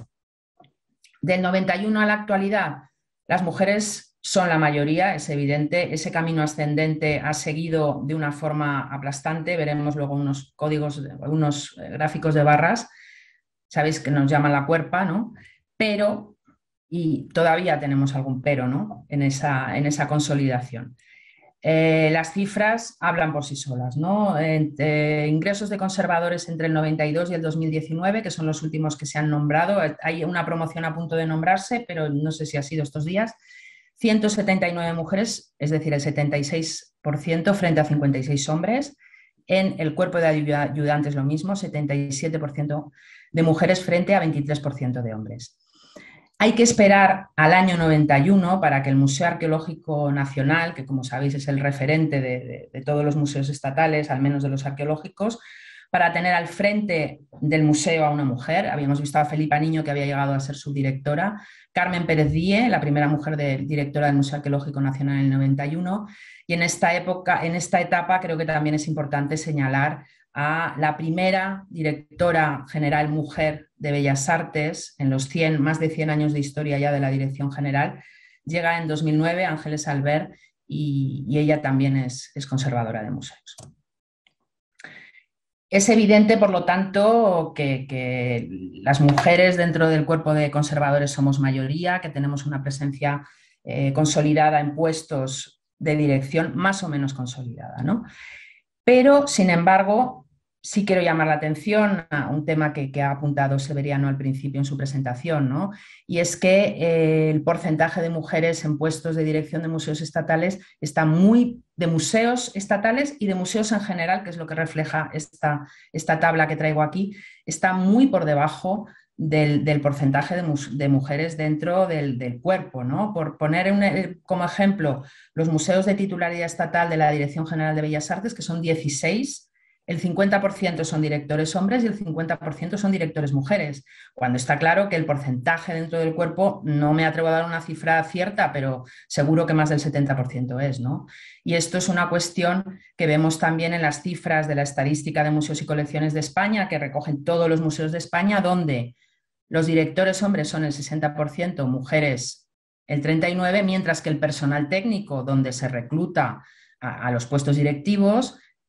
S8: Del noventa y uno a la actualidad, las mujeres son la mayoría, es evidente. Ese camino ascendente ha seguido de una forma aplastante. Veremos luego unos códigos, unos gráficos de barras. Sabéis que nos llaman la cuerpa, ¿no? Pero, y todavía tenemos algún pero, ¿no? En esa, en esa consolidación. Eh, las cifras hablan por sí solas, ¿no? Eh, ingresos de conservadores entre el noventa y dos y el dos mil diecinueve, que son los últimos que se han nombrado. Hay una promoción a punto de nombrarse, pero no sé si ha sido estos días. ciento setenta y nueve mujeres, es decir, el setenta y seis por ciento frente a cincuenta y seis hombres. En el cuerpo de ayudantes lo mismo, setenta y siete por ciento de mujeres frente a veintitrés por ciento de hombres. Hay que esperar al año noventa y uno para que el Museo Arqueológico Nacional, que como sabéis es el referente de, de, de todos los museos estatales, al menos de los arqueológicos, para tener al frente del museo a una mujer. Habíamos visto a Felipa Niño, que había llegado a ser subdirectora, Carmen Pérez Díez, la primera mujer de, directora del Museo Arqueológico Nacional en el noventa y uno, y en esta época, en esta etapa creo que también es importante señalar a la primera directora general mujer de Bellas Artes en los cien, más de cien años de historia ya de la Dirección General. Llega en dos mil nueve, Ángeles Albert, y, y ella también es, es conservadora de museos. Es evidente, por lo tanto, que, que las mujeres dentro del cuerpo de conservadores somos mayoría, que tenemos una presencia eh, consolidada en puestos de dirección más o menos consolidada, ¿no? Pero, sin embargo, sí quiero llamar la atención a un tema que, que ha apuntado Severiano al principio en su presentación, ¿no? Y es que eh, el porcentaje de mujeres en puestos de dirección de museos estatales está muy, de museos estatales y de museos en general, que es lo que refleja esta, esta tabla que traigo aquí, está muy por debajo del, del porcentaje de, de mujeres dentro del, del cuerpo, ¿no? Por poner un, como ejemplo los museos de titularidad estatal de la Dirección General de Bellas Artes, que son dieciséis, el cincuenta por ciento son directores hombres y el cincuenta por ciento son directores mujeres, cuando está claro que el porcentaje dentro del cuerpo, no me atrevo a dar una cifra cierta, pero seguro que más del setenta por ciento es, ¿no? Y esto es una cuestión que vemos también en las cifras de la Estadística de Museos y Colecciones de España, que recogen todos los museos de España, donde los directores hombres son el sesenta por ciento, mujeres el treinta y nueve por ciento, mientras que el personal técnico, donde se recluta a, a los puestos directivos,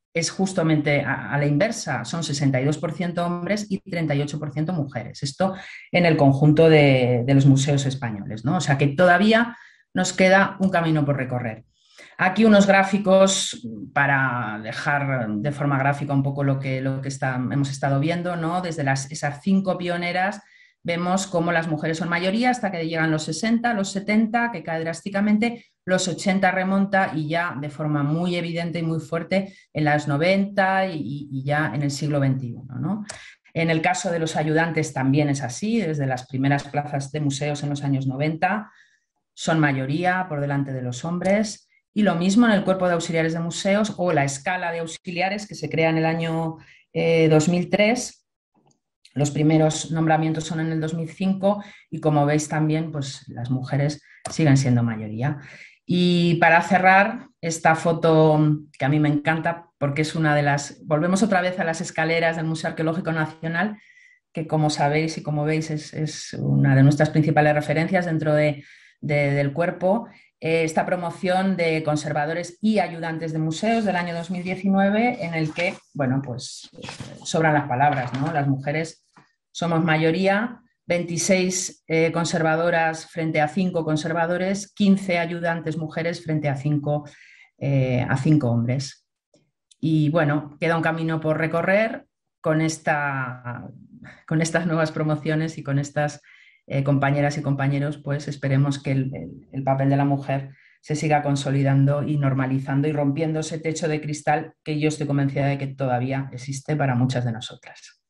S8: es justamente a, a la inversa, son sesenta y dos por ciento hombres y treinta y ocho por ciento mujeres. Esto en el conjunto de, de los museos españoles, ¿no? O sea que todavía nos queda un camino por recorrer. Aquí unos gráficos para dejar de forma gráfica un poco lo que, lo que está, hemos estado viendo, ¿no? Desde las, esas cinco pioneras vemos cómo las mujeres son mayoría hasta que llegan los sesenta, los setenta, que cae drásticamente, los ochenta remonta y ya de forma muy evidente y muy fuerte en las noventa y, y ya en el siglo veintiuno, ¿no? En el caso de los ayudantes también es así, desde las primeras plazas de museos en los años noventa son mayoría por delante de los hombres. Y lo mismo en el cuerpo de auxiliares de museos o la escala de auxiliares que se crea en el año eh, dos mil tres. Los primeros nombramientos son en el dos mil cinco y como veis también pues, las mujeres siguen siendo mayoría. Y para cerrar, esta foto que a mí me encanta porque es una de las... Volvemos otra vez a las escaleras del Museo Arqueológico Nacional, que como sabéis y como veis es, es una de nuestras principales referencias dentro de, de, del cuerpo. Esta promoción de conservadores y ayudantes de museos del año dos mil diecinueve en el que, bueno, pues sobran las palabras, ¿no? Las mujeres somos mayoría, veintiséis eh, conservadoras frente a cinco conservadores, quince ayudantes mujeres frente a cinco, eh, a cinco hombres. Y bueno, queda un camino por recorrer con, esta, con estas nuevas promociones y con estas Eh, compañeras y compañeros, pues esperemos que el, el, el papel de la mujer se siga consolidando y normalizando y rompiendo ese techo de cristal que yo estoy convencida de que todavía existe para muchas de nosotras.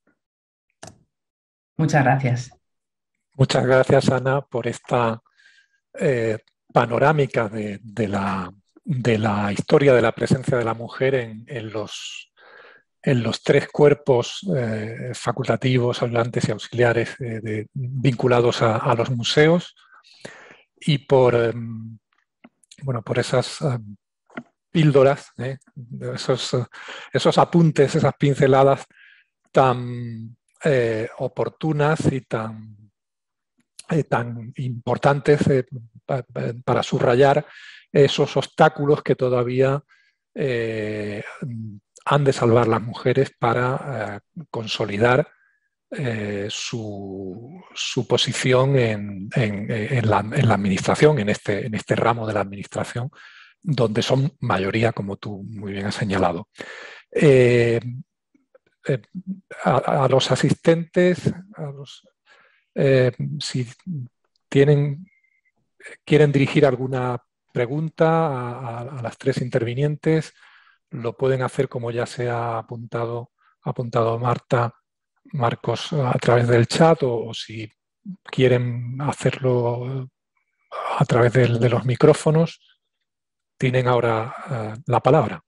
S8: Muchas gracias.
S5: Muchas gracias, Ana, por esta eh, panorámica de, de, la, de la historia de la presencia de la mujer en, en los en los tres cuerpos eh, facultativos, ayudantes y auxiliares eh, de, vinculados a, a los museos y por, eh, bueno, por esas eh, píldoras, eh, esos, esos apuntes, esas pinceladas tan eh, oportunas y tan, eh, tan importantes eh, pa, pa, para subrayar esos obstáculos que todavía eh, han de salvar las mujeres para eh, consolidar eh, su, su posición en, en, en, la, en la administración, en este, en este ramo de la administración, donde son mayoría, como tú muy bien has señalado. Eh, eh, a, a los asistentes, a los, eh, si tienen, quieren dirigir alguna pregunta a, a, a las tres intervinientes, lo pueden hacer como ya se ha apuntado, apuntado Marta, Marcos, a través del chat o, o si quieren hacerlo a través de, de los micrófonos, tienen ahora uh, la palabra.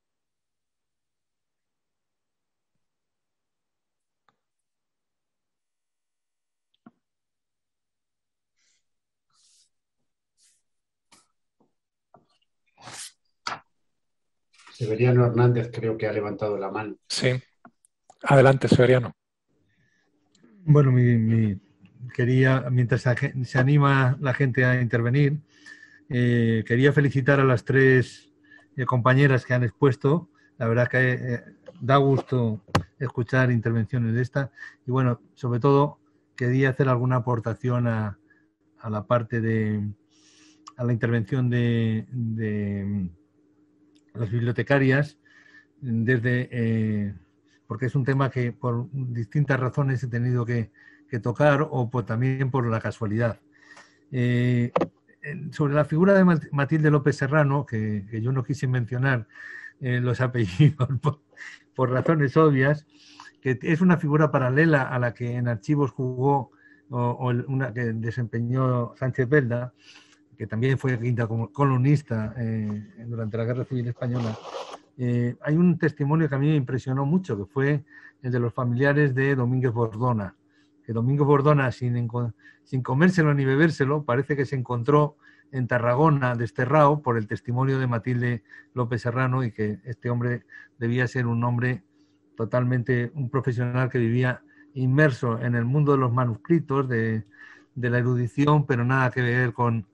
S1: Severiano Hernández creo que ha levantado la mano.
S5: Sí. Adelante, Severiano.
S3: Bueno, mi, mi, quería, mientras se anima la gente a intervenir, eh, quería felicitar a las tres eh, compañeras que han expuesto. La verdad que eh, da gusto escuchar intervenciones de esta. Y bueno, sobre todo, quería hacer alguna aportación a, a la parte de, a la intervención de, de las bibliotecarias, desde, eh, porque es un tema que por distintas razones he tenido que, que tocar o por, también por la casualidad. Eh, sobre la figura de Matilde López Serrano, que, que yo no quise mencionar eh, los apellidos por, por razones obvias, que es una figura paralela a la que en archivos jugó o, o una que desempeñó Sánchez Belda, que también fue quinta columnista eh, durante la Guerra Civil Española. Eh, hay un testimonio que a mí me impresionó mucho, que fue el de los familiares de Domínguez Bordona. Que Domínguez Bordona, sin, sin comérselo ni bebérselo, parece que se encontró en Tarragona desterrado por el testimonio de Matilde López Serrano y que este hombre debía ser un hombre totalmente, un profesional que vivía inmerso en el mundo de los manuscritos, de, de la erudición, pero nada que ver con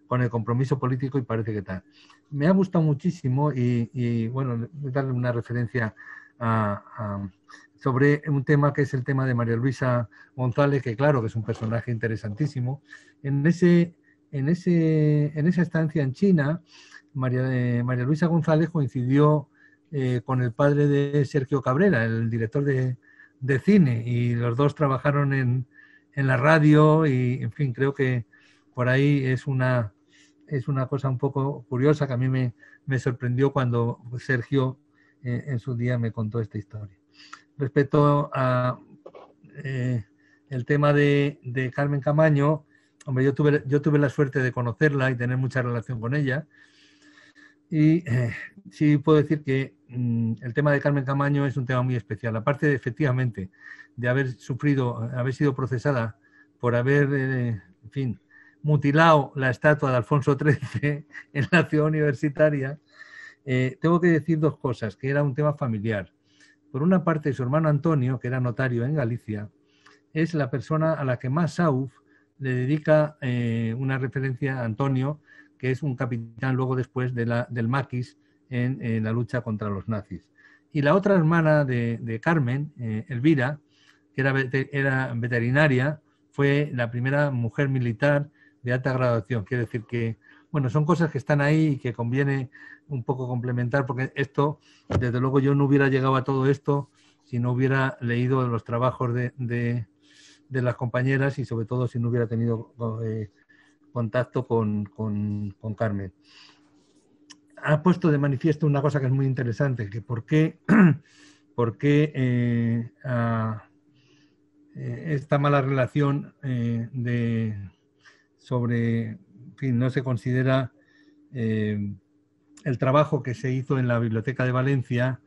S3: con el compromiso político y parece que tal. Me ha gustado muchísimo y, y bueno, darle una referencia a, a, sobre un tema que es el tema de María Luisa González, que claro que es un personaje interesantísimo. En, ese, en, ese, en esa estancia en China, María, eh, María Luisa González coincidió eh, con el padre de Sergio Cabrera, el director de, de cine, y los dos trabajaron en, en la radio y, en fin, creo que por ahí es una, es una cosa un poco curiosa que a mí me, me sorprendió cuando Sergio eh, en su día me contó esta historia. Respecto a eh, el tema de, de Carmen Camaño, hombre, yo tuve, yo tuve la suerte de conocerla y tener mucha relación con ella. Y eh, sí puedo decir que mmm, el tema de Carmen Camaño es un tema muy especial. Aparte de, efectivamente, de haber sufrido, haber sido procesada por haber, eh, en fin, mutilado la estatua de Alfonso trece en la ciudad universitaria, eh, tengo que decir dos cosas, que era un tema familiar. Por una parte, su hermano Antonio, que era notario en Galicia, es la persona a la que más Sauf le dedica eh, una referencia a Antonio, que es un capitán luego después de la, del maquis en, en la lucha contra los nazis. Y la otra hermana de, de Carmen, eh, Elvira, que era, era veterinaria, fue la primera mujer militar de alta graduación. Quiere decir que, bueno, son cosas que están ahí y que conviene un poco complementar, porque esto, desde luego yo no hubiera llegado a todo esto si no hubiera leído los trabajos de, de, de las compañeras y sobre todo si no hubiera tenido eh, contacto con, con, con Carmen. Ha puesto de manifiesto una cosa que es muy interesante, que por qué, por qué eh, a, eh, esta mala relación eh, de, sobre, en fin, no se considera eh, el trabajo que se hizo en la Biblioteca de Valencia.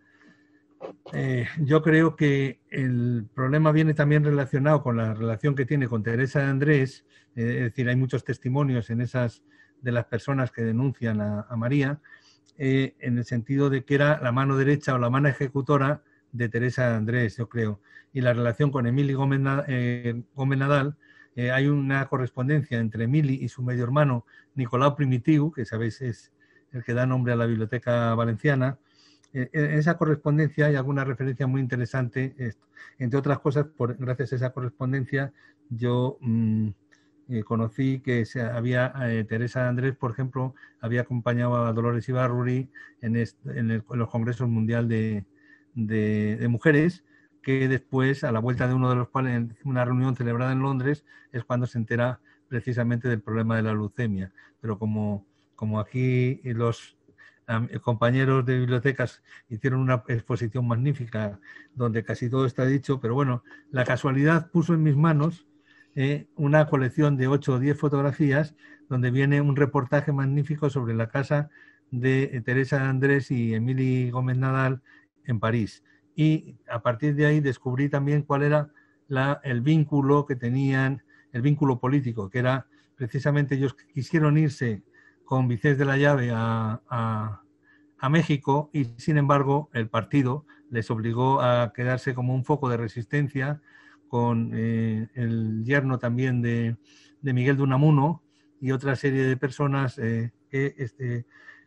S3: Eh, yo creo que el problema viene también relacionado con la relación que tiene con Teresa de Andrés, eh, es decir, hay muchos testimonios en esas de las personas que denuncian a, a María, eh, en el sentido de que era la mano derecha o la mano ejecutora de Teresa de Andrés, yo creo. Y la relación con Emili Gómez, eh, Gómez Nadal, eh, hay una correspondencia entre Emili y su medio hermano Nicolau Primitiu, que sabéis es el que da nombre a la Biblioteca Valenciana. En esa correspondencia hay alguna referencia muy interesante. Entre otras cosas, por, gracias a esa correspondencia, yo mmm, eh, conocí que se había, eh, Teresa de Andrés, por ejemplo, había acompañado a Dolores Ibarruri en, este, en, el, en los Congresos Mundial de, de, de Mujeres, que después, a la vuelta de uno de los en una reunión celebrada en Londres, es cuando se entera precisamente del problema de la leucemia. Pero como, como aquí los compañeros de bibliotecas hicieron una exposición magnífica donde casi todo está dicho, pero bueno, la casualidad puso en mis manos eh, una colección de ocho o diez fotografías donde viene un reportaje magnífico sobre la casa de Teresa de Andrés y Emili Gómez Nadal en París. Y a partir de ahí descubrí también cuál era la, el vínculo que tenían, el vínculo político, que era precisamente ellos quisieron irse con Vicens de la Llave a, a, a México y, sin embargo, el partido les obligó a quedarse como un foco de resistencia con eh, el yerno también de, de Miguel de Unamuno y otra serie de personas eh, que este,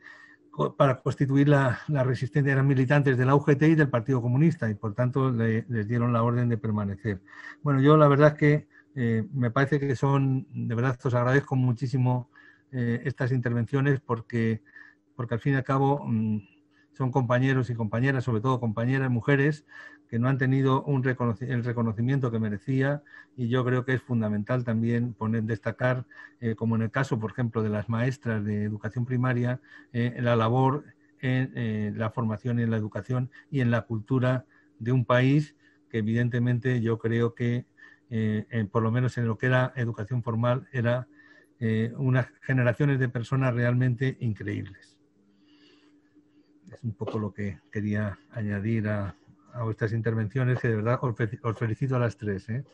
S3: para constituir la, la resistencia eran militantes de la U G T y del Partido Comunista y, por tanto, le, les dieron la orden de permanecer. Bueno, yo la verdad es que eh, me parece que son, de verdad, os agradezco muchísimo Eh, estas intervenciones porque, porque al fin y al cabo mmm, son compañeros y compañeras, sobre todo compañeras mujeres, que no han tenido un reconoci- el reconocimiento que merecía y yo creo que es fundamental también poner, destacar, eh, como en el caso, por ejemplo, de las maestras de educación primaria, eh, la labor en eh, la formación y en la educación y en la cultura de un país que evidentemente yo creo que, eh, en, por lo menos en lo que era educación formal, era Eh, unas generaciones de personas realmente increíbles. Es un poco lo que quería añadir a, a vuestras intervenciones, que de verdad os, fe, os felicito a las tres. ¿eh?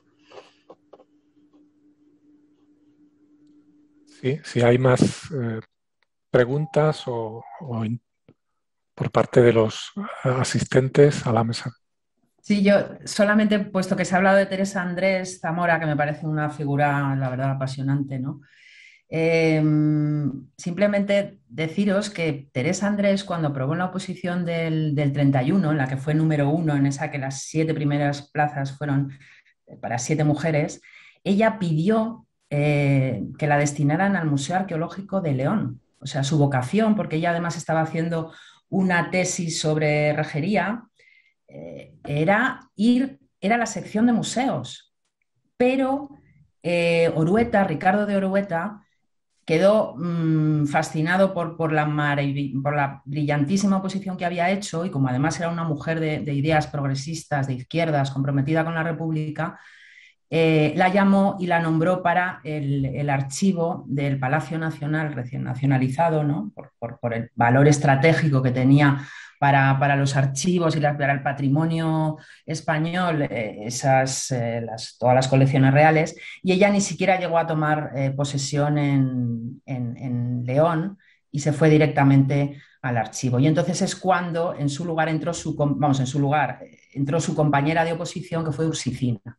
S5: Sí, si hay más eh, preguntas o, o in, por parte de los asistentes a la mesa.
S8: Sí, yo solamente, puesto que se ha hablado de Teresa Andrés Zamora, que me parece una figura, la verdad, apasionante, ¿no? Eh, simplemente deciros que Teresa Andrés, cuando aprobó en la oposición del, del treinta y uno, en la que fue número uno, en esa que las siete primeras plazas fueron para siete mujeres, ella pidió eh, que la destinaran al Museo Arqueológico de León. O sea, su vocación, porque ella además estaba haciendo una tesis sobre rejería, eh, era ir, era la sección de museos. Pero eh, Orueta, Ricardo de Orueta, quedó mmm, fascinado por, por, la por la brillantísima oposición que había hecho, y como además era una mujer de, de ideas progresistas, de izquierdas, comprometida con la República, eh, la llamó y la nombró para el, el archivo del Palacio Nacional recién nacionalizado, ¿no? por, por, por el valor estratégico que tenía para, para los archivos y la, para el patrimonio español, eh, esas, eh, las, todas las colecciones reales, y ella ni siquiera llegó a tomar eh, posesión en, en, en León y se fue directamente al archivo. Y entonces es cuando en su lugar entró su, vamos, en su lugar entró su compañera de oposición, que fue Ursicina.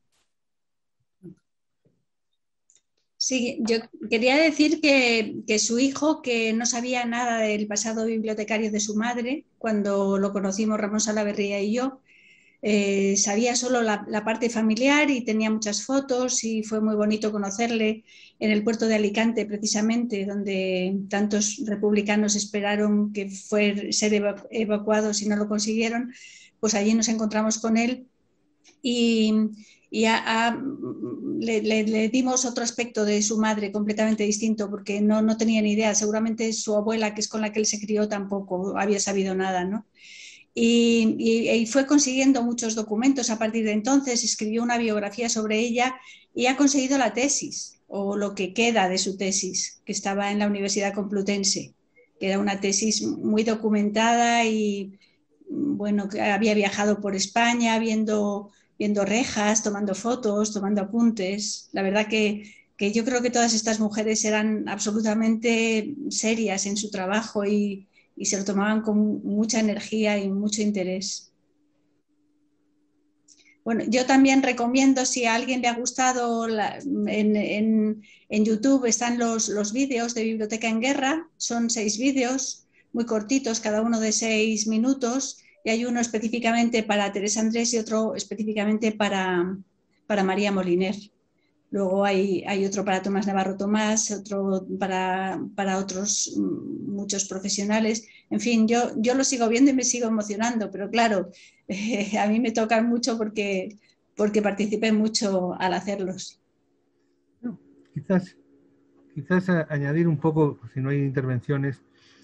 S7: Sí, yo quería decir que, que su hijo, que no sabía nada del pasado bibliotecario de su madre, cuando lo conocimos Ramón Salaverría y yo, eh, sabía solo la, la parte familiar y tenía muchas fotos, y fue muy bonito conocerle en el puerto de Alicante, precisamente, donde tantos republicanos esperaron que fuera ser evacu evacuados y no lo consiguieron. Pues allí nos encontramos con él y... y a, a, le, le, le dimos otro aspecto de su madre completamente distinto, porque no, no tenía ni idea. Seguramente su abuela, que es con la que él se crió, tampoco había sabido nada, ¿no? Y, y, y fue consiguiendo muchos documentos a partir de entonces, escribió una biografía sobre ella y ha conseguido la tesis, o lo que queda de su tesis, que estaba en la Universidad Complutense, que era una tesis muy documentada y, bueno, que había viajado por España viendo... viendo rejas, tomando fotos, tomando apuntes. La verdad que, que yo creo que todas estas mujeres eran absolutamente serias en su trabajo y, y se lo tomaban con mucha energía y mucho interés. Bueno, yo también recomiendo, si a alguien le ha gustado, la, en, en, en YouTube están los, los vídeos de Biblioteca en Guerra, son seis vídeos muy cortitos, cada uno de seis minutos, y hay uno específicamente para Teresa Andrés y otro específicamente para, para María Moliner. Luego hay, hay otro para Tomás Navarro Tomás, otro para, para otros muchos profesionales. En fin, yo, yo lo sigo viendo y me sigo emocionando, pero claro, eh, a mí me tocan mucho porque, porque participé mucho al hacerlos.
S3: No, quizás, quizás añadir un poco, si no hay intervenciones,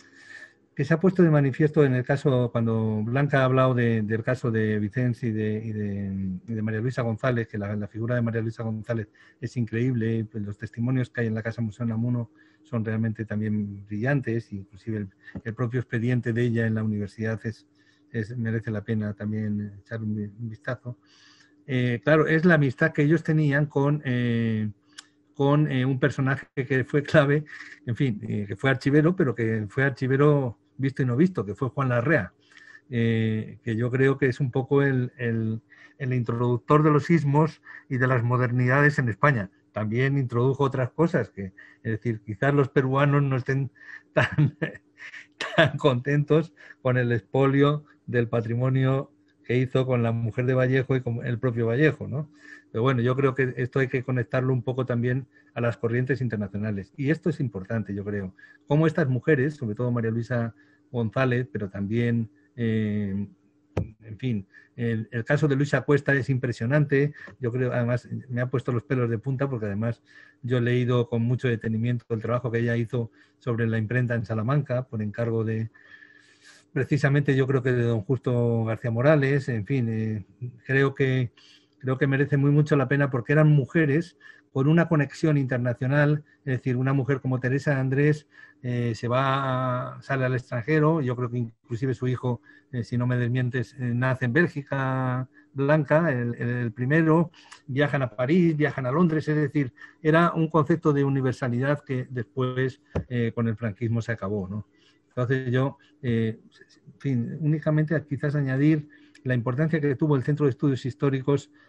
S3: que se ha puesto de manifiesto en el caso, cuando Blanca ha hablado de, del caso de Vicens y de, y de, y de María Luisa González, que la, la figura de María Luisa González es increíble, pues los testimonios que hay en la Casa Museo Namuno son realmente también brillantes, inclusive el, el propio expediente de ella en la universidad es, es, merece la pena también echar un, un vistazo. Eh, claro, es la amistad que ellos tenían con... Eh, con eh, un personaje que fue clave, en fin, eh, que fue archivero, pero que fue archivero visto y no visto, que fue Juan Larrea, eh, que yo creo que es un poco el, el, el introductor de los sismos y de las modernidades en España. También introdujo otras cosas, que, es decir, quizás los peruanos no estén tan, tan contentos con el expolio del patrimonio que hizo con la mujer de Vallejo y con el propio Vallejo, ¿no? Pero bueno, yo creo que esto hay que conectarlo un poco también a las corrientes internacionales. Y esto es importante, yo creo. Cómo estas mujeres, sobre todo María Luisa González, pero también, eh, en fin, el, el caso de Luisa Cuesta es impresionante. Yo creo, además, me ha puesto los pelos de punta porque además yo he leído con mucho detenimiento el trabajo que ella hizo sobre la imprenta en Salamanca, por encargo de, precisamente yo creo que de don Justo García Morales. En fin, eh, creo que creo que merece muy mucho la pena porque eran mujeres con una conexión internacional, es decir, una mujer como Teresa Andrés eh, se va, a, sale al extranjero, yo creo que inclusive su hijo, eh, si no me desmientes, eh, nace en Bélgica, Blanca, el, el primero, viajan a París, viajan a Londres, es decir, era un concepto de universalidad que después eh, con el franquismo se acabó, ¿no? Entonces yo, eh, en fin, únicamente quizás añadir la importancia que tuvo el Centro de Estudios Históricos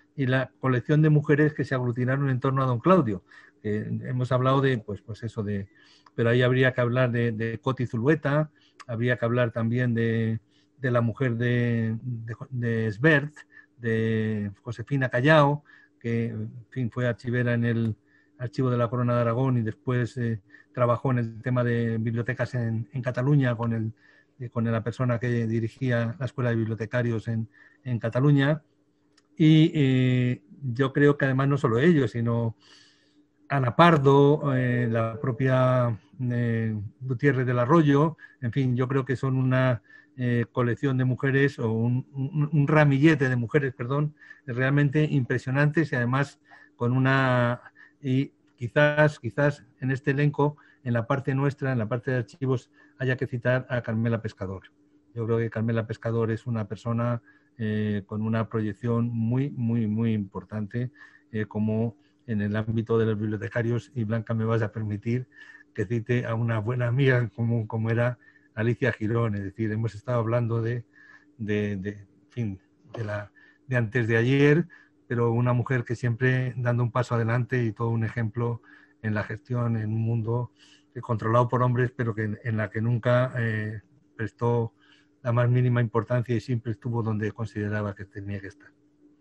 S3: y la colección de mujeres que se aglutinaron en torno a don Claudio. Eh, hemos hablado de, pues, pues eso de, pero ahí habría que hablar de, de Coti Zulueta, habría que hablar también de, de la mujer de, de, de Svert, de Josefina Callao, que en fin, fue archivera en el Archivo de la Corona de Aragón y después eh, trabajó en el tema de bibliotecas en, en Cataluña con, el, eh, con la persona que dirigía la Escuela de Bibliotecarios en, en Cataluña. Y eh, yo creo que además no solo ellos, sino Ana Pardo, eh, la propia eh, Gutiérrez del Arroyo, en fin, yo creo que son una eh, colección de mujeres o un, un, un ramillete de mujeres, perdón, realmente impresionantes y además con una... Y quizás, quizás en este elenco, en la parte nuestra, en la parte de archivos, haya que citar a Carmela Pescador. Yo creo que Carmela Pescador es una persona eh, con una proyección muy, muy, muy importante eh, como en el ámbito de los bibliotecarios, y Blanca, me vas a permitir que cite a una buena amiga como, como era Alicia Girón. Es decir, hemos estado hablando de, de, de, en fin, de, la, de antes de ayer, pero una mujer que siempre dando un paso adelante y todo un ejemplo en la gestión en un mundo controlado por hombres, pero que en la que nunca eh, prestó la más mínima importancia y siempre estuvo donde consideraba que tenía que estar.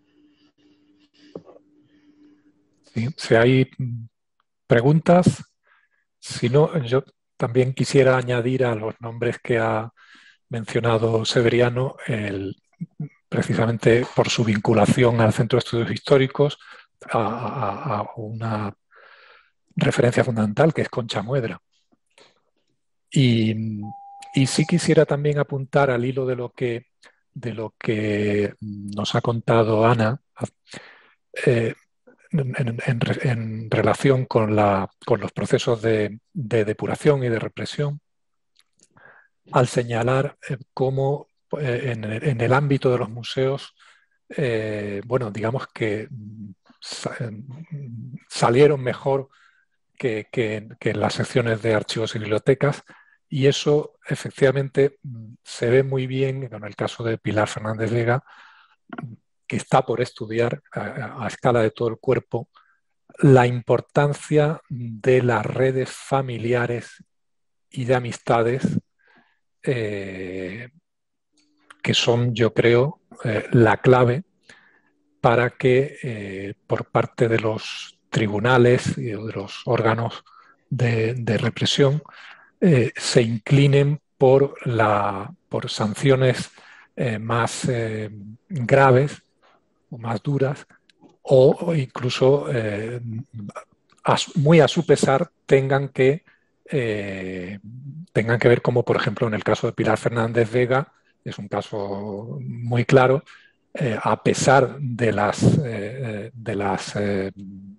S5: Sí, si hay preguntas, si no, yo también quisiera añadir a los nombres que ha mencionado Severiano, el, precisamente por su vinculación al Centro de Estudios Históricos, a, a, a una referencia fundamental que es Concha Muedra. Y, y sí quisiera también apuntar al hilo de lo que, de lo que nos ha contado Ana, eh, En, en, en relación con, la, con los procesos de, de depuración y de represión, al señalar eh, cómo eh, en, en el ámbito de los museos, eh, bueno, digamos que sa salieron mejor que, que, que en las secciones de archivos y bibliotecas, y eso efectivamente se ve muy bien en el caso de Pilar Fernández Vega, que está por estudiar a, a escala de todo el cuerpo la importancia de las redes familiares y de amistades eh, que son, yo creo, eh, la clave para que eh, por parte de los tribunales y de los órganos de, de represión eh, se inclinen por, la, por sanciones eh, más eh, graves o más duras, o incluso eh, a, muy a su pesar tengan que, eh, tengan que ver, como por ejemplo en el caso de Pilar Fernández Vega, es un caso muy claro, eh, a pesar de las, eh, de las eh,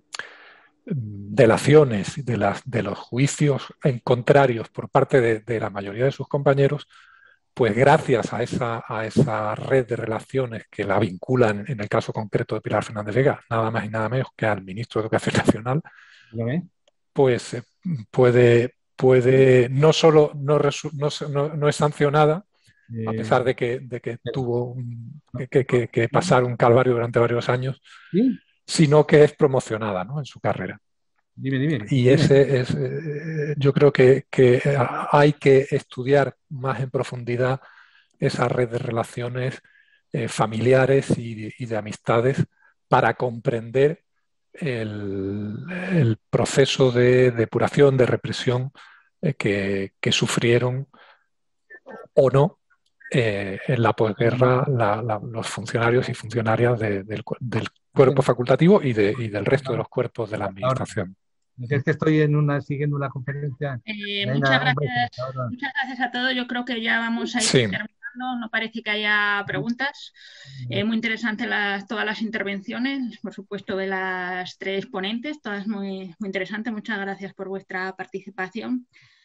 S5: delaciones, de, las, de los juicios en contrarios por parte de, de la mayoría de sus compañeros, pues gracias a esa, a esa red de relaciones que la vinculan, en el caso concreto de Pilar Fernández Vega, nada más y nada menos que al ministro de Educación Nacional, pues eh, puede, puede, no solo no, no, no, no es sancionada, a pesar de que, de que tuvo que, que, que pasar un calvario durante varios años, sino que es promocionada, ¿no?, en su carrera.
S3: Dime, dime,
S5: y
S3: dime.
S5: ese es, eh, yo creo que, que hay que estudiar más en profundidad esa red de relaciones eh, familiares y, y de amistades para comprender el, el proceso de depuración, de represión eh, que, que sufrieron o no eh, en la posguerra la, la, los funcionarios y funcionarias de, del, del cuerpo facultativo y, de, y del resto de los cuerpos de la administración.
S3: Es que estoy en una, siguiendo una conferencia.
S4: Eh, muchas, gracias, muchas gracias a todos. Yo creo que ya vamos a ir
S5: sí.
S4: terminando. No parece que haya preguntas. Eh, muy interesantes las, todas las intervenciones, por supuesto, de las tres ponentes, todas muy, muy interesantes. Muchas gracias por vuestra participación.